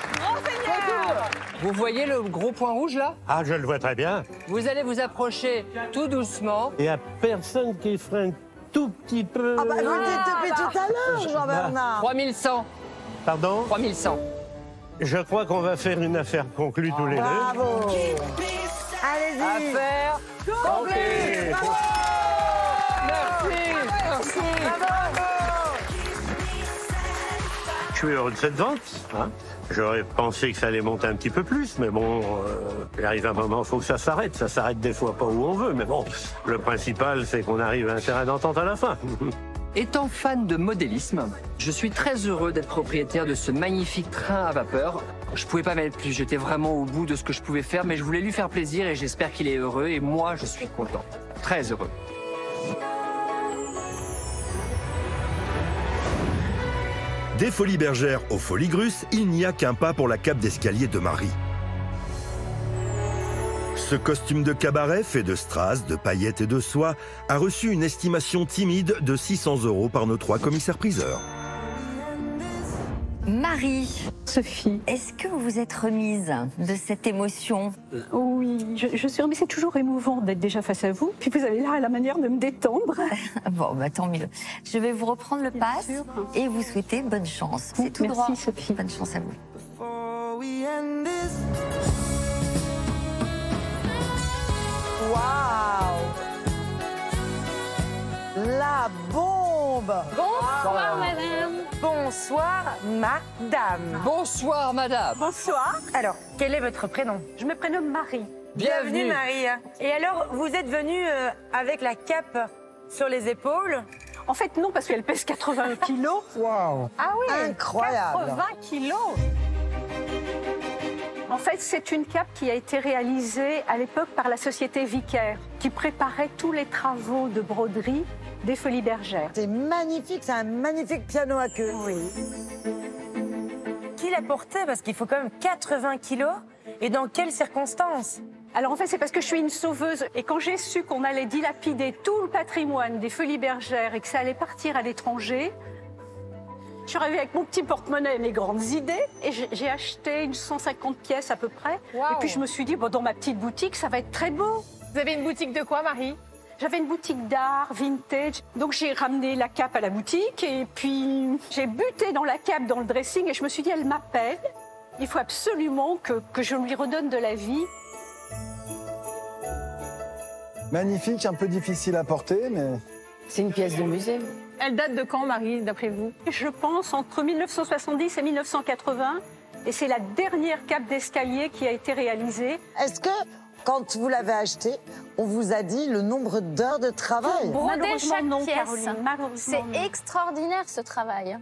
Vous voyez le gros point rouge là? Ah, je le vois très bien. Vous allez vous approcher tout doucement. Il n'y a personne qui freine tout petit peu. Ah bah vous le dites depuis tout à l'heure, Jean-Bernard. 3100. Pardon? 3100. Je crois qu'on va faire une affaire conclue tous les deux. Bravo. Allez-y. Affaire conclue. Bravo. Merci. Je suis heureux de cette vente. Hein. J'aurais pensé que ça allait monter un petit peu plus, mais bon, il arrive un moment, il faut que ça s'arrête. Ça s'arrête des fois pas où on veut, mais bon, le principal, c'est qu'on arrive à un terrain d'entente à la fin. Étant fan de modélisme, je suis très heureux d'être propriétaire de ce magnifique train à vapeur. Je pouvais pas mettre plus, j'étais vraiment au bout de ce que je pouvais faire, mais je voulais lui faire plaisir et j'espère qu'il est heureux et moi je suis content, très heureux. Des Folies Bergères aux Folies Grusses, il n'y a qu'un pas pour la cape d'escalier de Marie. Ce costume de cabaret fait de strass, de paillettes et de soie a reçu une estimation timide de 600 € par nos 3 commissaires-priseurs. Marie. Sophie. Est-ce que vous vous êtes remise de cette émotion? Oui, je suis remise. C'est toujours émouvant d'être déjà face à vous. Puis vous avez là la manière de me détendre. Bon, bah tant mieux. Je vais vous reprendre le pass et vous souhaiter bonne chance. C'est tout droit. Merci Sophie. Bonne chance à vous. Waouh! La bombe! Bonsoir, madame. Bonsoir, madame. Bonsoir, madame. Bonsoir. Alors, quel est votre prénom? Je me prénomme Marie. Bienvenue, Marie. Et alors, vous êtes venue avec la cape sur les épaules? En fait, non, parce qu'elle pèse 80 kilos. Waouh! Ah oui, Incroyable. 80 kilos. En fait, c'est une cape qui a été réalisée à l'époque par la société Vicaire, qui préparait tous les travaux de broderie des Folies Bergères. C'est magnifique, c'est un magnifique piano à queue. Oui. Qui l'a porté? Parce qu'il faut quand même 80 kilos. Et dans quelles circonstances? Alors en fait, c'est parce que je suis une sauveuse. Et quand j'ai su qu'on allait dilapider tout le patrimoine des Folies Bergères et que ça allait partir à l'étranger, je suis arrivée avec mon petit porte-monnaie et mes grandes idées. Et j'ai acheté une 150 pièces à peu près. Wow. Et puis je me suis dit, bon, dans ma petite boutique, ça va être très beau. Vous avez une boutique de quoi, Marie? J'avais une boutique d'art, vintage. Donc j'ai ramené la cape à la boutique. Et puis j'ai buté dans la cape, dans le dressing. Et je me suis dit, elle m'appelle. Il faut absolument que je lui redonne de la vie. Magnifique, un peu difficile à porter, mais... C'est une pièce de musée. Elle date de quand, Marie, d'après vous? Je pense entre 1970 et 1980. Et c'est la dernière cape d'escalier qui a été réalisée. Est-ce que, quand vous l'avez achetée, on vous a dit le nombre d'heures de travail? Broder Malheureusement, chaque non, pièce. Caroline. Malheureusement, C'est non. extraordinaire ce travail.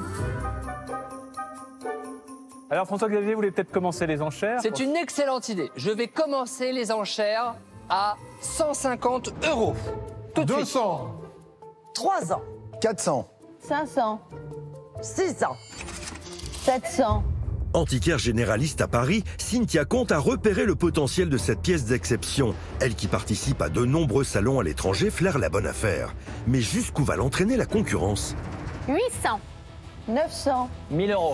Alors François-Xavier, vous voulez peut-être commencer les enchères? C'est une excellente idée. Je vais commencer les enchères à 150 €. Tout de suite. 200. 300. 400. 500, 600. 700. Antiquaire généraliste à Paris, Cynthia Comte a repéré le potentiel de cette pièce d'exception. Elle qui participe à de nombreux salons à l'étranger flaire la bonne affaire. Mais jusqu'où va l'entraîner la concurrence? 800, 900. 1000 €.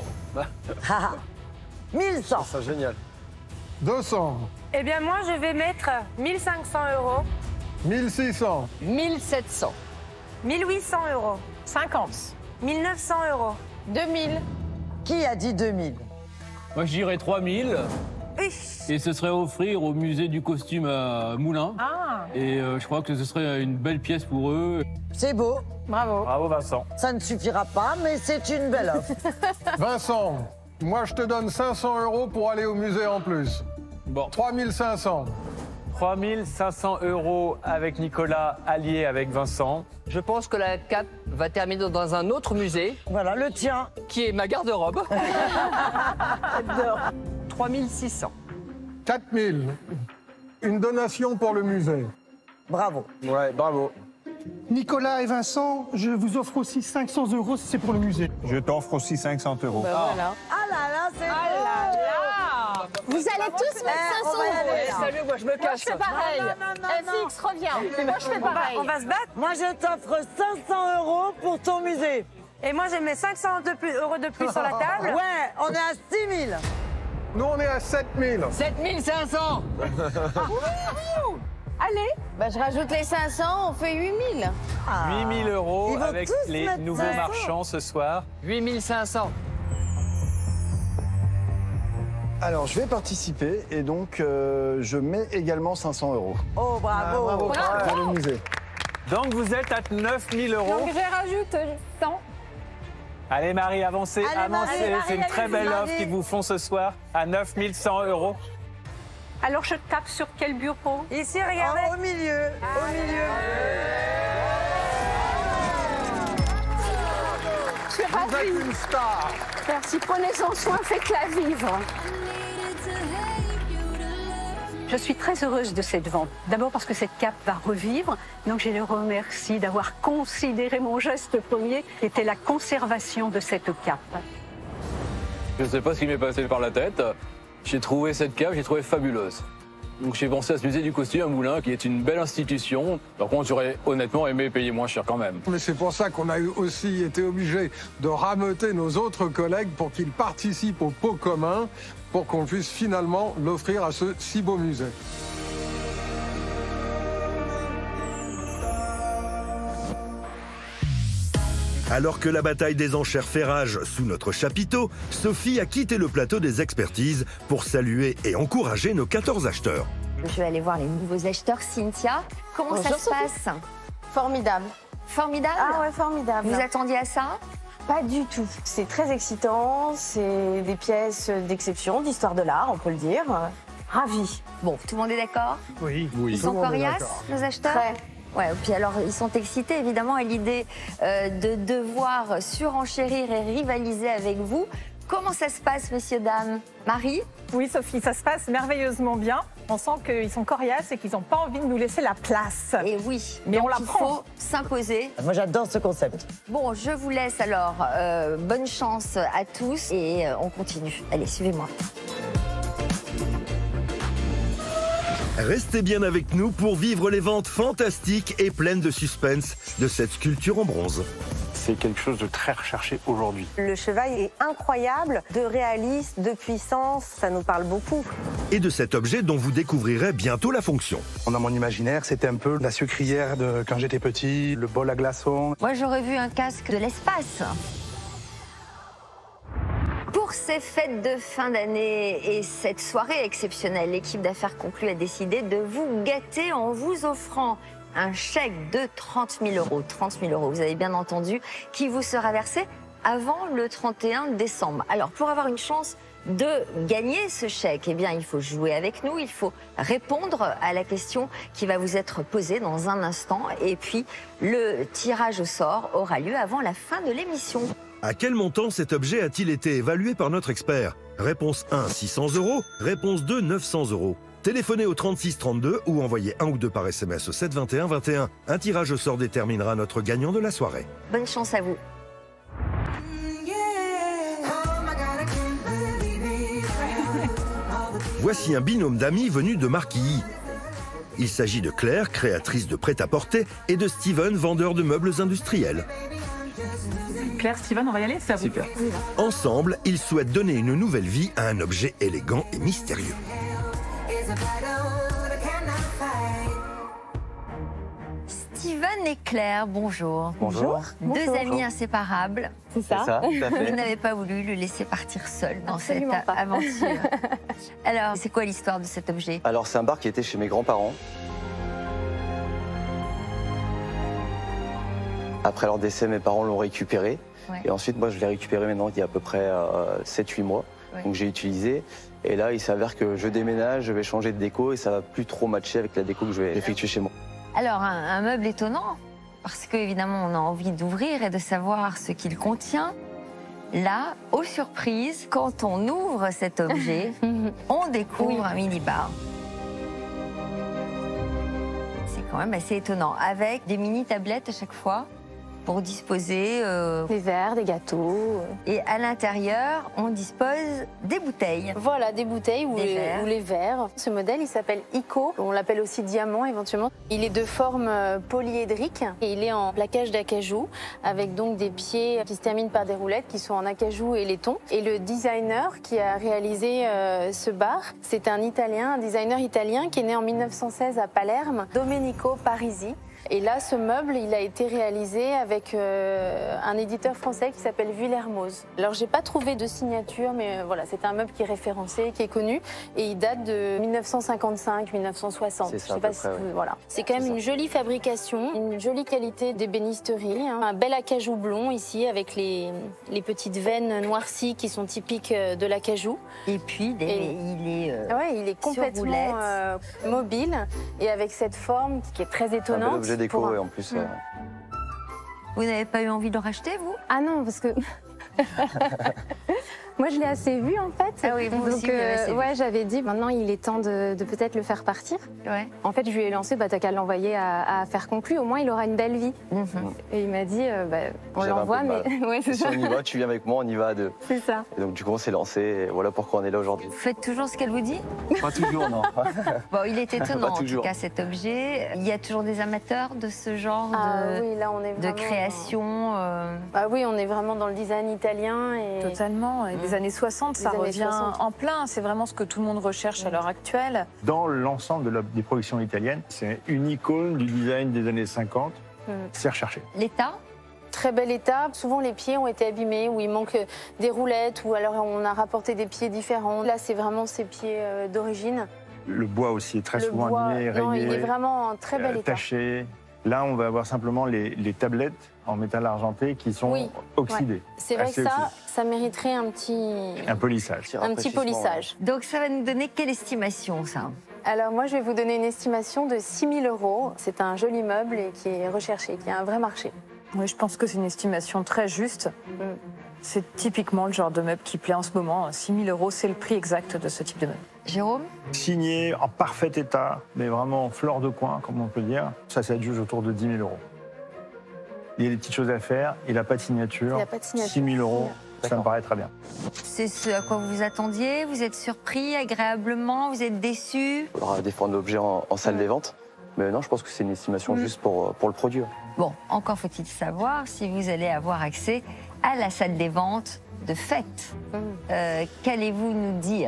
1100. C'est génial. 200. Eh bien, moi, je vais mettre 1500 €. 1600. 1700. 1800 €. 50. 1900 €. 2000. Qui a dit 2000? Moi, je dirais 3000. Oui. Et ce serait offrir au musée du costume à Moulins. Ah, Et je crois que ce serait une belle pièce pour eux. C'est beau. bravo. Bravo Vincent. Ça ne suffira pas, mais c'est une belle offre. Vincent, moi je te donne 500 € pour aller au musée en plus. Bon. 3500. 3500 € avec Nicolas, allié avec Vincent. Je pense que la cape va terminer dans un autre musée, Voilà, le tien. qui est ma garde-robe. 3600. 4000. Une donation pour le musée. Bravo. Ouais, bravo. Nicolas et Vincent, je vous offre aussi 500 € si c'est pour le musée. Je t'offre aussi 500 €. Voilà. Ah là là, c'est Ah beau. là là. Vous allez tous mettre 500 on va y aller, €. là. Salut, moi je me Moi, casse. je fais pareil. FX, reviens. Moi, je fais pareil. On va se battre. Moi, je t'offre 500 € pour ton musée. Et moi, je mets 500 € de plus sur la table. Ouais, on est à 6000. Nous on est à 7000. 7500. Allez, Bah, je rajoute les 500, on fait 8000. 8000 Ils € vont avec tous les mettre nouveaux 500. marchands ce soir. 8500. Alors, je vais participer et donc je mets également 500 €. Oh, bravo. Bravo. Pour le musée. Donc vous êtes à 9000 €. Donc, je rajoute 100. Allez Marie, avancez, Allez, avancez. Marie, Marie, C'est une très allez, belle Marie. offre qu'ils vous font ce soir à 9100 €. alors je tape sur quel bureau? Ici, regardez. Au milieu. Au milieu. Je suis ravie. Une star. Merci, prenez-en soin, faites-la vivre. Je suis très heureuse de cette vente. D'abord parce que cette cape va revivre. Donc je les remercie d'avoir considéré mon geste premier, qui était la conservation de cette cape. Je ne sais pas ce qui m'est passé par la tête. J'ai trouvé cette cape, j'ai trouvé fabuleuse. Donc j'ai pensé à ce musée du costume à Moulins, qui est une belle institution. Par contre, j'aurais honnêtement aimé payer moins cher quand même. Mais c'est pour ça qu'on a aussi été obligé de rameuter nos autres collègues pour qu'ils participent au pot commun, pour qu'on puisse finalement l'offrir à ce si beau musée. Alors que la bataille des enchères fait rage sous notre chapiteau, Sophie a quitté le plateau des expertises pour saluer et encourager nos 14 acheteurs. Je vais aller voir les nouveaux acheteurs. Cynthia, comment Bonjour, ça se passe? Formidable. Formidable? Ah ouais, formidable. Vous attendiez à ça? Pas du tout. C'est très excitant, c'est des pièces d'exception, d'histoire de l'art, on peut le dire. Ravi. Bon, tout le monde est d'accord? Oui. Ils sont coriaces, nos acheteurs? Très. Ouais, puis alors ils sont excités évidemment à l'idée de devoir surenchérir et rivaliser avec vous. Comment ça se passe, messieurs, dames? Marie? Oui, Sophie, ça se passe merveilleusement bien. On sent qu'ils sont coriaces et qu'ils n'ont pas envie de nous laisser la place. Et oui, mais donc on la il prend. faut s'imposer. Moi, j'adore ce concept. Bon, je vous laisse alors. Bonne chance à tous et on continue. Allez, suivez-moi. Restez bien avec nous pour vivre les ventes fantastiques et pleines de suspense de cette sculpture en bronze. C'est quelque chose de très recherché aujourd'hui. Le cheval est incroyable, de réalisme, de puissance, ça nous parle beaucoup. Et de cet objet dont vous découvrirez bientôt la fonction. Dans mon imaginaire, c'était un peu la sucrière de quand j'étais petit, le bol à glaçons. Moi, j'aurais vu un casque de l'espace. Pour ces fêtes de fin d'année et cette soirée exceptionnelle, l'équipe d'affaires conclue a décidé de vous gâter en vous offrant un chèque de 30 000 euros. 30 000 euros, vous avez bien entendu, qui vous sera versé avant le 31 décembre. Alors, pour avoir une chance de gagner ce chèque, eh bien, il faut jouer avec nous, il faut répondre à la question qui va vous être posée dans un instant. Et puis, le tirage au sort aura lieu avant la fin de l'émission. À quel montant cet objet a-t-il été évalué par notre expert? Réponse 1, 600 euros. Réponse 2, 900 euros. Téléphonez au 36 32 ou envoyez 1 ou 2 par SMS au 7 21 21. Un tirage au sort déterminera notre gagnant de la soirée. Bonne chance à vous. Voici un binôme d'amis venus de Marquilly. Il s'agit de Claire, créatrice de prêt-à-porter, et de Steven, vendeur de meubles industriels. Claire, Steven, on va y aller, c'est à vous. Super. Ensemble, ils souhaitent donner une nouvelle vie à un objet élégant et mystérieux. Steven et Claire, bonjour. Bonjour. Deux amis inséparables. C'est ça. tout à fait. Vous n'avez pas voulu le laisser partir seul dans Absolument cette pas. aventure. Alors, c'est quoi l'histoire de cet objet? Alors, c'est un bar qui était chez mes grands-parents. Après leur décès, mes parents l'ont récupéré. Ouais. Et ensuite, moi, je l'ai récupéré maintenant il y a à peu près 7-8 mois. Ouais. Donc, j'ai utilisé. Et là, il s'avère que je déménage, je vais changer de déco et ça va plus trop matcher avec la déco que je vais effectuer chez moi. Alors, un meuble étonnant, parce qu'évidemment, on a envie d'ouvrir et de savoir ce qu'il contient. Là, aux surprises, quand on ouvre cet objet, on découvre un mini-bar. C'est quand même assez étonnant, avec des mini-tablettes à chaque fois pour disposer Des verres, des gâteaux. Et à l'intérieur, on dispose des bouteilles. Voilà, des bouteilles ou les verres. Ce modèle, il s'appelle Ico. On l'appelle aussi diamant éventuellement. Il est de forme polyédrique et il est en plaquage d'acajou avec donc des pieds qui se terminent par des roulettes qui sont en acajou et laiton. Et le designer qui a réalisé ce bar, c'est un designer italien qui est né en 1916 à Palerme, Domenico Parisi. Et là, ce meuble, il a été réalisé avec un éditeur français qui s'appelle Villermoz. Alors, j'ai pas trouvé de signature, mais voilà, c'est un meuble qui est référencé, qui est connu, et il date de 1955-1960. C'est ça, Je sais pas si voilà. C'est quand même une jolie fabrication, une jolie qualité d'ébénisterie, hein. Un bel acajou blond ici, avec les petites veines noircies qui sont typiques de l'acajou. Et puis, il est complètement mobile, et avec cette forme qui est très étonnante. Un bel objet déco et en plus. Vous n'avez pas eu envie de le racheter, vous? Ah non, parce que Moi, je l'ai assez vu en fait. Ah oui, vous Donc, aussi, vous l'avez assez vu. ouais, j'avais dit, maintenant il est temps de peut-être le faire partir. Ouais. En fait, je lui ai lancé, t'as qu'à l'envoyer à faire conclu, au moins il aura une belle vie. Et il m'a dit, on J'avais un l'envoie, peu de mais. mal. Ouais, c'est Si ça. on y va, tu viens avec moi, on y va à deux. C'est ça. Et donc du coup, on s'est lancé, et voilà pourquoi on est là aujourd'hui. Vous faites toujours ce qu'elle vous dit? Pas toujours, non. Bon, il est étonnant Pas en tout toujours. cas cet objet. Il y a toujours des amateurs de ce genre Oui, là, on est de vraiment création. Bah oui, on est vraiment dans le design italien. Et... Totalement. Et des années 60, ça Des années revient 60. en plein. C'est vraiment ce que tout le monde recherche à l'heure actuelle. Dans l'ensemble des productions italiennes, c'est une icône du design des années 50. C'est recherché. L'état? Très bel état. Souvent, les pieds ont été abîmés, ou il manque des roulettes, ou alors on a rapporté des pieds différents. Là, c'est vraiment ces pieds d'origine. Le bois aussi est très Le souvent bois, abîmé, non, rayé, il est vraiment en très bel état. taché. Là, on va avoir simplement les tablettes en métal argenté qui sont Oui, oxydées. ouais. C'est vrai que Assez ça mériterait un petit... Un polissage. Un petit polissage. Donc ça va nous donner quelle estimation, ça? Alors moi, je vais vous donner une estimation de 6 000 €. C'est un joli meuble et qui est recherché, qui a un vrai marché. Oui, je pense que c'est une estimation très juste. C'est typiquement le genre de meuble qui plaît en ce moment. 6 000 €, c'est le prix exact de ce type de meuble. Jérôme? Signé en parfait état, mais vraiment en fleur de coin, comme on peut dire. Ça s'adjuge autour de 10 000 €. Il y a des petites choses à faire, il n'a pas de signature. Il n'a pas de signature. 6 000 €, ça me paraît très bien. C'est ce à quoi vous vous attendiez? Vous êtes surpris agréablement? Vous êtes déçu? Il faudra défendre l'objet en salle des ventes. Mais non, je pense que c'est une estimation juste pour le produit. Bon, encore faut-il savoir si vous allez avoir accès à la salle des ventes de fête. Qu'allez-vous nous dire?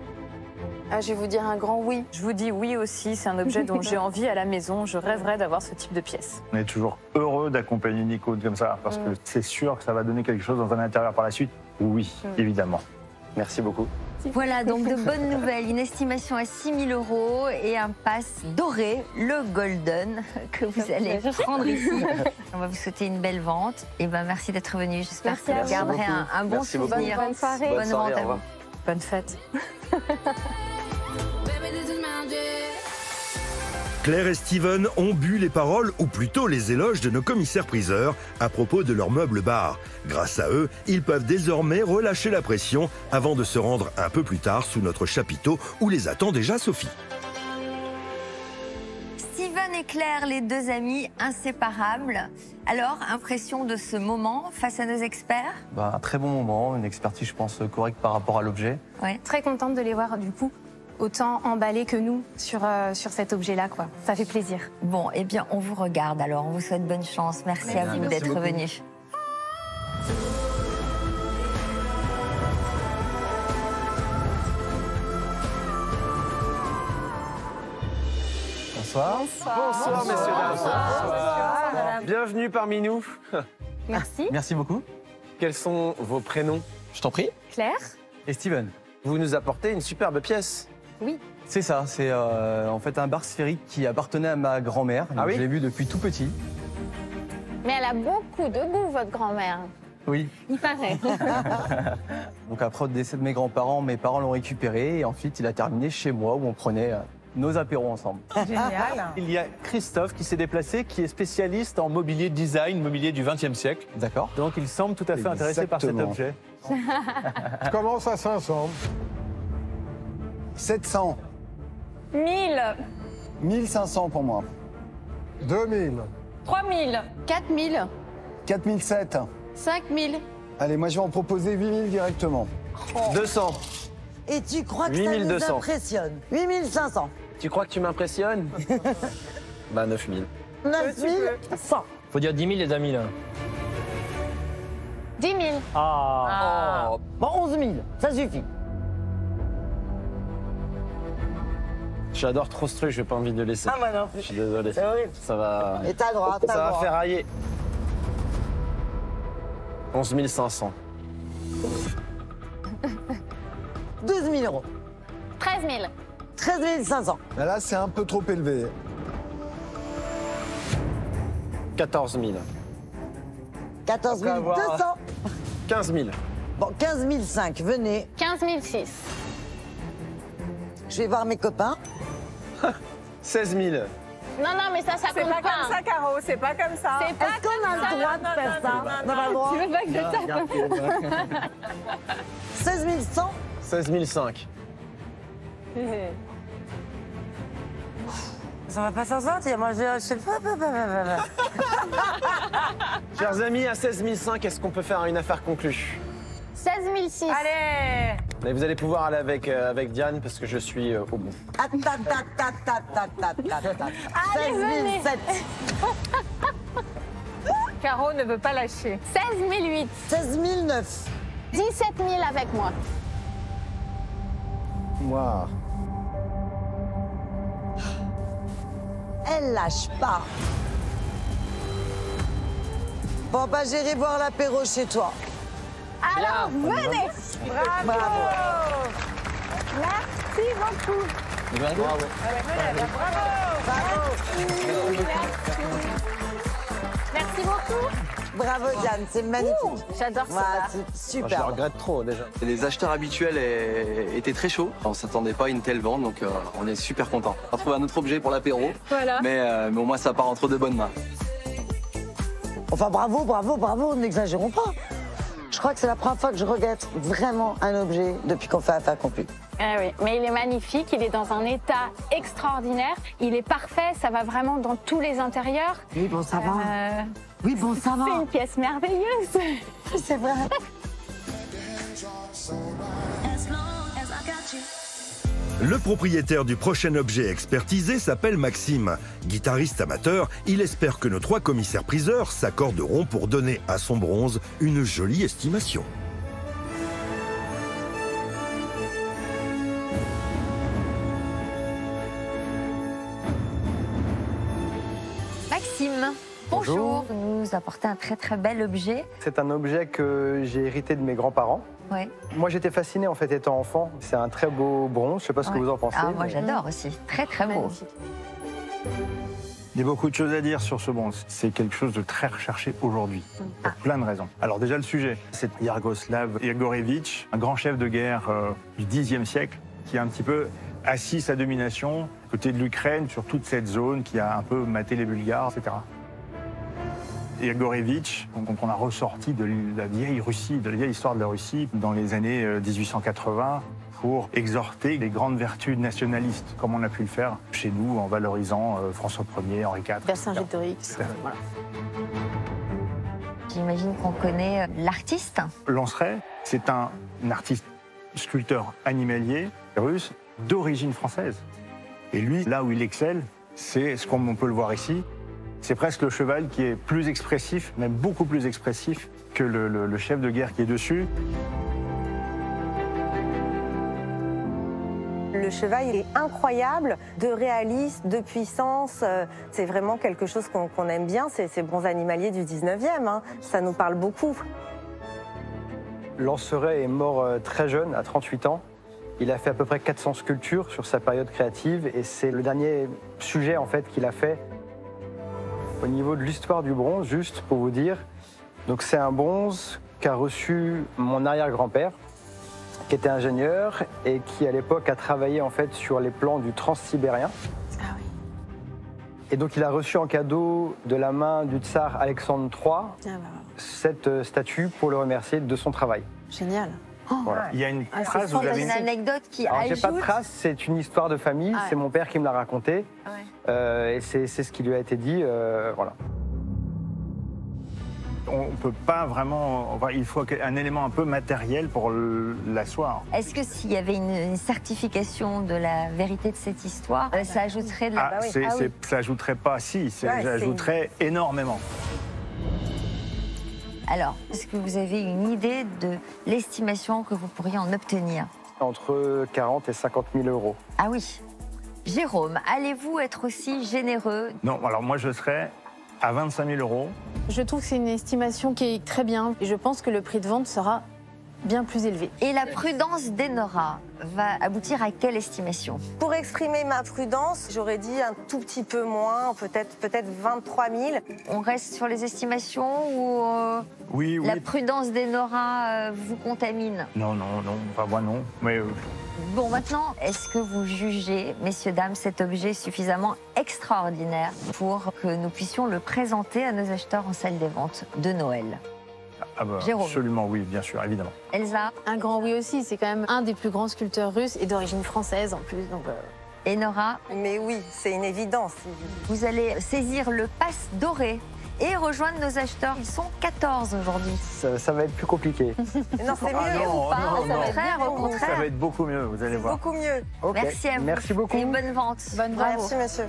Ah, je vais vous dire un grand oui. Je vous dis oui aussi, c'est un objet dont j'ai envie à la maison. Je rêverais d'avoir ce type de pièce. On est toujours heureux d'accompagner une icône comme ça, parce que c'est sûr que ça va donner quelque chose dans un intérieur par la suite. Oui, évidemment. Merci beaucoup. Voilà, donc de bonnes nouvelles. Une estimation à 6 000 € et un pass doré, le Golden, que vous allez prendre ici. On va vous souhaiter une belle vente. Et ben merci d'être venu. J'espère Merci que à vous vous. garderez un bon Merci beaucoup. souvenir. Bonne soirée. Bonne vente à vous. Bonne fête. Claire et Steven ont bu les paroles, ou plutôt les éloges de nos commissaires-priseurs à propos de leur meuble bar. Grâce à eux, ils peuvent désormais relâcher la pression avant de se rendre un peu plus tard sous notre chapiteau où les attend déjà Sophie. Steven et Claire, les deux amis inséparables. Alors, impression de ce moment face à nos experts? Un très bon moment, une expertise, je pense, correcte par rapport à l'objet. Ouais. Très contente de les voir du coup autant emballés que nous sur cet objet-là, quoi. Ça fait plaisir. Bon, eh bien, on vous regarde alors. On vous souhaite bonne chance. Merci à vous d'être venus. Bonsoir. Bonsoir, messieurs, dames. Bienvenue parmi nous. Merci. Merci beaucoup. Quels sont vos prénoms? Je t'en prie. Claire? Et Steven, vous nous apportez une superbe pièce. Oui. C'est ça, c'est en fait un bar sphérique qui appartenait à ma grand-mère. Ah oui? Je l'ai vu depuis tout petit. Mais elle a beaucoup de goût, votre grand-mère. Oui. Il paraît. Donc après le décès de mes grands-parents, mes parents l'ont récupéré et ensuite il a terminé chez moi où on prenait nos apéros ensemble. Génial. Il y a Christophe qui s'est déplacé, qui est spécialiste en mobilier design, mobilier du XXe siècle. D'accord. Donc il semble tout à fait intéressé par cet Exactement. objet. Je commence à 500. 700. 1000. 1500 pour moi. 2000. 3000. 4000, 4007. 5000. Allez, moi je vais en proposer 8000 directement. 200. Et tu crois que ça nous 8200. impressionne? 8500. Tu crois que tu m'impressionnes? 9000. 9100. Faut dire 10 000 les amis là. 10 000. Ah. Bon, 11 000, ça suffit. J'adore trop ce truc, j'ai pas envie de le laisser. Ah, moi non. Je suis désolé. C'est horrible. Ça va. Et t'as le droit, t'as Ça le va droit. faire railler. 11 500. 12 000 €. 13 000. 13 500. Là, c'est un peu trop élevé. 14 000. 14 200. 15 000. Bon, 15 500, venez. 15 006. Je vais voir mes copains. 16 000. Non, non, mais ça compte pas. C'est pas comme ça, Caro, c'est pas comme ça. Est-ce qu'on a le droit de faire ça? On n'a pas le droit. Tu veux pas que je tape 16 100. 16 500. Ça va pas s'en sortir, moi je sais pas. Chers amis, à 16 500, est-ce qu'on peut faire une affaire conclue? 16 600. Allez! Mais vous allez pouvoir aller avec Diane parce que je suis au bout. 16 700. Caro ne veut pas lâcher. 16 800. 16 900. 17 000 avec moi. Moi. Elle lâche pas. Bon, bah, j'irai boire l'apéro chez toi. Alors, venez. Bravo! Merci beaucoup. Bravo. Merci beaucoup. Bravo, Diane, c'est magnifique. J'adore ça. Voilà, c'est Je le super. regrette trop déjà. Les acheteurs habituels étaient très chauds. On ne s'attendait pas à une telle vente, donc on est super content. On va trouver un autre objet pour l'apéro, Voilà. mais au moins ça part entre de bonnes mains. Enfin, bravo, n'exagérons pas. Je crois que c'est la première fois que je regrette vraiment un objet depuis qu'on fait affaire conclue. Ah oui, mais il est magnifique, il est dans un état extraordinaire, il est parfait, ça va vraiment dans tous les intérieurs. Oui, bon, ça va. Oui, bon, ça va. C'est une pièce merveilleuse. C'est vrai. Le propriétaire du prochain objet expertisé s'appelle Maxime. Guitariste amateur, il espère que nos 3 commissaires-priseurs s'accorderont pour donner à son bronze une jolie estimation. Maxime, bonjour. Vous nous apportez un très bel objet. C'est un objet que j'ai hérité de mes grands-parents. Ouais. Moi, j'étais fasciné en fait étant enfant. C'est un très beau bronze. Je sais pas ce que vous en pensez. Ah, moi j'adore aussi. Très beau. Il y a beaucoup de choses à dire sur ce bronze. C'est quelque chose de très recherché aujourd'hui, pour plein de raisons. Alors déjà le sujet, c'est Yaroslav Igorevitch, un grand chef de guerre du Xe siècle, qui a un petit peu assis sa domination côté de l'Ukraine sur toute cette zone, qui a un peu maté les Bulgares, etc. Igorevitch, donc on a ressorti de la vieille Russie, de la vieille histoire de la Russie dans les années 1880 pour exhorter les grandes vertus nationalistes, comme on a pu le faire chez nous en valorisant François Ier, Henri IV. Vercingétorix. Voilà. J'imagine qu'on connaît l'artiste. Lanceret, c'est un artiste sculpteur animalier russe d'origine française. Et lui, là où il excelle, c'est ce qu'on peut le voir ici. C'est presque le cheval qui est plus expressif, même beaucoup plus expressif que le chef de guerre qui est dessus. Le cheval, il est incroyable, de réalisme, de puissance. C'est vraiment quelque chose qu'on aime bien, ces bronzes animaliers du 19e. Hein. Ça nous parle beaucoup. Lanceret est mort très jeune, à 38 ans. Il a fait à peu près 400 sculptures sur sa période créative et c'est le dernier sujet en fait qu'il a fait. Au niveau de l'histoire du bronze, juste pour vous dire, donc c'est un bronze qu'a reçu mon arrière-grand-père, qui était ingénieur et qui à l'époque a travaillé en fait sur les plans du Transsibérien. Ah oui. Et donc il a reçu en cadeau de la main du tsar Alexandre III cette statue pour le remercier de son travail. Génial. Voilà. Il y a une trace, vous avez une anecdote qui Alors, ajoute. j'ai pas de trace, c'est une histoire de famille, c'est mon père qui me l'a raconté. Et c'est ce qui lui a été dit, voilà. On ne peut pas vraiment... Enfin, il faut un élément un peu matériel pour l'asseoir. Est-ce que s'il y avait une certification de la vérité de cette histoire, ça ajouterait de la... Ça ajouterait pas, si, ça ajouterait énormément. Alors, est-ce que vous avez une idée de l'estimation que vous pourriez en obtenir? Entre 40 et 50 000 euros. Ah oui. Jérôme, allez-vous être aussi généreux? Non, alors moi je serais à 25 000 euros. Je trouve que c'est une estimation qui est très bien et je pense que le prix de vente sera bien plus élevé. Et la prudence d'Enora va aboutir à quelle estimation? Pour exprimer ma prudence, j'aurais dit un tout petit peu moins, peut-être 23 000. On reste sur les estimations ou oui. La prudence d'Enora vous contamine? Non, enfin moi non. Mais Bon, maintenant, est-ce que vous jugez, messieurs, dames, cet objet suffisamment extraordinaire pour que nous puissions le présenter à nos acheteurs en salle des ventes de Noël? Ah bah, Jérôme. absolument oui, bien sûr, évidemment. Elsa? Un grand oui aussi, c'est quand même un des plus grands sculpteurs russes et d'origine française en plus. Donc, Et Nora? Mais oui, c'est une évidence. Vous allez saisir le pass doré et rejoindre nos acheteurs. Ils sont 14 aujourd'hui. Ça va être plus compliqué. Non, c'est mieux. non, Pas, non, au non. contraire, au Ça contraire. va être beaucoup mieux, vous allez voir. Beaucoup mieux. Ok. Merci à vous. Merci beaucoup. Et bonne vente. bonne Bravo. Merci, monsieur.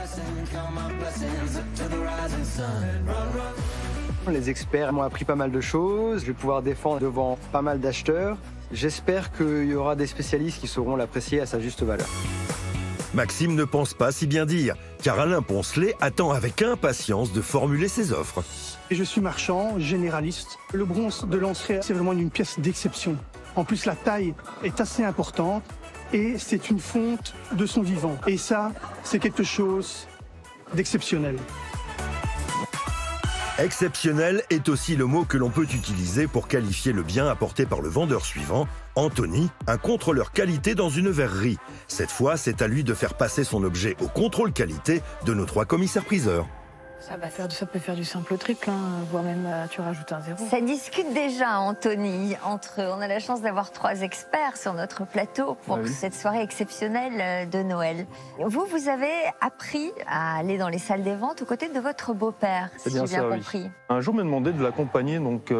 Les experts m'ont appris pas mal de choses. Je vais pouvoir défendre devant pas mal d'acheteurs. J'espère qu'il y aura des spécialistes qui sauront l'apprécier à sa juste valeur. Maxime ne pense pas si bien dire, car Alain Poncelet attend avec impatience de formuler ses offres. Et je suis marchand, généraliste. Le bronze de l'entrée, c'est vraiment une pièce d'exception. En plus, la taille est assez importante et c'est une fonte de son vivant. Et ça, c'est quelque chose d'exceptionnel. Exceptionnel est aussi le mot que l'on peut utiliser pour qualifier le bien apporté par le vendeur suivant, Anthony, un contrôleur qualité dans une verrerie. Cette fois, c'est à lui de faire passer son objet au contrôle qualité de nos 3 commissaires-priseurs. Ça peut faire du simple au triple, hein, voire même tu rajoutes un 0. Ça discute déjà, Anthony. On a la chance d'avoir 3 experts sur notre plateau pour cette soirée exceptionnelle de Noël. Vous avez appris à aller dans les salles des ventes aux côtés de votre beau-père, si j'ai bien compris. Oui. Un jour, on m'a demandé de l'accompagner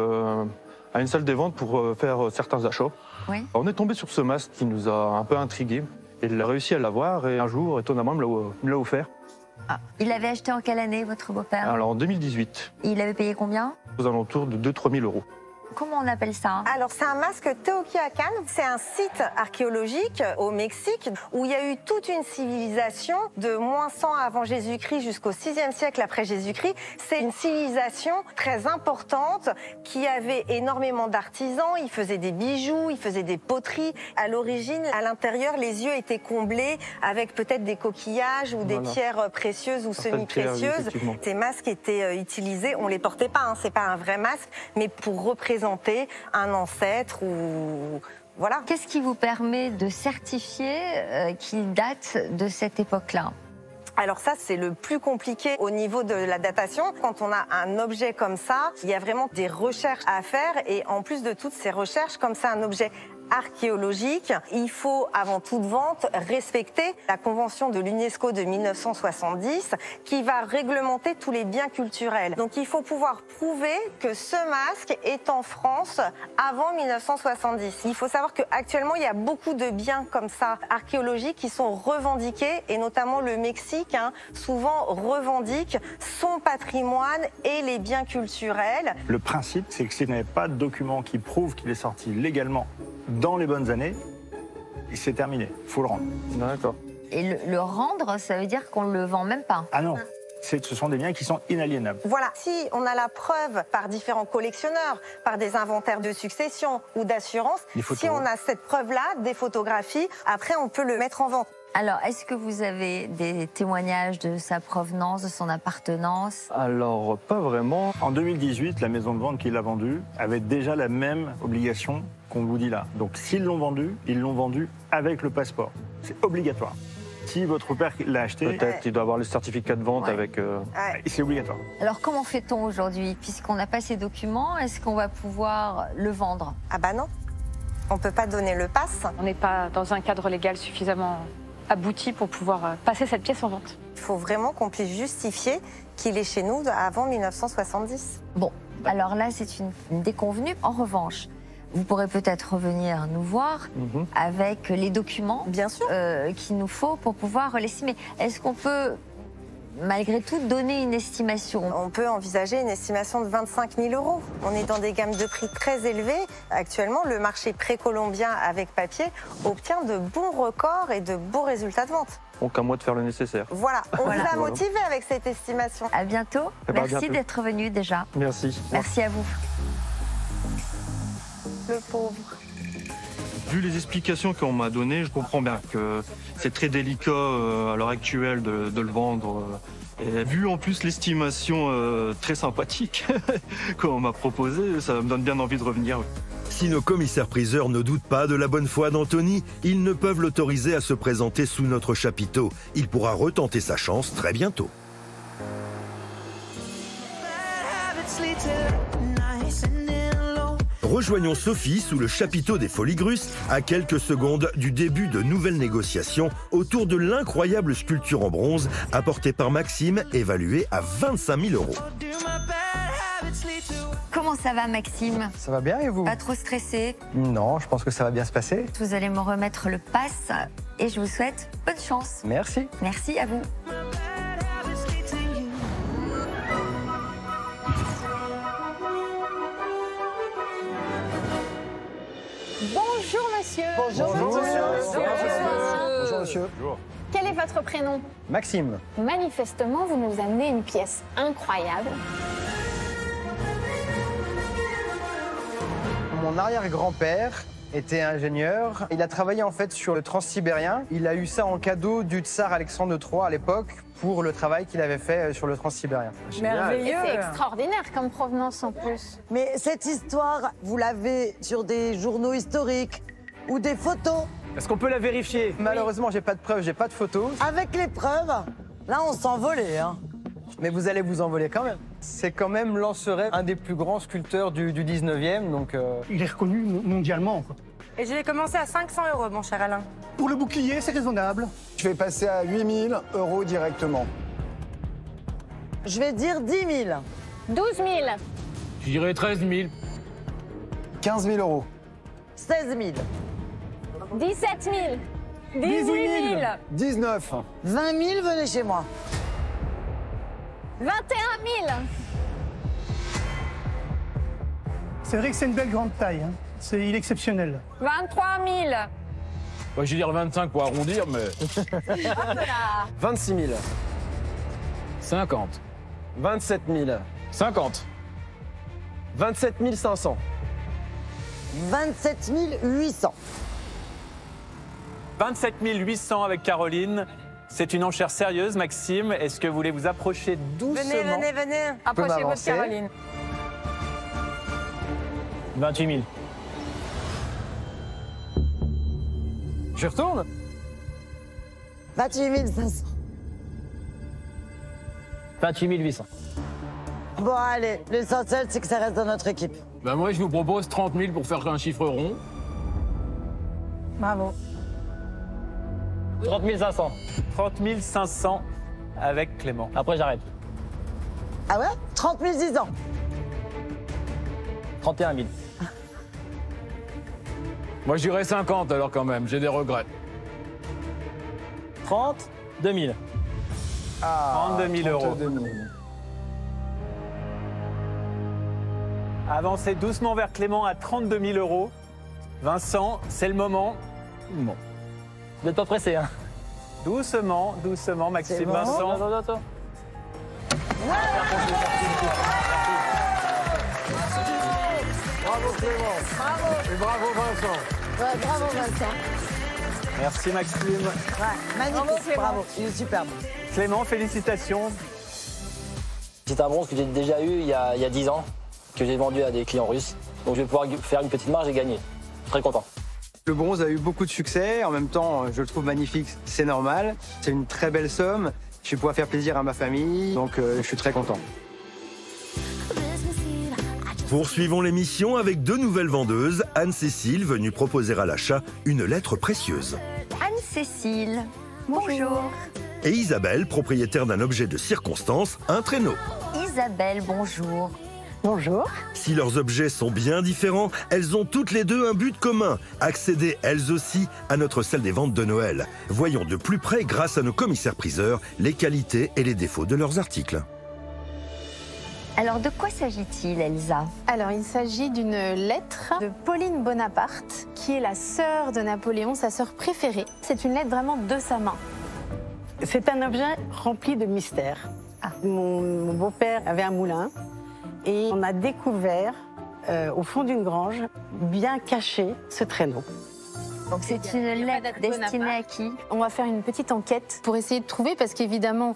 à une salle des ventes pour faire certains achats. Oui. On est tombé sur ce masque qui nous a un peu intrigués. Il a réussi à l'avoir et un jour, étonnamment, il me l'a offert. Ah. Il l'avait acheté en quelle année, votre beau-père? Alors en 2018. Il avait payé combien? Aux alentours de 2-3 000 euros. Comment on appelle ça? Alors, c'est un masque Teotihuacan. C'est un site archéologique au Mexique où il y a eu toute une civilisation de moins 100 avant Jésus-Christ jusqu'au 6e siècle après Jésus-Christ. C'est une civilisation très importante qui avait énormément d'artisans. Ils faisaient des bijoux, ils faisaient des poteries. À l'origine, à l'intérieur, les yeux étaient comblés avec peut-être des coquillages ou des pierres précieuses ou semi-précieuses. Ces masques étaient utilisés, on les portait pas, hein, c'est pas un vrai masque, mais pour représenter un ancêtre ou voilà. Qu'est-ce qui vous permet de certifier qu'il date de cette époque-là? Alors ça, c'est le plus compliqué au niveau de la datation. Quand on a un objet comme ça, il y a vraiment des recherches à faire et en plus de toutes ces recherches, comme c'est un objet archéologique, il faut avant toute vente respecter la convention de l'UNESCO de 1970 qui va réglementer tous les biens culturels. Donc il faut pouvoir prouver que ce masque est en France avant 1970. Il faut savoir qu'actuellement il y a beaucoup de biens comme ça archéologiques qui sont revendiqués et notamment le Mexique souvent revendique son patrimoine et les biens culturels. Le principe, c'est que s'il n'y avait pas de document qui prouve qu'il est sorti légalement dans les bonnes années, c'est terminé. Il faut le rendre. D'accord. Et le rendre, ça veut dire qu'on ne le vend même pas? Ah non, ce sont des biens qui sont inaliénables. Voilà, si on a la preuve par différents collectionneurs, par des inventaires de succession ou d'assurance, si on a cette preuve-là, des photographies, après on peut le mettre en vente. Alors, est-ce que vous avez des témoignages de sa provenance, de son appartenance? Alors, pas vraiment. En 2018, la maison de vente qui l'a vendu avait déjà la même obligation qu'on vous dit là. Donc, s'ils l'ont vendu, ils l'ont vendu avec le passeport. C'est obligatoire. Si votre père l'a acheté... Peut-être il doit avoir le certificat de vente avec... C'est obligatoire. Alors, comment fait-on aujourd'hui? Puisqu'on n'a pas ces documents, est-ce qu'on va pouvoir le vendre? Ah bah non, on ne peut pas donner le pass. On n'est pas dans un cadre légal suffisamment abouti pour pouvoir passer cette pièce en vente. Il faut vraiment qu'on puisse justifier qu'il est chez nous avant 1970. Bon, alors là, c'est une déconvenue. En revanche, vous pourrez peut-être revenir nous voir avec les documents qu'il nous faut pour pouvoir l'estimer. Est-ce qu'on peut, malgré tout, donner une estimation? On peut envisager une estimation de 25 000 euros. On est dans des gammes de prix très élevées. Actuellement, le marché précolombien avec papier obtient de bons records et de beaux résultats de vente. Donc à moi de faire le nécessaire. Voilà, on vous a motivé avec cette estimation. À bientôt. Merci d'être venu déjà. Merci. Merci à vous. Le pauvre. Vu les explications qu'on m'a données, je comprends bien que c'est très délicat à l'heure actuelle de le vendre. Et vu en plus l'estimation très sympathique qu'on m'a proposée, ça me donne bien envie de revenir. Si nos commissaires-priseurs ne doutent pas de la bonne foi d'Anthony, ils ne peuvent l'autoriser à se présenter sous notre chapiteau. Il pourra retenter sa chance très bientôt. Rejoignons Sophie sous le chapiteau des Folies Grusses, à quelques secondes du début de nouvelles négociations autour de l'incroyable sculpture en bronze apportée par Maxime, évaluée à 25 000 €. Comment ça va, Maxime? Ça va bien et vous? Pas trop stressé? Non, je pense que ça va bien se passer. Vous allez me remettre le pass et je vous souhaite bonne chance. Merci. Merci à vous. Bonjour monsieur. Bonjour, Bonjour, monsieur. Bonjour monsieur. Quel est votre prénom? Maxime. Manifestement, vous nous amenez une pièce incroyable. Mon arrière-grand-père était ingénieur. Il a travaillé en fait sur le transsibérien. Il a eu ça en cadeau du tsar Alexandre III à l'époque pour le travail qu'il avait fait sur le transsibérien. Merveilleux. C'est extraordinaire comme provenance en plus. Mais cette histoire, vous l'avez sur des journaux historiques ou des photos? Est-ce qu'on peut la vérifier? Malheureusement, j'ai pas de preuves, j'ai pas de photos. Avec les preuves, là on s'envolait, hein. Mais vous allez vous envoler quand même. C'est quand même Lanceray, un des plus grands sculpteurs du 19e, donc... Il est reconnu mondialement, quoi. Et je l'ai commencé à 500 €, mon cher Alain. Pour le bouclier, c'est raisonnable. Je vais passer à 8 000 € directement. Je vais dire 10 000. 12 000. Je dirais 13 000. 15 000 €. 16 000. 17 000. 18 000. 19. 20 000, venez chez moi. 21 000. C'est vrai que c'est une belle grande taille, hein. Il est exceptionnel. 23 000. Ouais, je vais dire 25 pour arrondir, mais... 26 000. 50. 27 000. 50. 27 500. 27 800. 27 800 avec Caroline. C'est une enchère sérieuse, Maxime. Est-ce que vous voulez vous approcher doucement? Venez. Approchez-vous de Caroline. 28 000. Je retourne? 28 500. 28 800. Bon, allez, l'essentiel, c'est que ça reste dans notre équipe. Ben moi, je vous propose 30 000 pour faire un chiffre rond. Bravo. 30 500. 30 500 avec Clément. Après, j'arrête. Ah ouais? 30 600. 31 000. Moi, je dirais 50 alors quand même, j'ai des regrets. 32 000. Ah, 32 000 €. 32 000. Avancez doucement vers Clément à 32 000 €. Vincent, c'est le moment. Bon. Vous n'êtes pas pressé, hein? Doucement, Maxime. Bon. Vincent. Attends. Bravo Clément. Bravo. Et bravo Vincent. Ouais, bravo Vincent. Merci Maxime. Ouais, magnifique, bravo, il est superbe. Clément, félicitations. C'est un bronze que j'ai déjà eu il y a 10 ans, que j'ai vendu à des clients russes. Donc je vais pouvoir faire une petite marge et gagner. Très content. Le bronze a eu beaucoup de succès. En même temps, je le trouve magnifique. C'est normal. C'est une très belle somme. Je vais pouvoir faire plaisir à ma famille. Donc, je suis très content. Poursuivons l'émission avec deux nouvelles vendeuses. Anne-Cécile, venue proposer à l'achat une lettre précieuse. Anne-Cécile, bonjour. Et Isabelle, propriétaire d'un objet de circonstance, un traîneau. Isabelle, bonjour. Bonjour. Si leurs objets sont bien différents, elles ont toutes les deux un but commun, accéder elles aussi à notre salle des ventes de Noël. Voyons de plus près, grâce à nos commissaires-priseurs, les qualités et les défauts de leurs articles. Alors, de quoi s'agit-il, Elsa? Alors, il s'agit d'une lettre de Pauline Bonaparte, qui est la sœur de Napoléon, sa sœur préférée. C'est une lettre vraiment de sa main. C'est un objet rempli de mystères. Mon beau-père avait un moulin et on a découvert au fond d'une grange, bien caché, ce traîneau. Donc c'est une lettre destinée à qui? On va faire une petite enquête pour essayer de trouver, parce qu'évidemment,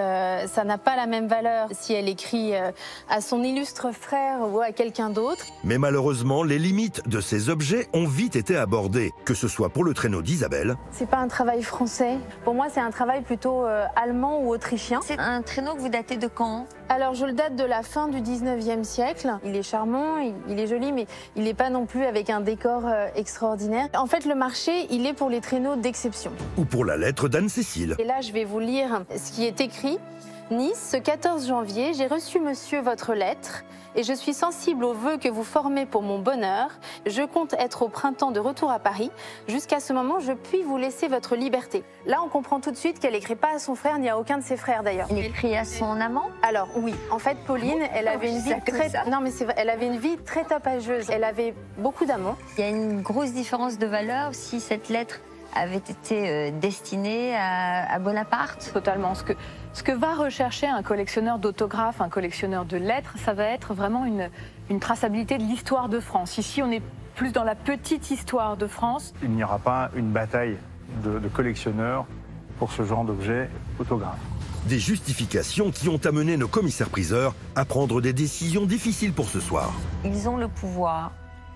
ça n'a pas la même valeur si elle écrit à son illustre frère ou à quelqu'un d'autre. Mais malheureusement, les limites de ces objets ont vite été abordées, que ce soit pour le traîneau d'Isabelle. C'est pas un travail français. Pour moi, c'est un travail plutôt allemand ou autrichien. C'est un traîneau que vous datez de quand? Alors, je le date de la fin du 19e siècle. Il est charmant, il est joli, mais il n'est pas non plus avec un décor extraordinaire. En fait, le marché, il est pour les traîneaux d'exception. Ou pour la lettre d'Anne-Cécile. Et là, je vais vous lire ce qui est écrit. Nice, ce 14 janvier, j'ai reçu, monsieur, votre lettre et je suis sensible aux vœux que vous formez pour mon bonheur. Je compte être au printemps de retour à Paris. Jusqu'à ce moment, je puis vous laisser votre liberté. Là, on comprend tout de suite qu'elle n'écrit pas à son frère, ni à aucun de ses frères d'ailleurs. Elle écrit à son amant? Alors oui, en fait, Pauline, elle avait une vie très... Non, mais c'est vrai, elle avait une vie très tapageuse. Elle avait beaucoup d'amants. Il y a une grosse différence de valeur si cette lettre avait été destinée à Bonaparte? Totalement. Ce que va rechercher un collectionneur d'autographes, un collectionneur de lettres, ça va être vraiment une traçabilité de l'histoire de France. Ici, on est plus dans la petite histoire de France. Il n'y aura pas une bataille de collectionneurs pour ce genre d'objet autographe. Des justifications qui ont amené nos commissaires-priseurs à prendre des décisions difficiles pour ce soir. Ils ont le pouvoir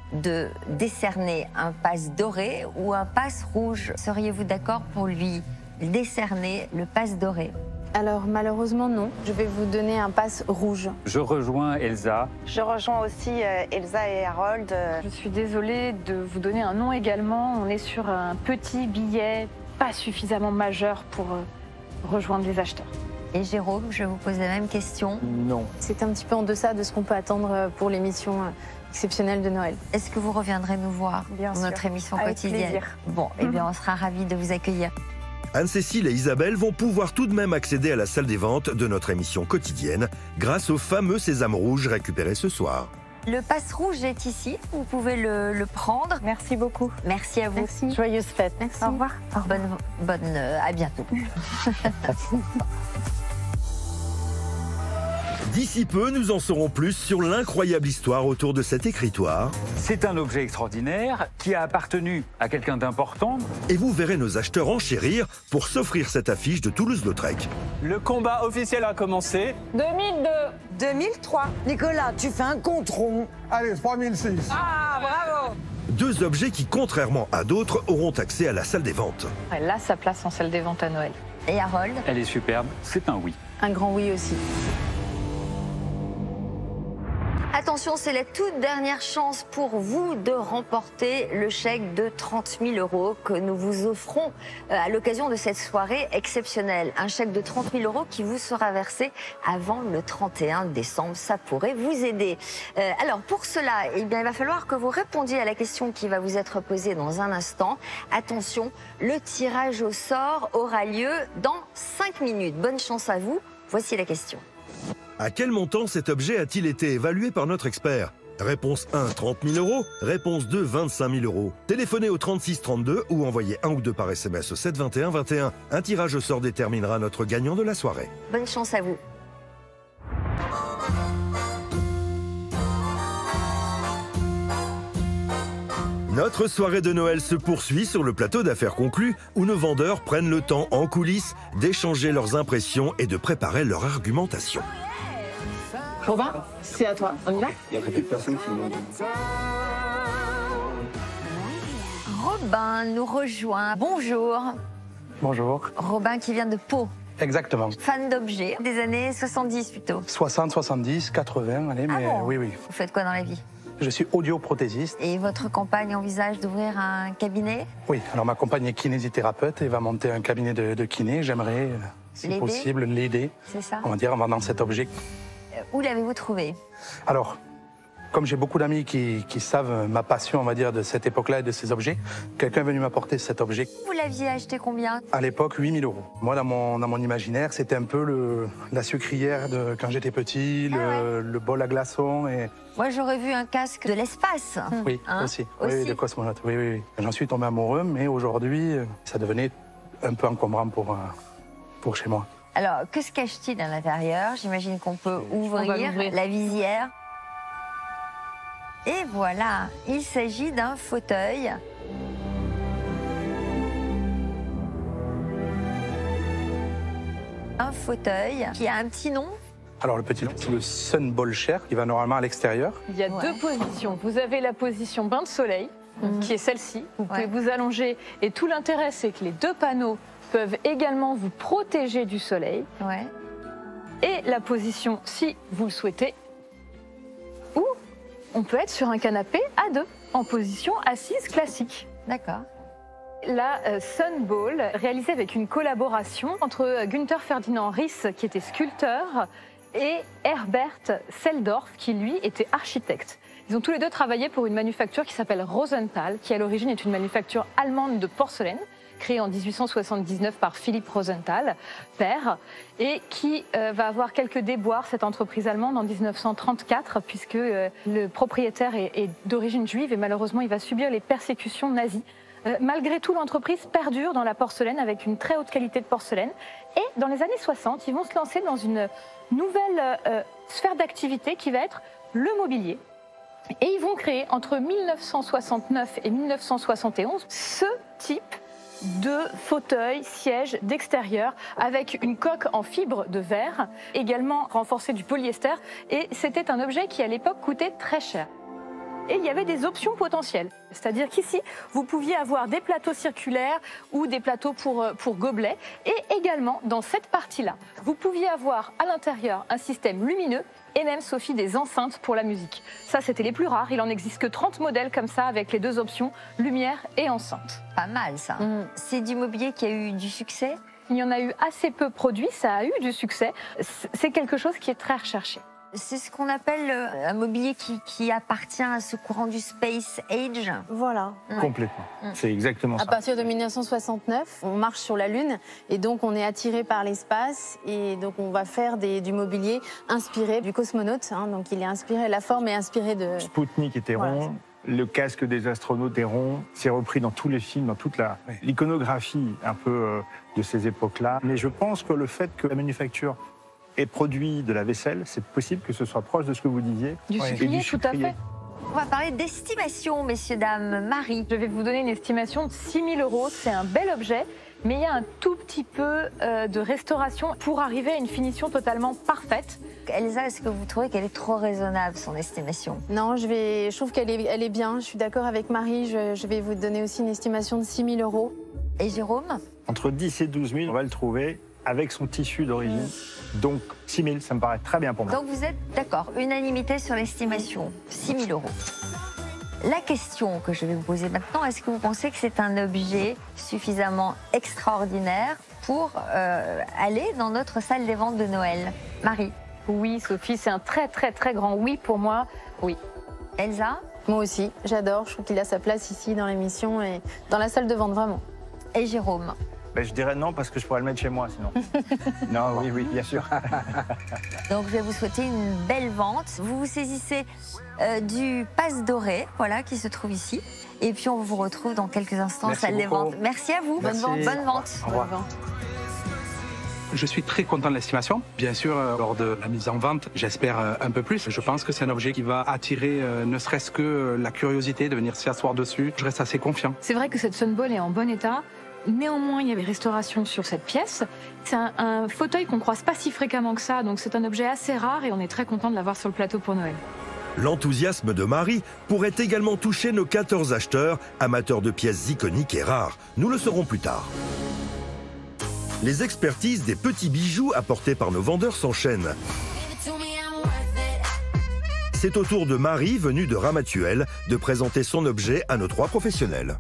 de décerner un passe doré ou un passe rouge. Seriez-vous d'accord pour lui décerner le passe doré? Alors malheureusement non, je vais vous donner un passe rouge. Je rejoins Elsa. Je rejoins aussi Elsa et Harold. Je suis désolée de vous donner un nom également. On est sur un petit billet pas suffisamment majeur pour rejoindre les acheteurs. Et Jérôme, je vous pose la même question. Non. C'est un petit peu en deçà de ce qu'on peut attendre pour l'émission exceptionnelle de Noël. Est-ce que vous reviendrez nous voir pour notre émission quotidienne? Plaisir. Bon, eh bien on sera ravis de vous accueillir. Anne-Cécile et Isabelle vont pouvoir tout de même accéder à la salle des ventes de notre émission quotidienne grâce au fameux sésame rouge récupéré ce soir. Le passe rouge est ici, vous pouvez le prendre. Merci beaucoup. Merci à vous. Merci. Joyeuse fête. Merci. Au revoir. À bientôt. D'ici peu, nous en saurons plus sur l'incroyable histoire autour de cet écritoire. C'est un objet extraordinaire qui a appartenu à quelqu'un d'important. Et vous verrez nos acheteurs enchérir pour s'offrir cette affiche de Toulouse-Lautrec. Le combat officiel a commencé. 2002. 2003. Nicolas, tu fais un compte rond. Allez, 3006. Ah, bravo. Deux objets qui, contrairement à d'autres, auront accès à la salle des ventes. Elle a sa place en salle des ventes à Noël. Et Harold? Elle est superbe, c'est un oui. Un grand oui aussi. Attention, c'est la toute dernière chance pour vous de remporter le chèque de 30 000 € que nous vous offrons à l'occasion de cette soirée exceptionnelle. Un chèque de 30 000 € qui vous sera versé avant le 31 décembre. Ça pourrait vous aider. Alors, pour cela, eh bien, il va falloir que vous répondiez à la question qui va vous être posée dans un instant. Attention, le tirage au sort aura lieu dans 5 minutes. Bonne chance à vous. Voici la question. À quel montant cet objet a-t-il été évalué par notre expert? Réponse 1, 30 000 €. Réponse 2, 25 000 €. Téléphonez au 36 32 ou envoyez un ou deux par SMS au 7 21 21. Un tirage au sort déterminera notre gagnant de la soirée. Bonne chance à vous. Notre soirée de Noël se poursuit sur le plateau d'affaires conclues où nos vendeurs prennent le temps en coulisses d'échanger leurs impressions et de préparer leur argumentation. Robin, c'est à toi. On y va? Il y a plus de personnes qui m'ont... Robin nous rejoint. Bonjour. Bonjour. Robin qui vient de Pau. Exactement. Fan d'objets des années 70 plutôt. 60, 70, 80, allez, mais bon oui. Vous faites quoi dans la vie? Je suis audioprothésiste. Et votre compagne envisage d'ouvrir un cabinet? Oui, alors ma compagne est kinésithérapeute et va monter un cabinet de kiné. J'aimerais, si possible, l'aider. C'est ça. On va dire en vendant cet objet. Où l'avez-vous trouvé? Alors, comme j'ai beaucoup d'amis qui savent ma passion, on va dire, de cette époque-là et de ces objets, quelqu'un est venu m'apporter cet objet. Vous l'aviez acheté combien? À l'époque, 8 000 €. Moi, dans mon imaginaire, c'était un peu la sucrière de quand j'étais petit, le bol à glaçons et... Moi, j'aurais vu un casque de l'espace. Oui, aussi. Oui, de cosmonaute. Oui. J'en suis tombé amoureux, mais aujourd'hui, ça devenait un peu encombrant pour chez moi. Alors, que se cache-t-il à l'intérieur? J'imagine qu'on peut ouvrir la visière. Et voilà, il s'agit d'un fauteuil Un fauteuil qui a un petit nom. Alors le petit nom, c'est le Sun Ball Chair qui va normalement à l'extérieur. Il y a deux positions. Vous avez la position bain de soleil, qui est celle-ci. Vous pouvez vous allonger et tout l'intérêt, c'est que les deux panneaux peuvent également vous protéger du soleil. Et la position, si vous le souhaitez, où on peut être sur un canapé à deux, en position assise classique. D'accord. La Sun Ball, réalisée avec une collaboration entre Günther Ferdinand Ries, qui était sculpteur, et Herbert Seldorf, qui lui était architecte. Ils ont tous les deux travaillé pour une manufacture qui s'appelle Rosenthal, qui à l'origine est une manufacture allemande de porcelaine, créée en 1879 par Philipp Rosenthal, père, et qui va avoir quelques déboires, cette entreprise allemande, en 1934, puisque le propriétaire est d'origine juive et malheureusement il va subir les persécutions nazies. Malgré tout, l'entreprise perdure dans la porcelaine avec une très haute qualité de porcelaine. Et dans les années 60, ils vont se lancer dans une nouvelle sphère d'activité qui va être le mobilier. Et ils vont créer entre 1969 et 1971 ce type de fauteuil, siège d'extérieur avec une coque en fibre de verre, également renforcée du polyester. Et c'était un objet qui à l'époque coûtait très cher. Et il y avait des options potentielles. C'est-à-dire qu'ici, vous pouviez avoir des plateaux circulaires ou des plateaux pour gobelets. Et également, dans cette partie-là, vous pouviez avoir à l'intérieur un système lumineux et même, Sophie, des enceintes pour la musique. Ça, c'était les plus rares. Il en existe que 30 modèles comme ça, avec les deux options, lumière et enceinte. Pas mal, ça. C'est du mobilier qui a eu du succès? Il y en a eu assez peu produit, ça a eu du succès. C'est quelque chose qui est très recherché. C'est ce qu'on appelle un mobilier qui appartient à ce courant du Space Age. Voilà. Complètement. C'est exactement ça. À partir de 1969, on marche sur la Lune et donc on est attiré par l'espace et donc on va faire du mobilier inspiré du cosmonaute. Donc il est inspiré, la forme est inspirée de... Spoutnik était rond. Le casque des astronautes est rond. C'est repris dans tous les films, dans toute l'iconographie un peu de ces époques-là. Mais je pense que le fait que la manufacture et produit de la vaisselle, c'est possible que ce soit proche de ce que vous disiez. Du sucrier, tout à fait. On va parler d'estimation, messieurs, dames. Marie. Je vais vous donner une estimation de 6 000 €. C'est un bel objet, mais il y a un tout petit peu de restauration pour arriver à une finition totalement parfaite. Elsa, est-ce que vous trouvez qu'elle est trop raisonnable, son estimation? Non, je trouve qu'elle est bien. Je suis d'accord avec Marie. Je vais vous donner aussi une estimation de 6 000 €. Et Jérôme? Entre 10 et 12 000, on va le trouver avec son tissu d'origine. Donc 6 000, ça me paraît très bien pour moi. Donc vous êtes d'accord, unanimité sur l'estimation, 6 000 €. La question que je vais vous poser maintenant, est-ce que vous pensez que c'est un objet suffisamment extraordinaire pour aller dans notre salle des ventes de Noël? Marie? Oui, Sophie, c'est un très très très grand oui pour moi, oui. Elsa? Moi aussi, j'adore, je trouve qu'il a sa place ici dans l'émission et dans la salle de vente vraiment. Et Jérôme? Je dirais non parce que je pourrais le mettre chez moi sinon. Non, oui, bien sûr. Donc je vais vous souhaiter une belle vente. Vous vous saisissez du passe doré, voilà, qui se trouve ici. Et puis on vous retrouve dans quelques instants en salle des ventes. Merci à vous. Merci. Bonne vente. Au revoir. Je suis très content de l'estimation. Bien sûr, lors de la mise en vente, j'espère un peu plus. Je pense que c'est un objet qui va attirer ne serait-ce que la curiosité de venir s'y asseoir dessus. Je reste assez confiant. C'est vrai que cette Sun Ball est en bon état. Néanmoins, il y avait restauration sur cette pièce. C'est un fauteuil qu'on croise pas si fréquemment que ça, donc c'est un objet assez rare et on est très content de l'avoir sur le plateau pour Noël. L'enthousiasme de Marie pourrait également toucher nos 14 acheteurs, amateurs de pièces iconiques et rares. Nous le saurons plus tard. Les expertises des petits bijoux apportés par nos vendeurs s'enchaînent. C'est au tour de Marie, venue de Ramatuelle, de présenter son objet à nos 3 professionnels.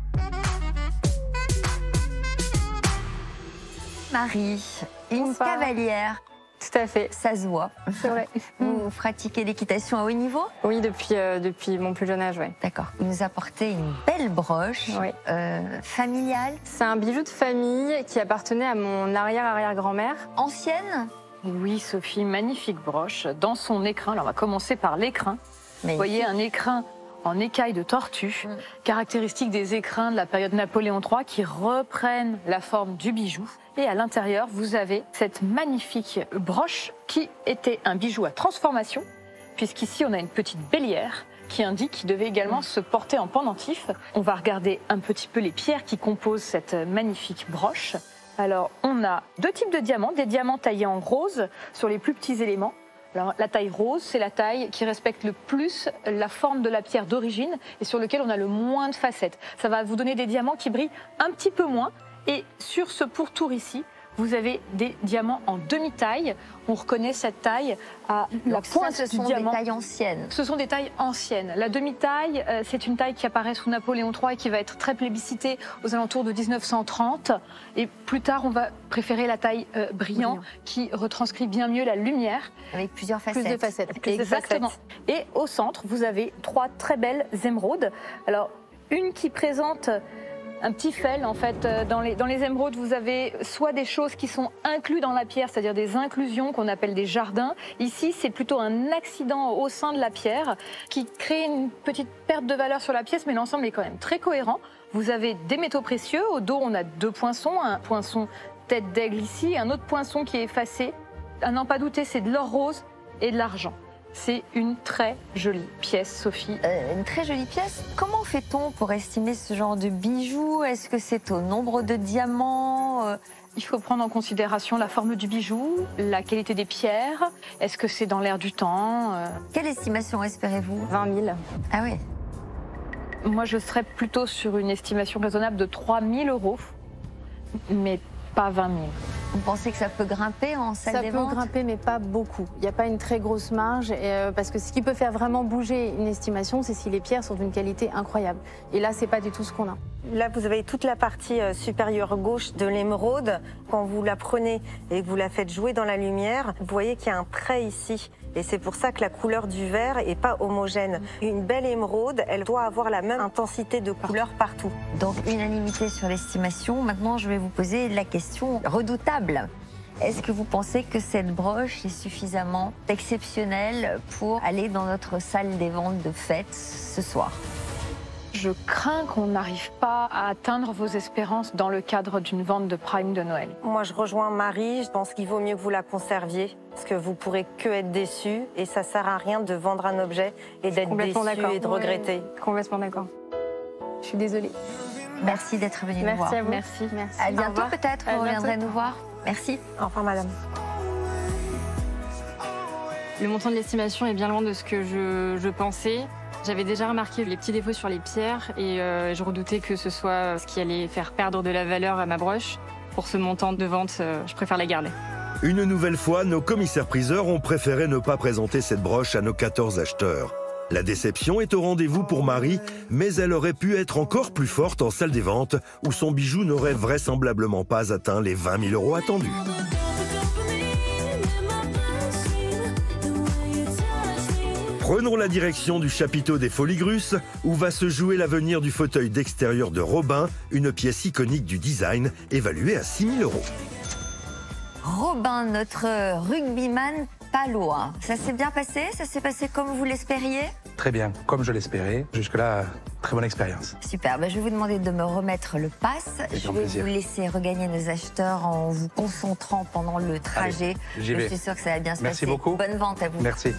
Marie, une cavalière. Tout à fait. Ça se voit. C'est vrai. Vous pratiquez l'équitation à haut niveau? Oui, depuis mon plus jeune âge, oui. D'accord. Vous nous apportez une belle broche familiale. C'est un bijou de famille qui appartenait à mon arrière-arrière-grand-mère. Ancienne? Oui, Sophie, magnifique broche. Dans son écrin, alors on va commencer par l'écrin. Vous voyez un écrin en écaille de tortue, caractéristique des écrins de la période Napoléon III qui reprennent la forme du bijou. Et à l'intérieur, vous avez cette magnifique broche qui était un bijou à transformation, puisqu'ici on a une petite bélière qui indique qu'il devait également se porter en pendentif. On va regarder un petit peu les pierres qui composent cette magnifique broche. Alors, on a deux types de diamants, des diamants taillés en rose sur les plus petits éléments. Alors, la taille rose, c'est la taille qui respecte le plus la forme de la pierre d'origine et sur lequel on a le moins de facettes. Ça va vous donner des diamants qui brillent un petit peu moins. Et sur ce pourtour ici, vous avez des diamants en demi-taille. On reconnaît cette taille à la pointe ce du sont diamant. des tailles anciennes. Ce sont des tailles anciennes. La demi-taille, c'est une taille qui apparaît sous Napoléon III et qui va être très plébiscitée aux alentours de 1930. Et plus tard, on va préférer la taille brillant qui retranscrit bien mieux la lumière. Avec plusieurs facettes. Plus de facettes. Plus de Exactement. facettes. Et au centre, vous avez trois très belles émeraudes. Alors, une qui présente un petit fel, en fait. Dans les émeraudes, vous avez soit des choses qui sont incluses dans la pierre, c'est-à-dire des inclusions qu'on appelle des jardins. Ici, c'est plutôt un accident au sein de la pierre qui crée une petite perte de valeur sur la pièce, mais l'ensemble est quand même très cohérent. Vous avez des métaux précieux. Au dos, on a deux poinçons. Un poinçon tête d'aigle ici, un autre poinçon qui est effacé. À n'en pas douter, c'est de l'or rose et de l'argent. C'est une très jolie pièce, Sophie. Une très jolie pièce. Comment fait-on pour estimer ce genre de bijoux? Est-ce que c'est au nombre de diamants? Il faut prendre en considération la forme du bijou, la qualité des pierres. Est-ce que c'est dans l'air du temps? Quelle estimation espérez-vous? 20 000. Ah oui. Moi, je serais plutôt sur une estimation raisonnable de 3 000 €, mais pas 20 000. Vous pensez que ça peut grimper en salle des ventes? Ça peut grimper, mais pas beaucoup. Il n'y a pas une très grosse marge, parce que ce qui peut faire vraiment bouger une estimation, c'est si les pierres sont d'une qualité incroyable. Et là, c'est pas du tout ce qu'on a. Là, vous avez toute la partie supérieure gauche de l'émeraude. Quand vous la prenez et que vous la faites jouer dans la lumière, vous voyez qu'il y a un trait ici. Et c'est pour ça que la couleur du verre n'est pas homogène. Une belle émeraude, elle doit avoir la même intensité de couleur partout. Donc, unanimité sur l'estimation. Maintenant, je vais vous poser la question redoutable. Est-ce que vous pensez que cette broche est suffisamment exceptionnelle pour aller dans notre salle des ventes de fête ce soir? Je crains qu'on n'arrive pas à atteindre vos espérances dans le cadre d'une vente de prime de Noël. Moi, je rejoins Marie. Je pense qu'il vaut mieux que vous la conserviez parce que vous pourrez que être déçus et ça sert à rien de vendre un objet et d'être déçu et de regretter. Complètement d'accord. Je suis désolée. Merci d'être venue nous voir. Merci à vous. Merci. À bientôt peut-être, vous reviendrez nous voir. Merci. Au revoir, madame. Le montant de l'estimation est bien loin de ce que je pensais. J'avais déjà remarqué les petits défauts sur les pierres et je redoutais que ce soit ce qui allait faire perdre de la valeur à ma broche. Pour ce montant de vente, je préfère la garder. Une nouvelle fois, nos commissaires-priseurs ont préféré ne pas présenter cette broche à nos 14 acheteurs. La déception est au rendez-vous pour Marie, mais elle aurait pu être encore plus forte en salle des ventes, où son bijou n'aurait vraisemblablement pas atteint les 20 000 € attendus. Prenons la direction du chapiteau des Folies Grusses, où va se jouer l'avenir du fauteuil d'extérieur de Robin, une pièce iconique du design, évaluée à 6 000 €. Robin, notre rugbyman palois. Ça s'est bien passé? Ça s'est passé comme vous l'espériez? Très bien, comme je l'espérais. Jusque-là, très bonne expérience. Super, je vais vous demander de me remettre le pass. Je vais vous laisser regagner nos acheteurs en vous concentrant pendant le trajet. Allez, j'y vais. Je suis sûre que ça va bien se Merci passer. beaucoup. Bonne vente à vous. Merci.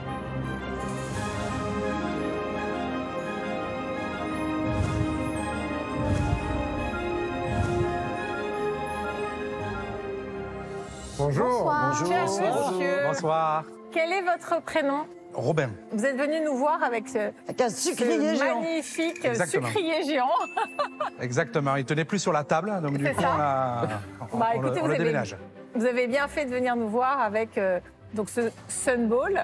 Bonjour. Bonsoir. Monsieur. Bonsoir. Quel est votre prénom? Robin. Vous êtes venu nous voir avec un sucrier géant. Magnifique Exactement. sucrier géant. Exactement. Il tenait plus sur la table, donc du C'est coup, ça. Écoutez, on le déménage. Vous avez bien fait de venir nous voir avec donc ce Sunball.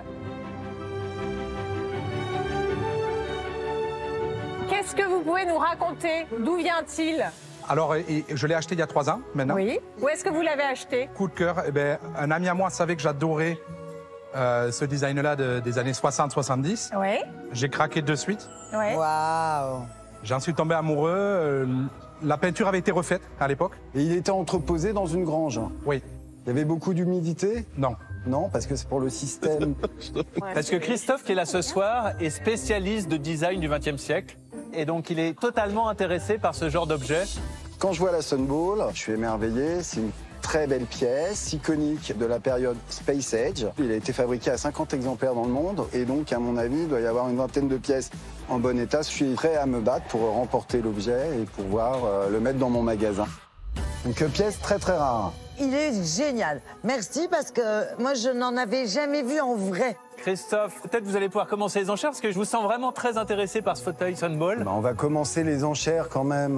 Qu'est-ce que vous pouvez nous raconter? D'où vient-il? Alors, je l'ai acheté il y a 3 ans, maintenant. Oui. Où est-ce que vous l'avez acheté? Coup de cœur. Un ami à moi savait que j'adorais ce design-là des années 60-70. Oui. J'ai craqué de suite. Oui. Waouh. J'en suis tombé amoureux. La peinture avait été refaite à l'époque. Et il était entreposé dans une grange. Oui. Il y avait beaucoup d'humidité? Non. Non, parce que c'est pour le système. Parce que Christophe, qui est là ce soir, est spécialiste de design du XXe siècle. Et donc, il est totalement intéressé par ce genre d'objet. Quand je vois la Sunball, je suis émerveillé. C'est une très belle pièce, iconique de la période Space Age. Il a été fabriqué à 50 exemplaires dans le monde. Et donc, à mon avis, il doit y avoir une vingtaine de pièces en bon état. Je suis prêt à me battre pour remporter l'objet et pouvoir le mettre dans mon magasin. Donc pièce très très rare. Il est génial. Merci parce que moi, je n'en avais jamais vu en vrai. Christophe, peut-être vous allez pouvoir commencer les enchères parce que je vous sens vraiment très intéressé par ce fauteuil Sunball. Bah, on va commencer les enchères quand même.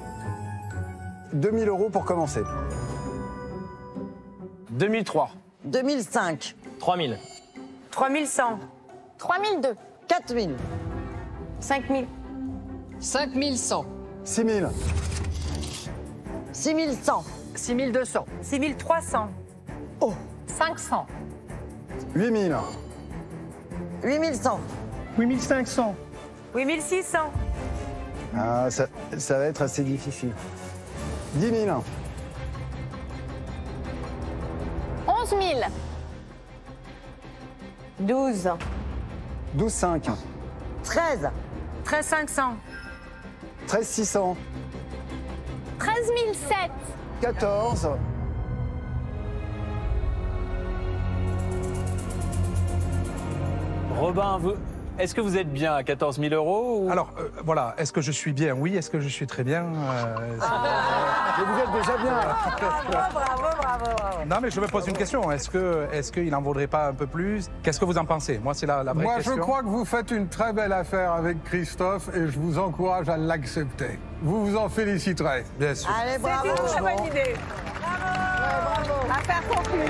2000 € pour commencer. 2003. 2005. 3000. 3100. 3002. 4000. 5000. 5100. 6000. 6100. 6200. 6300. Oh. 500. 8000. 8100. 8500. 8600. Ah, ça va être assez difficile. 10 000. 11 000. 12. 12,5. 13. 13 500. 13 600. 13 007. 14. Robin, est-ce que vous êtes bien à 14 000 € ou... Alors, voilà, est-ce que je suis bien? Oui, est-ce que je suis très bien? Mais vous êtes déjà bien. Non, mais je me pose une question. Est-ce qu'il n'en vaudrait pas un peu plus? Qu'est-ce que vous en pensez? Moi, c'est la vraie question. Moi, je crois que vous faites une très belle affaire avec Christophe et je vous encourage à l'accepter. Vous vous en féliciterez. Bien sûr. Allez, bravo. C'est une très bonne idée. Bravo. Affaire conclue.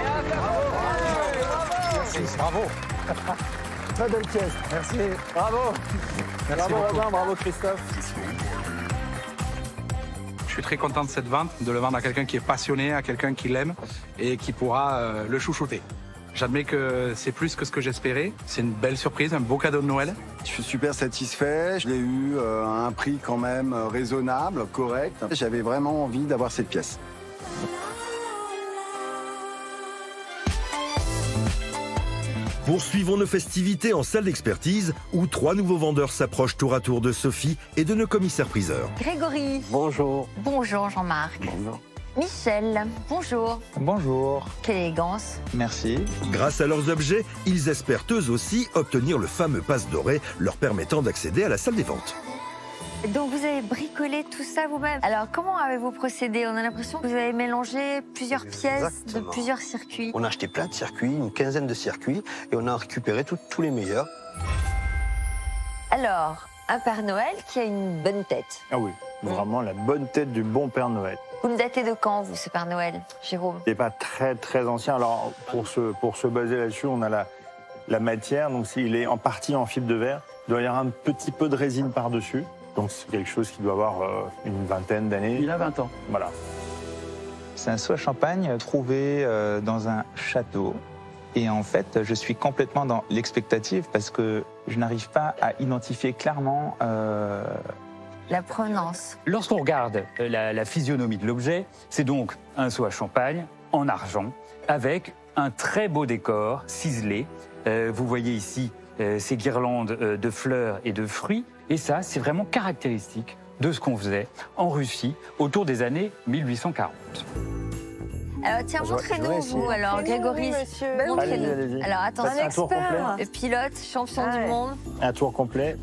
Merci. Bravo. Très belle pièce. Merci. Bravo. Merci bravo beaucoup. Robin, bravo Christophe. Je suis très content de cette vente, de le vendre à quelqu'un qui est passionné, à quelqu'un qui l'aime et qui pourra le chouchouter. J'admets que c'est plus que ce que j'espérais. C'est une belle surprise, un beau cadeau de Noël. Je suis super satisfait. Je l'ai eu à un prix quand même raisonnable, correct. J'avais vraiment envie d'avoir cette pièce. Poursuivons nos festivités en salle d'expertise où 3 nouveaux vendeurs s'approchent tour à tour de Sophie et de nos commissaires-priseurs. Grégory. Bonjour. Bonjour Jean-Marc. Bonjour. Michel. Bonjour. Bonjour. Quelle élégance. Merci. Grâce à leurs objets, ils espèrent eux aussi obtenir le fameux pass doré leur permettant d'accéder à la salle des ventes. Donc vous avez bricolé tout ça vous-même. Alors comment avez-vous procédé? On a l'impression que vous avez mélangé plusieurs pièces de plusieurs circuits. On a acheté plein de circuits, une quinzaine de circuits, et on a récupéré tous les meilleurs. Alors, un Père Noël qui a une bonne tête. Ah oui, vraiment la bonne tête du bon Père Noël. Vous le datez de quand, vous, ce Père Noël, Jérôme? Il n'est pas très très ancien. Alors pour se baser là-dessus, on a la matière, donc il est en partie en fibre de verre. Il doit y avoir un petit peu de résine par-dessus. Donc c'est quelque chose qui doit avoir une vingtaine d'années. Il a 20 ans. Voilà. C'est un seau à champagne trouvé dans un château. Et en fait, je suis complètement dans l'expectative parce que je n'arrive pas à identifier clairement la provenance. Lorsqu'on regarde la physionomie de l'objet, c'est donc un seau à champagne en argent avec un très beau décor ciselé. Vous voyez ici ces guirlandes de fleurs et de fruits. Et ça, c'est vraiment caractéristique de ce qu'on faisait en Russie autour des années 1840. Alors tiens, montrez-nous vous, alors Grégory. Montrez-nous. Allez-y. Alors attends, Un tour complet. Pilote, champion du monde. Un tour complet.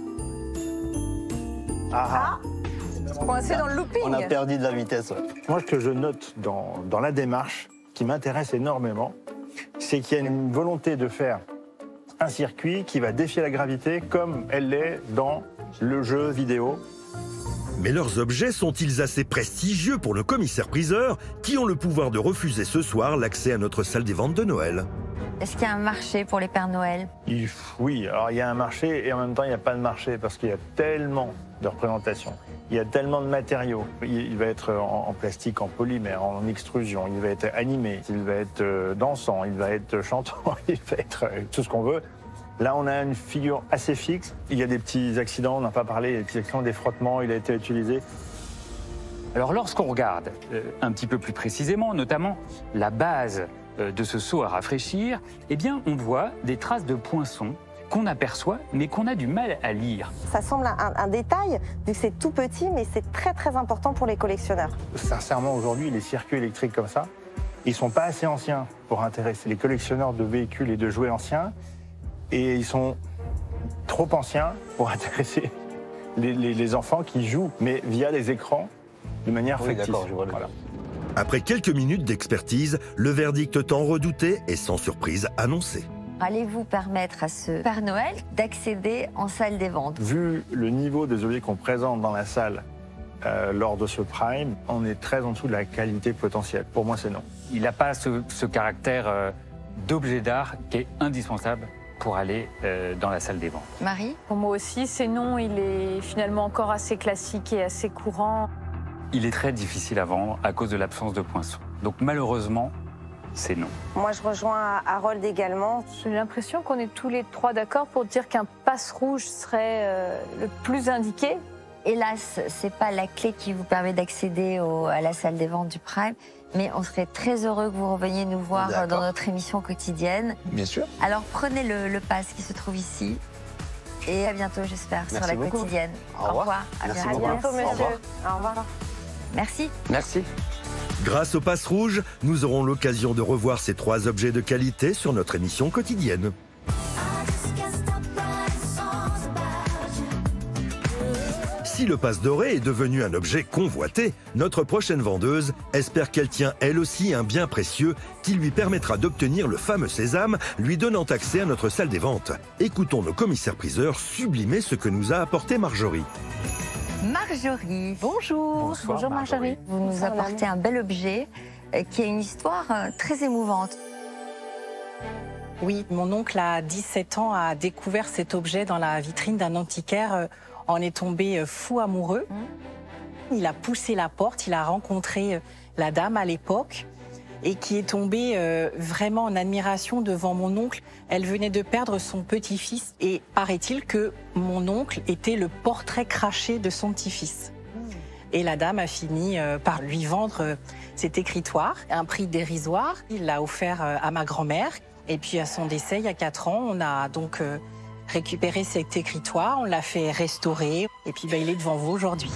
Coincé dans le looping. On a perdu de la vitesse. Moi, ce que je note dans la démarche, qui m'intéresse énormément, c'est qu'il y a une volonté de faire un circuit qui va défier la gravité comme elle l'est dans le jeu vidéo. Mais leurs objets sont-ils assez prestigieux pour nos commissaires-priseurs qui ont le pouvoir de refuser ce soir l'accès à notre salle des ventes de Noël? Est-ce qu'il y a un marché pour les Pères Noël? Oui, alors il y a un marché et en même temps il n'y a pas de marché parce qu'il y a tellement de représentations. Il y a tellement de matériaux. Il va être en plastique, en polymère, en extrusion, il va être animé, il va être dansant, il va être chantant, il va être tout ce qu'on veut. Là, on a une figure assez fixe. Il y a des petits accidents, on n'a pas parlé, il y a des petits accidents, des frottements, il a été utilisé. Alors lorsqu'on regarde un petit peu plus précisément, notamment la base de ce seau à rafraîchir, eh bien on voit des traces de poinçons qu'on aperçoit, mais qu'on a du mal à lire. Ça semble un détail, vu que c'est tout petit, mais c'est très très important pour les collectionneurs. Sincèrement, aujourd'hui, les circuits électriques comme ça, ils sont pas assez anciens pour intéresser les collectionneurs de véhicules et de jouets anciens, et ils sont trop anciens pour intéresser les enfants qui jouent, mais via les écrans, de manière factice. D'accord, je vois. Voilà. Après quelques minutes d'expertise, le verdict tant redouté est sans surprise annoncé. Allez-vous permettre à ce Père Noël d'accéder en salle des ventes? Vu le niveau des objets qu'on présente dans la salle lors de ce prime, on est très en dessous de la qualité potentielle. Pour moi, c'est non. Il n'a pas ce caractère d'objet d'art qui est indispensable pour aller dans la salle des ventes. Marie? Pour moi aussi, c'est non. Il est finalement encore assez classique et assez courant. Il est très difficile à vendre à cause de l'absence de poinçons. Donc malheureusement, c'est non. Moi, je rejoins Harold également. J'ai l'impression qu'on est tous les trois d'accord pour dire qu'un passe rouge serait le plus indiqué. Hélas, c'est pas la clé qui vous permet d'accéder à la salle des ventes du Prime, mais on serait très heureux que vous reveniez nous voir dans notre émission quotidienne. Bien sûr. Alors prenez le pass qui se trouve ici. Et à bientôt, j'espère, sur la quotidienne. Au revoir. À Merci bientôt, beaucoup. monsieur. Au revoir. Au revoir. Merci. Merci. Grâce au Pass Rouge, nous aurons l'occasion de revoir ces 3 objets de qualité sur notre émission quotidienne. Si le passe doré est devenu un objet convoité, notre prochaine vendeuse espère qu'elle tient elle aussi un bien précieux qui lui permettra d'obtenir le fameux sésame, lui donnant accès à notre salle des ventes. Écoutons nos commissaires-priseurs sublimer ce que nous a apporté Marjorie. Marjorie. Bonjour. Bonjour Marjorie. Vous nous apportez un bel objet qui a une histoire très émouvante. Oui, mon oncle à 17 ans a découvert cet objet dans la vitrine d'un antiquaire. En est tombé fou amoureux. Il a poussé la porte, il a rencontré la dame à l'époque et qui est tombée vraiment en admiration devant mon oncle. Elle venait de perdre son petit-fils et paraît-il que mon oncle était le portrait craché de son petit-fils. Et la dame a fini par lui vendre cet écritoire, un prix dérisoire. Il l'a offert à ma grand-mère. Et puis à son décès, il y a 4 ans, on a donc récupéré cet écritoire, on l'a fait restaurer. Et puis il est devant vous aujourd'hui.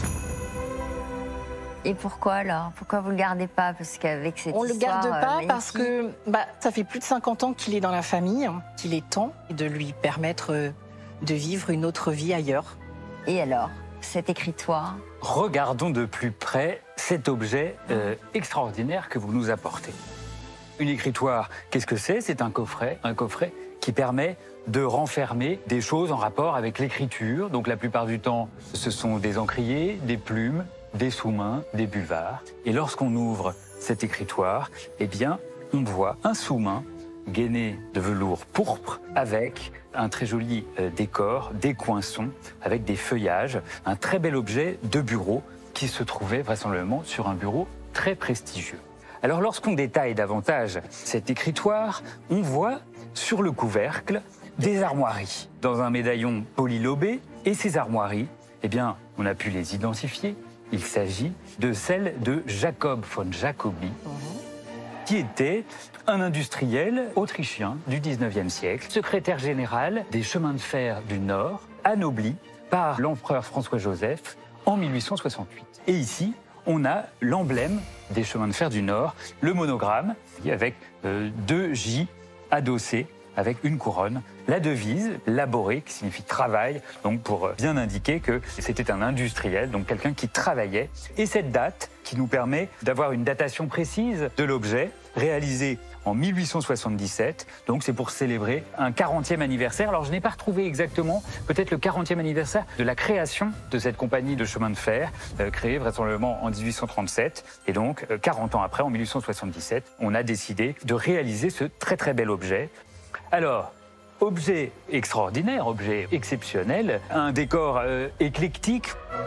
Et pourquoi alors? Pourquoi vous ne le gardez pas? Parce qu'avec cette on histoire... On ne le garde pas magnifique... parce que ça fait plus de 50 ans qu'il est dans la famille, qu'il est temps de lui permettre de vivre une autre vie ailleurs. Et alors, cet écritoire? Regardons de plus près cet objet extraordinaire que vous nous apportez. Une écritoire, qu'est-ce que c'est? C'est un coffret qui permet de renfermer des choses en rapport avec l'écriture. Donc la plupart du temps, ce sont des encriers, des plumes, des sous-mains, des buvards. Et lorsqu'on ouvre cet écritoire, eh bien, on voit un sous-main gainé de velours pourpre avec un très joli décor, des coinçons, avec des feuillages, un très bel objet de bureau qui se trouvait vraisemblablement sur un bureau très prestigieux. Alors lorsqu'on détaille davantage cet écritoire, on voit sur le couvercle des armoiries dans un médaillon polylobé. Et ces armoiries, eh bien, on a pu les identifier. Il s'agit de celles de Jacob von Jacobi, qui était un industriel autrichien du 19e siècle, secrétaire général des chemins de fer du Nord, anobli par l'empereur François-Joseph en 1868. Et ici, on a l'emblème des chemins de fer du Nord, le monogramme, avec 2 J adossés, avec une couronne, la devise, laborer, qui signifie travail, donc pour bien indiquer que c'était un industriel, donc quelqu'un qui travaillait. Et cette date, qui nous permet d'avoir une datation précise de l'objet, réalisé en 1877, donc c'est pour célébrer un 40e anniversaire. Alors je n'ai pas retrouvé exactement, peut-être le 40e anniversaire de la création de cette compagnie de chemin de fer, créée vraisemblablement en 1837. Et donc 40 ans après, en 1877, on a décidé de réaliser ce très très bel objet. Alors, objet extraordinaire, objet exceptionnel, un décor éclectique,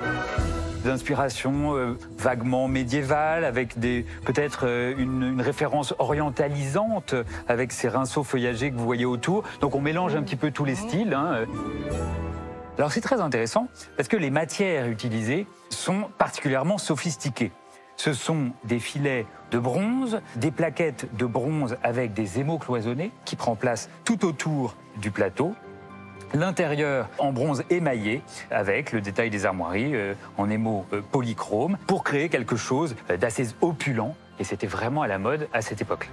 d'inspiration vaguement médiévale, avec peut-être une référence orientalisante, avec ces rinceaux feuillagés que vous voyez autour. Donc on mélange un petit peu tous les styles. Alors c'est très intéressant, parce que les matières utilisées sont particulièrement sophistiquées. Ce sont des filets de bronze, des plaquettes de bronze avec des émaux cloisonnés qui prend place tout autour du plateau. L'intérieur en bronze émaillé avec le détail des armoiries en émaux polychrome pour créer quelque chose d'assez opulent. Et c'était vraiment à la mode à cette époque.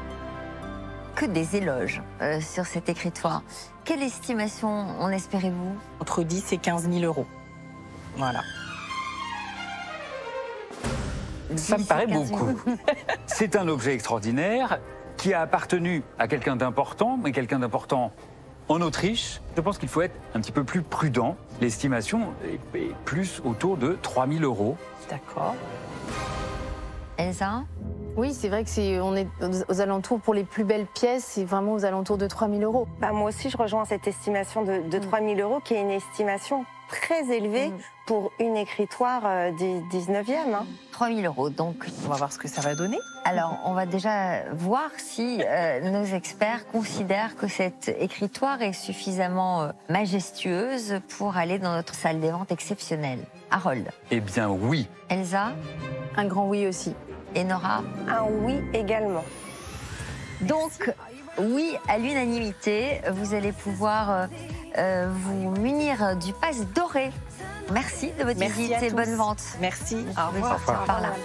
Que des éloges sur cet écritoire. Quelle estimation en espérez-vous? Entre 10 et 15 000 euros. Voilà. Ça me paraît beaucoup. C'est un objet extraordinaire qui a appartenu à quelqu'un d'important, mais quelqu'un d'important en Autriche. Je pense qu'il faut être un petit peu plus prudent. L'estimation est plus autour de 3 000 €. D'accord. Elsa? Oui, c'est vrai que on est aux alentours, pour les plus belles pièces, c'est vraiment aux alentours de 3 000 €. Bah, moi aussi, je rejoins cette estimation de 3 000 € qui est une estimation très élevée pour une écritoire du 19e. 3 000 €, donc. On va voir ce que ça va donner. Alors, on va déjà voir si nos experts considèrent que cette écritoire est suffisamment majestueuse pour aller dans notre salle des ventes exceptionnelle. Harold? Eh bien, oui. Elsa? Un grand oui aussi. Et Nora? Un oui également. Donc, oui à l'unanimité, vous allez pouvoir vous munir du pass doré. Merci de votre visite et bonne vente. Merci. Au revoir. Par là.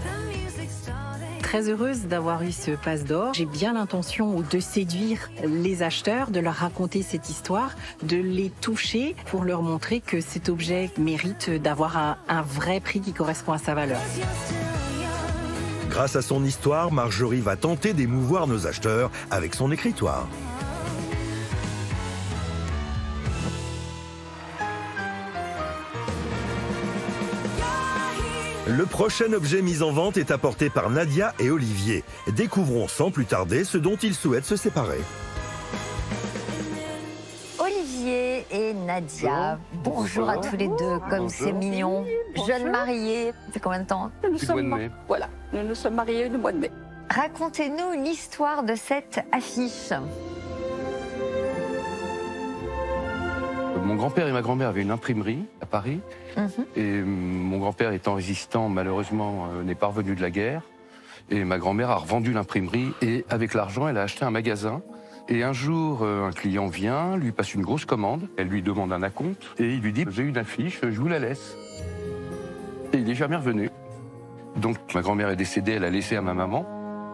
Très heureuse d'avoir eu ce passe d'or. J'ai bien l'intention de séduire les acheteurs, de leur raconter cette histoire, de les toucher pour leur montrer que cet objet mérite d'avoir un vrai prix qui correspond à sa valeur. Grâce à son histoire, Marjorie va tenter d'émouvoir nos acheteurs avec son écritoire. Le prochain objet mis en vente est apporté par Nadia et Olivier. Découvrons sans plus tarder ce dont ils souhaitent se séparer. Olivier et Nadia, bonjour à tous les deux, comme c'est mignon. Jeunes mariés, ça fait combien de temps? Voilà, nous nous sommes mariés le mois de mai. Racontez-nous l'histoire de cette affiche. Mon grand-père et ma grand-mère avaient une imprimerie à Paris. Et mon grand-père, étant résistant, malheureusement, n'est pas revenu de la guerre. Et ma grand-mère a revendu l'imprimerie et avec l'argent, elle a acheté un magasin. Et un jour, un client vient, lui passe une grosse commande. Elle lui demande un acompte et il lui dit « J'ai une affiche, je vous la laisse ». Et il n'est jamais revenu. Donc ma grand-mère est décédée, elle a laissé à ma maman.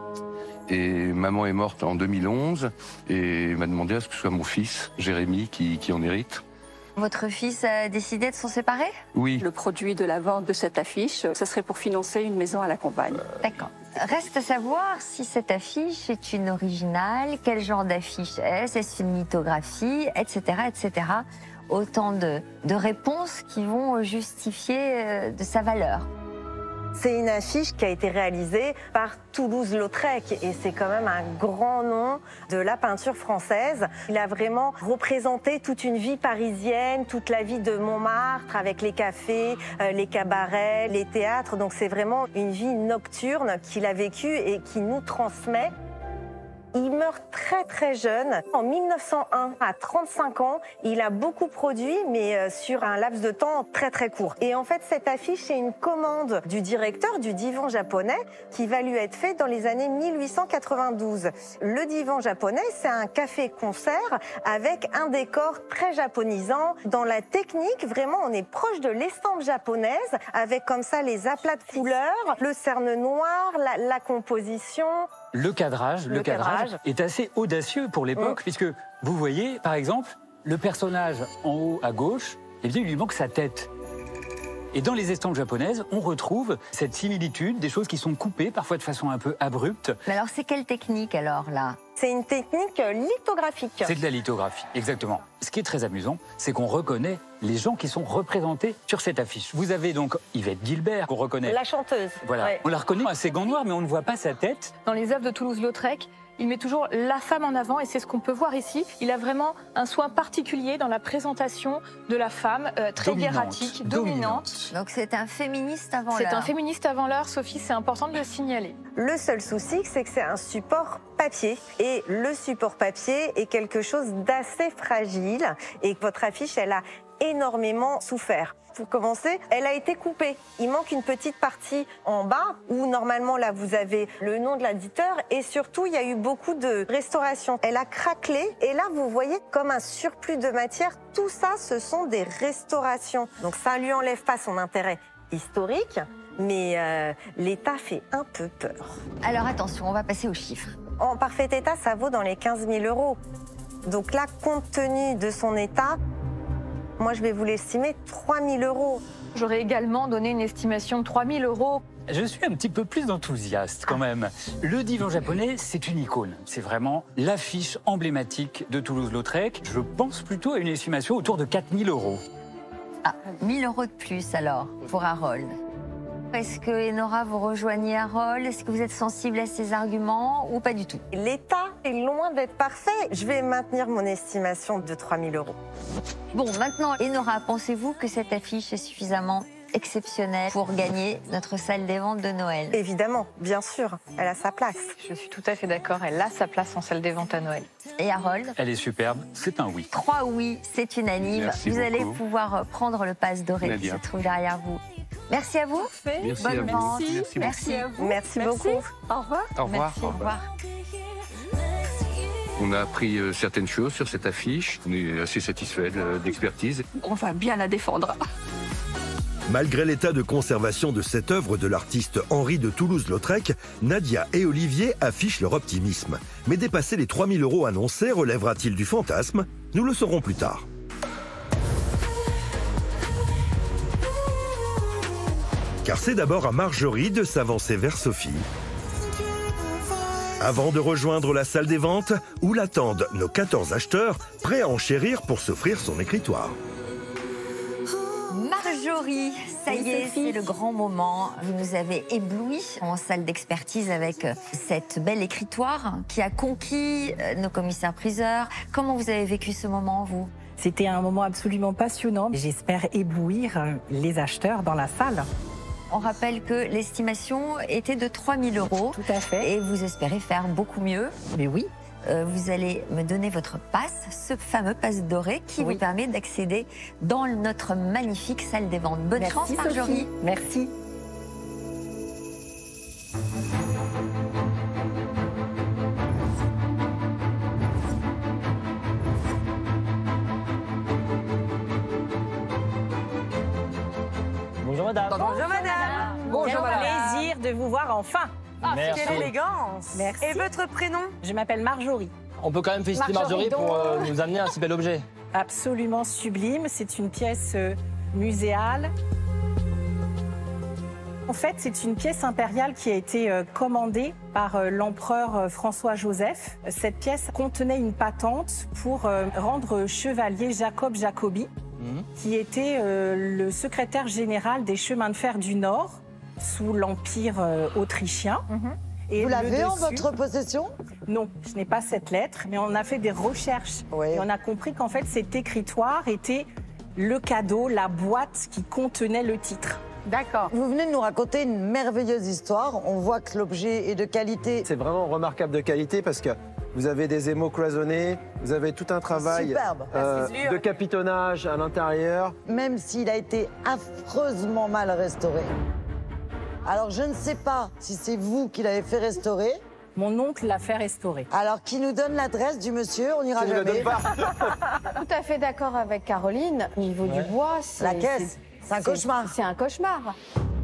Et maman est morte en 2011 et m'a demandé à ce que ce soit mon fils, Jérémy, qui en hérite. Votre fils a décidé de s'en séparer? Oui. Le produit de la vente de cette affiche, ça serait pour financer une maison à la campagne. D'accord. Reste à savoir si cette affiche est une originale, quel genre d'affiche est-ce une lithographie, etc., etc. Autant de réponses qui vont justifier de sa valeur. C'est une affiche qui a été réalisée par Toulouse-Lautrec et c'est quand même un grand nom de la peinture française. Il a vraiment représenté toute une vie parisienne, toute la vie de Montmartre avec les cafés, les cabarets, les théâtres. Donc c'est vraiment une vie nocturne qu'il a vécue et qui nous transmet. Il meurt très très jeune. En 1901, à 35 ans, il a beaucoup produit, mais sur un laps de temps très très court. Et en fait, cette affiche est une commande du directeur du divan japonais qui va lui être faite dans les années 1892. Le divan japonais, c'est un café-concert avec un décor très japonisant. Dans la technique, vraiment, on est proche de l'estampe japonaise, avec comme ça les aplats de couleurs, le cerne noir, la composition. Le cadrage est assez audacieux pour l'époque, puisque vous voyez, par exemple, le personnage en haut à gauche, eh bien, il lui manque sa tête. Et dans les estampes japonaises, on retrouve cette similitude, des choses qui sont coupées, parfois de façon un peu abrupte. Mais alors, c'est quelle technique, alors, là? C'est une technique lithographique. C'est de la lithographie, exactement. Ce qui est très amusant, c'est qu'on reconnaît les gens qui sont représentés sur cette affiche. Vous avez donc Yvette Guilbert, qu'on reconnaît. La chanteuse. Voilà, ouais. On la reconnaît à ses gants noirs, mais on ne voit pas sa tête. Dans les œuvres de Toulouse-Lautrec, il met toujours la femme en avant et c'est ce qu'on peut voir ici. Il a vraiment un soin particulier dans la présentation de la femme, très hiératique, dominante. Donc c'est un féministe avant l'heure. C'est un féministe avant l'heure, Sophie, c'est important de le signaler. Le seul souci, c'est que c'est un support papier. Et le support papier est quelque chose d'assez fragile et que votre affiche, elle a énormément souffert. Pour commencer, elle a été coupée. Il manque une petite partie en bas où normalement là vous avez le nom de l'éditeur et surtout il y a eu beaucoup de restauration. Elle a craquelé et là vous voyez comme un surplus de matière. Tout ça, ce sont des restaurations. Donc ça ne lui enlève pas son intérêt historique, mais l'état fait un peu peur. Alors attention, on va passer aux chiffres. En parfait état, ça vaut dans les 15 000 €. Donc là, compte tenu de son état, moi, je vais vous l'estimer 3 000 €. J'aurais également donné une estimation de 3 000 €. Je suis un petit peu plus enthousiaste quand même. Le divan japonais, c'est une icône. C'est vraiment l'affiche emblématique de Toulouse-Lautrec. Je pense plutôt à une estimation autour de 4 000 €. Ah, 1 000 € de plus alors pour Harold. Est-ce que, Enora, vous rejoignez Harold? Est-ce que vous êtes sensible à ces arguments ou pas du tout? L'état est loin d'être parfait. Je vais maintenir mon estimation de 3 000 €. Bon, maintenant, Enora, pensez-vous que cette affiche est suffisamment exceptionnelle pour gagner notre salle des ventes de Noël? Évidemment, bien sûr, elle a sa place. Je suis tout à fait d'accord, elle a sa place en salle des ventes à Noël. Et Harold? Elle est superbe, c'est un oui. 3 oui, c'est unanime. Merci vous allez beaucoup. pouvoir prendre le pass doré qui Nadia. se trouve derrière vous. Merci à vous. Merci Bonne à vous. vente. Merci à vous. Merci beaucoup. Au revoir. Au revoir. Merci, au revoir. On a appris certaines choses sur cette affiche. On est assez satisfait de l'expertise. On va bien la défendre. Malgré l'état de conservation de cette œuvre de l'artiste Henri de Toulouse-Lautrec, Nadia et Olivier affichent leur optimisme. Mais dépasser les 3 000 € annoncés relèvera-t-il du fantasme? Nous le saurons plus tard. Car c'est d'abord à Marjorie de s'avancer vers Sophie, avant de rejoindre la salle des ventes où l'attendent nos 14 acheteurs prêts à enchérir pour s'offrir son écritoire. Marjorie, ça y est, c'est le grand moment. Vous nous avez éblouis en salle d'expertise avec cette belle écritoire qui a conquis nos commissaires-priseurs. Comment vous avez vécu ce moment, vous? C'était un moment absolument passionnant. J'espère éblouir les acheteurs dans la salle. On rappelle que l'estimation était de 3 000 €. Tout à fait. Et vous espérez faire beaucoup mieux. Mais oui. Vous allez me donner votre pass, ce fameux pass doré qui vous permet d'accéder dans notre magnifique salle des ventes. Bonne chance, Marjorie. Sophie. Merci. Bonjour madame. Bonjour madame. Bonjour madame. Plaisir de vous voir enfin. Ah, Merci. quelle élégance. Merci. Et votre prénom? Je m'appelle Marjorie. On peut quand même féliciter Marjorie pour nous amener un si bel objet. Absolument sublime. C'est une pièce muséale. En fait, c'est une pièce impériale qui a été commandée par l'empereur François-Joseph. Cette pièce contenait une patente pour rendre chevalier Jacob Jacobi, qui était le secrétaire général des chemins de fer du Nord sous l'Empire autrichien. Et vous l'avez en dessus, votre possession? Non, je n'ai pas cette lettre, mais on a fait des recherches. Et on a compris qu'en fait, cet écritoire était le cadeau, la boîte qui contenait le titre. D'accord. Vous venez de nous raconter une merveilleuse histoire. On voit que l'objet est de qualité. C'est vraiment remarquable de qualité parce que vous avez des émaux cloisonnés, vous avez tout un travail Superbe. de capitonnage à l'intérieur. Même s'il a été affreusement mal restauré. Alors, je ne sais pas si c'est vous qui l'avez fait restaurer. Mon oncle l'a fait restaurer. Alors, qui nous donne l'adresse du monsieur? On n'ira jamais. Tout à fait d'accord avec Caroline. Au niveau du bois, c'est... La caisse, c'est un cauchemar. C'est un cauchemar.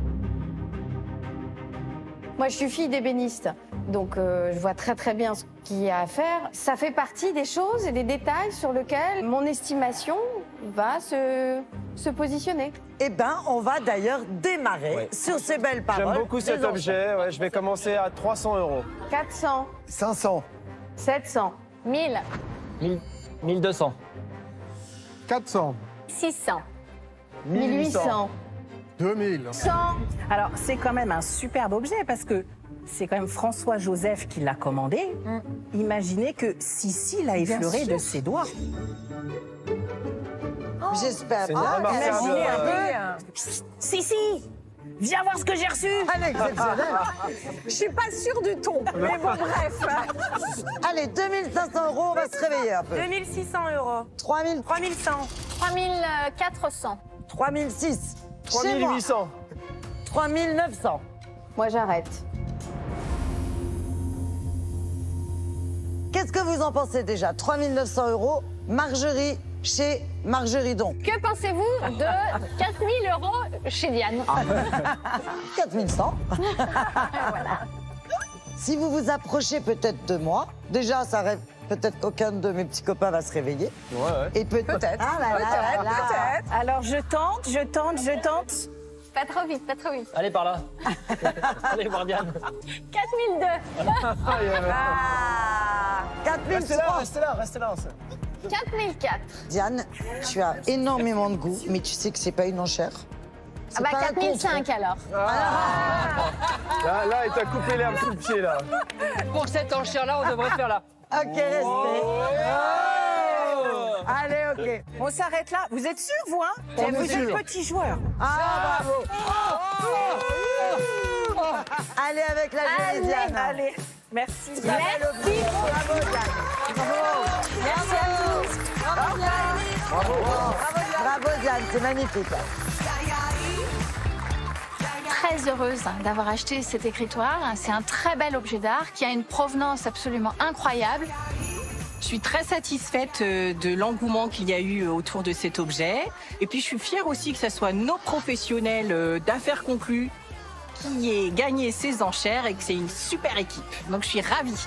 Moi, je suis fille d'ébéniste, donc je vois très très bien ce qu'il y a à faire. Ça fait partie des choses et des détails sur lesquels mon estimation va se positionner. Eh bien, on va d'ailleurs démarrer sur ces belles paroles. J'aime beaucoup cet objet. Ouais, je vais commencer à 300 €. 400. 500. 700. 1000. 1200. 400. 600. 1800. 1800. 2000. 100. Alors, c'est quand même un superbe objet parce que c'est quand même François-Joseph qui l'a commandé. Imaginez que Sissi l'a effleuré de ses doigts. J'espère. C'est une remarquable, Sissi, viens voir ce que j'ai reçu. Elle est exceptionnelle. Je suis pas sûre du ton, mais bon, bref. Allez, 2500 €, on va se réveiller un peu. 2600 €. 3000. 3100. 3400. 3006. 3800. 3900. Moi, j'arrête. Qu'est-ce que vous en pensez déjà? 3900 €, Marjorie chez Margeridon. Que pensez-vous de 4000 € chez Diane 4100. Voilà. Si vous vous approchez peut-être de moi, déjà, ça rêve. Peut-être qu'aucun de mes petits copains va se réveiller. Ouais. Et peut-être. Ah là là là là. Alors je tente. Pas trop vite, pas trop vite. Allez, par là. Allez, voir Diane. 4002. 4003. Restez là. 4004. Diane, tu as énormément de goût, mais tu sais que c'est pas une enchère. Ah bah 4005 alors. Là, il t'a coupé l'herbe sous le pied, là. Pour cette enchère-là, on devrait faire là. Ok, restez. Allez, ok. On s'arrête là. Vous êtes sûr, vous, hein? Vous êtes petit joueur. Ah, bravo. Allez avec la jolie Diane. Allez. Merci. Bravo, Diane. Merci à tous. Bravo Diane. Bravo, Diane, c'est magnifique. Très heureuse d'avoir acheté cet écritoire. C'est un très bel objet d'art qui a une provenance absolument incroyable. Je suis très satisfaite de l'engouement qu'il y a eu autour de cet objet. Et puis, je suis fière aussi que ce soit nos professionnels d'affaires conclues qui aient gagné ces enchères et que c'est une super équipe. Donc, je suis ravie.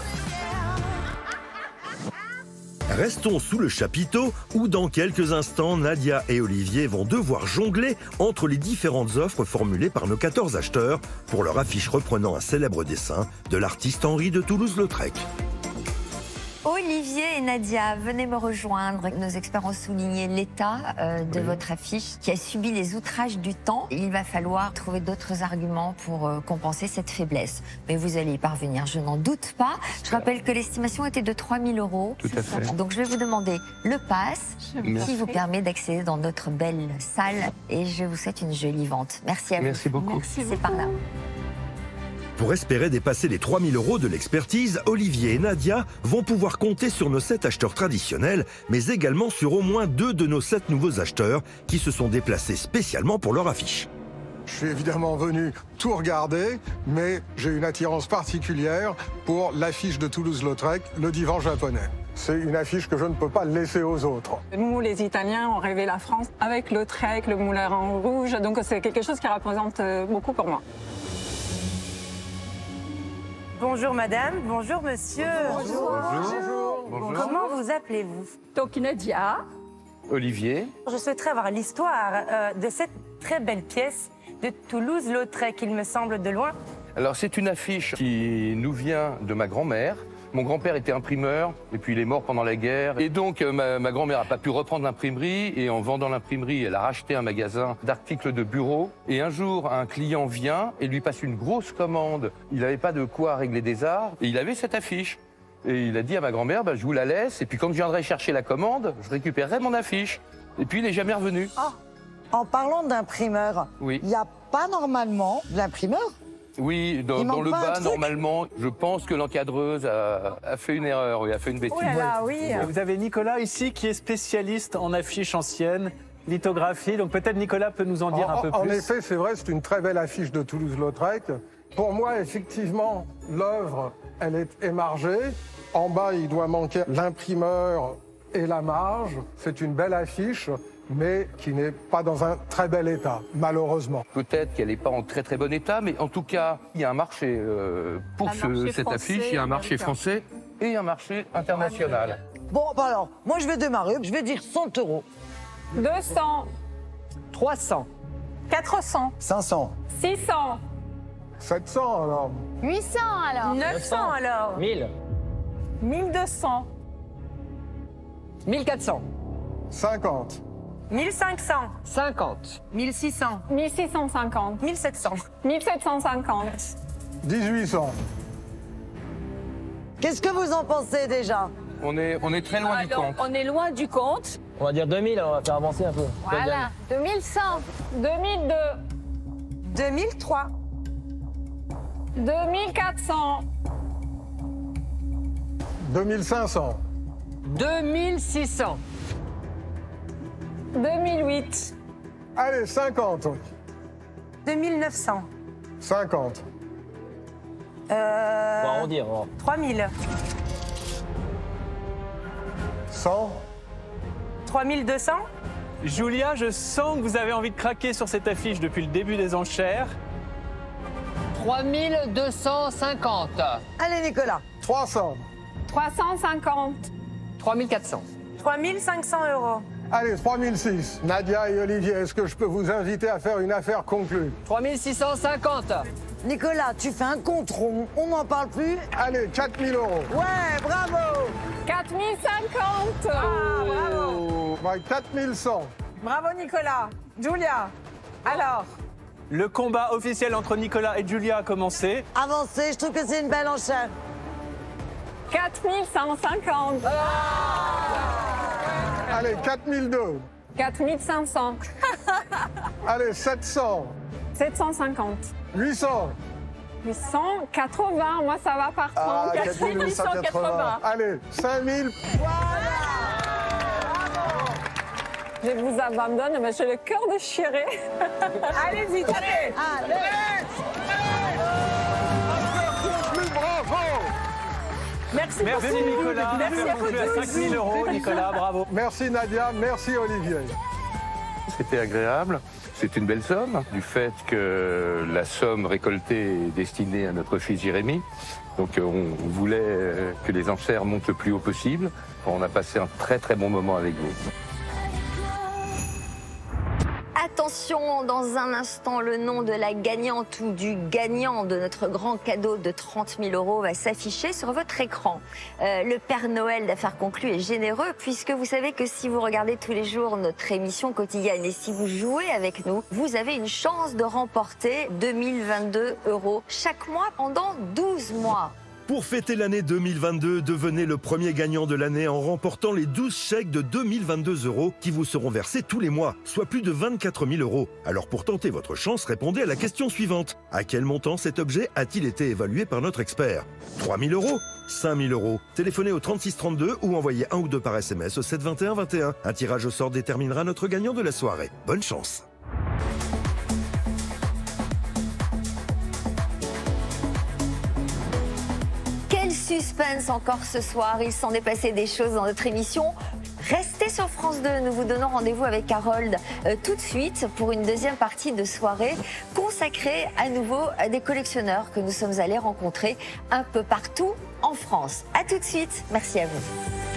Restons sous le chapiteau où dans quelques instants, Nadia et Olivier vont devoir jongler entre les différentes offres formulées par nos 14 acheteurs pour leur affiche reprenant un célèbre dessin de l'artiste Henri de Toulouse-Lautrec. Olivier et Nadia, venez me rejoindre. Nos experts ont souligné l'état de votre affiche qui a subi les outrages du temps. Il va falloir trouver d'autres arguments pour compenser cette faiblesse. Mais vous allez y parvenir, je n'en doute pas. Je rappelle que l'estimation était de 3 000 €. Tout à fait. Donc je vais vous demander le pass qui vous permet d'accéder dans notre belle salle. Et je vous souhaite une jolie vente. Merci à vous. Merci beaucoup. C'est par là. Pour espérer dépasser les 3 000 € de l'expertise, Olivier et Nadia vont pouvoir compter sur nos 7 acheteurs traditionnels, mais également sur au moins 2 de nos 7 nouveaux acheteurs qui se sont déplacés spécialement pour leur affiche. Je suis évidemment venu tout regarder, mais j'ai une attirance particulière pour l'affiche de Toulouse-Lautrec, le divan japonais. C'est une affiche que je ne peux pas laisser aux autres. Nous, les Italiens, on rêvait la France avec Lautrec, le moulin en rouge, donc c'est quelque chose qui représente beaucoup pour moi. Bonjour madame, bonjour monsieur. Bonjour. Comment vous appelez-vous? Donc Nadia. Olivier. Je souhaiterais avoir l'histoire de cette très belle pièce de Toulouse-Lautrec, il me semble, de loin. Alors, c'est une affiche qui nous vient de ma grand-mère. Mon grand-père était imprimeur, et puis il est mort pendant la guerre. Et donc, ma grand-mère n'a pas pu reprendre l'imprimerie, et en vendant l'imprimerie, elle a racheté un magasin d'articles de bureau. Et un jour, un client vient et lui passe une grosse commande. Il n'avait pas de quoi régler des arts, et il avait cette affiche. Et il a dit à ma grand-mère, je vous la laisse, et puis quand je viendrai chercher la commande, je récupérerai mon affiche. Et puis, il n'est jamais revenu. Oh, en parlant d'imprimeur, oui. Il n'y a pas normalement d'imprimeur? Oui, dans le bas, normalement, je pense que l'encadreuse a fait une erreur, oui, a fait une bêtise. Oh là là, oui. Et vous avez Nicolas ici qui est spécialiste en affiches anciennes, lithographie, donc peut-être Nicolas peut nous en dire un peu plus. En effet, c'est vrai, c'est une très belle affiche de Toulouse-Lautrec. Pour moi, effectivement, l'œuvre, elle est émargée. En bas, il doit manquer l'imprimeur et la marge. C'est une belle affiche, mais qui n'est pas dans un très bel état, malheureusement. Peut-être qu'elle n'est pas en très très bon état, mais en tout cas, il y a un marché pour cette affiche, il y a un marché français et un marché international. Bon, alors, moi je vais démarrer, je vais dire 100 €. 200. 300. 400. 500. 600. 700 alors. 800 alors. 900 alors. 1000. 1200. 1400. 50. 1500. 50. 1600. 1650. 1700. 1750. 1800. Qu'est-ce que vous en pensez déjà? On est très loin du compte. On est loin du compte. On va dire 2000, on va faire avancer un peu. Voilà, 2100. 2002. 2003. 2400. 2500. 2600. 2008. Allez, 50. 2900. 50. On va arrondir. 3000. 100. 3200. Julia, je sens que vous avez envie de craquer sur cette affiche depuis le début des enchères. 3250. Allez, Nicolas. 300. 350. 3400. 3500 €. Allez, 3006. Nadia et Olivier, est-ce que je peux vous inviter à faire une affaire conclue? 3650. Nicolas, tu fais un compte rond, on n'en parle plus. Allez, 4000 €. Ouais, bravo. 4050. Ah, bravo. Ouais, 4100. Bravo Nicolas. Julia, alors? Le combat officiel entre Nicolas et Julia a commencé. Avancez, je trouve que c'est une belle enchère. 4150. Allez, 4002. 4500. Allez, 700. 750. 800. 880, moi ça va par 30. 4880. Allez, 5000. Je vous abandonne, mais j'ai le cœur déchiré. Allez-y, allez. Bravo. Merci Nicolas. Merci à vous à 5 000 €, Nicolas, bravo. Merci Nadia, merci Olivier. C'était agréable. C'est une belle somme, du fait que la somme récoltée est destinée à notre fils Jérémy. Donc on voulait que les enchères montent le plus haut possible. On a passé un très très bon moment avec vous. Attention, dans un instant, le nom de la gagnante ou du gagnant de notre grand cadeau de 30 000 € va s'afficher sur votre écran. Le Père Noël d'Affaires Conclues est généreux puisque vous savez que si vous regardez tous les jours notre émission quotidienne et si vous jouez avec nous, vous avez une chance de remporter 2022 € chaque mois pendant 12 mois. Pour fêter l'année 2022, devenez le premier gagnant de l'année en remportant les 12 chèques de 2022 € qui vous seront versés tous les mois, soit plus de 24 000 €. Alors pour tenter votre chance, répondez à la question suivante. À quel montant cet objet a-t-il été évalué par notre expert? 3 000 €? 5 000 €? Téléphonez au 3632 ou envoyez 1 ou 2 par SMS au 7 21 21. Un tirage au sort déterminera notre gagnant de la soirée. Bonne chance! Suspense encore ce soir, il s'en est passé des choses dans notre émission. Restez sur France 2, nous vous donnons rendez-vous avec Harold tout de suite pour une deuxième partie de soirée consacrée à nouveau à des collectionneurs que nous sommes allés rencontrer un peu partout en France. A tout de suite, merci à vous.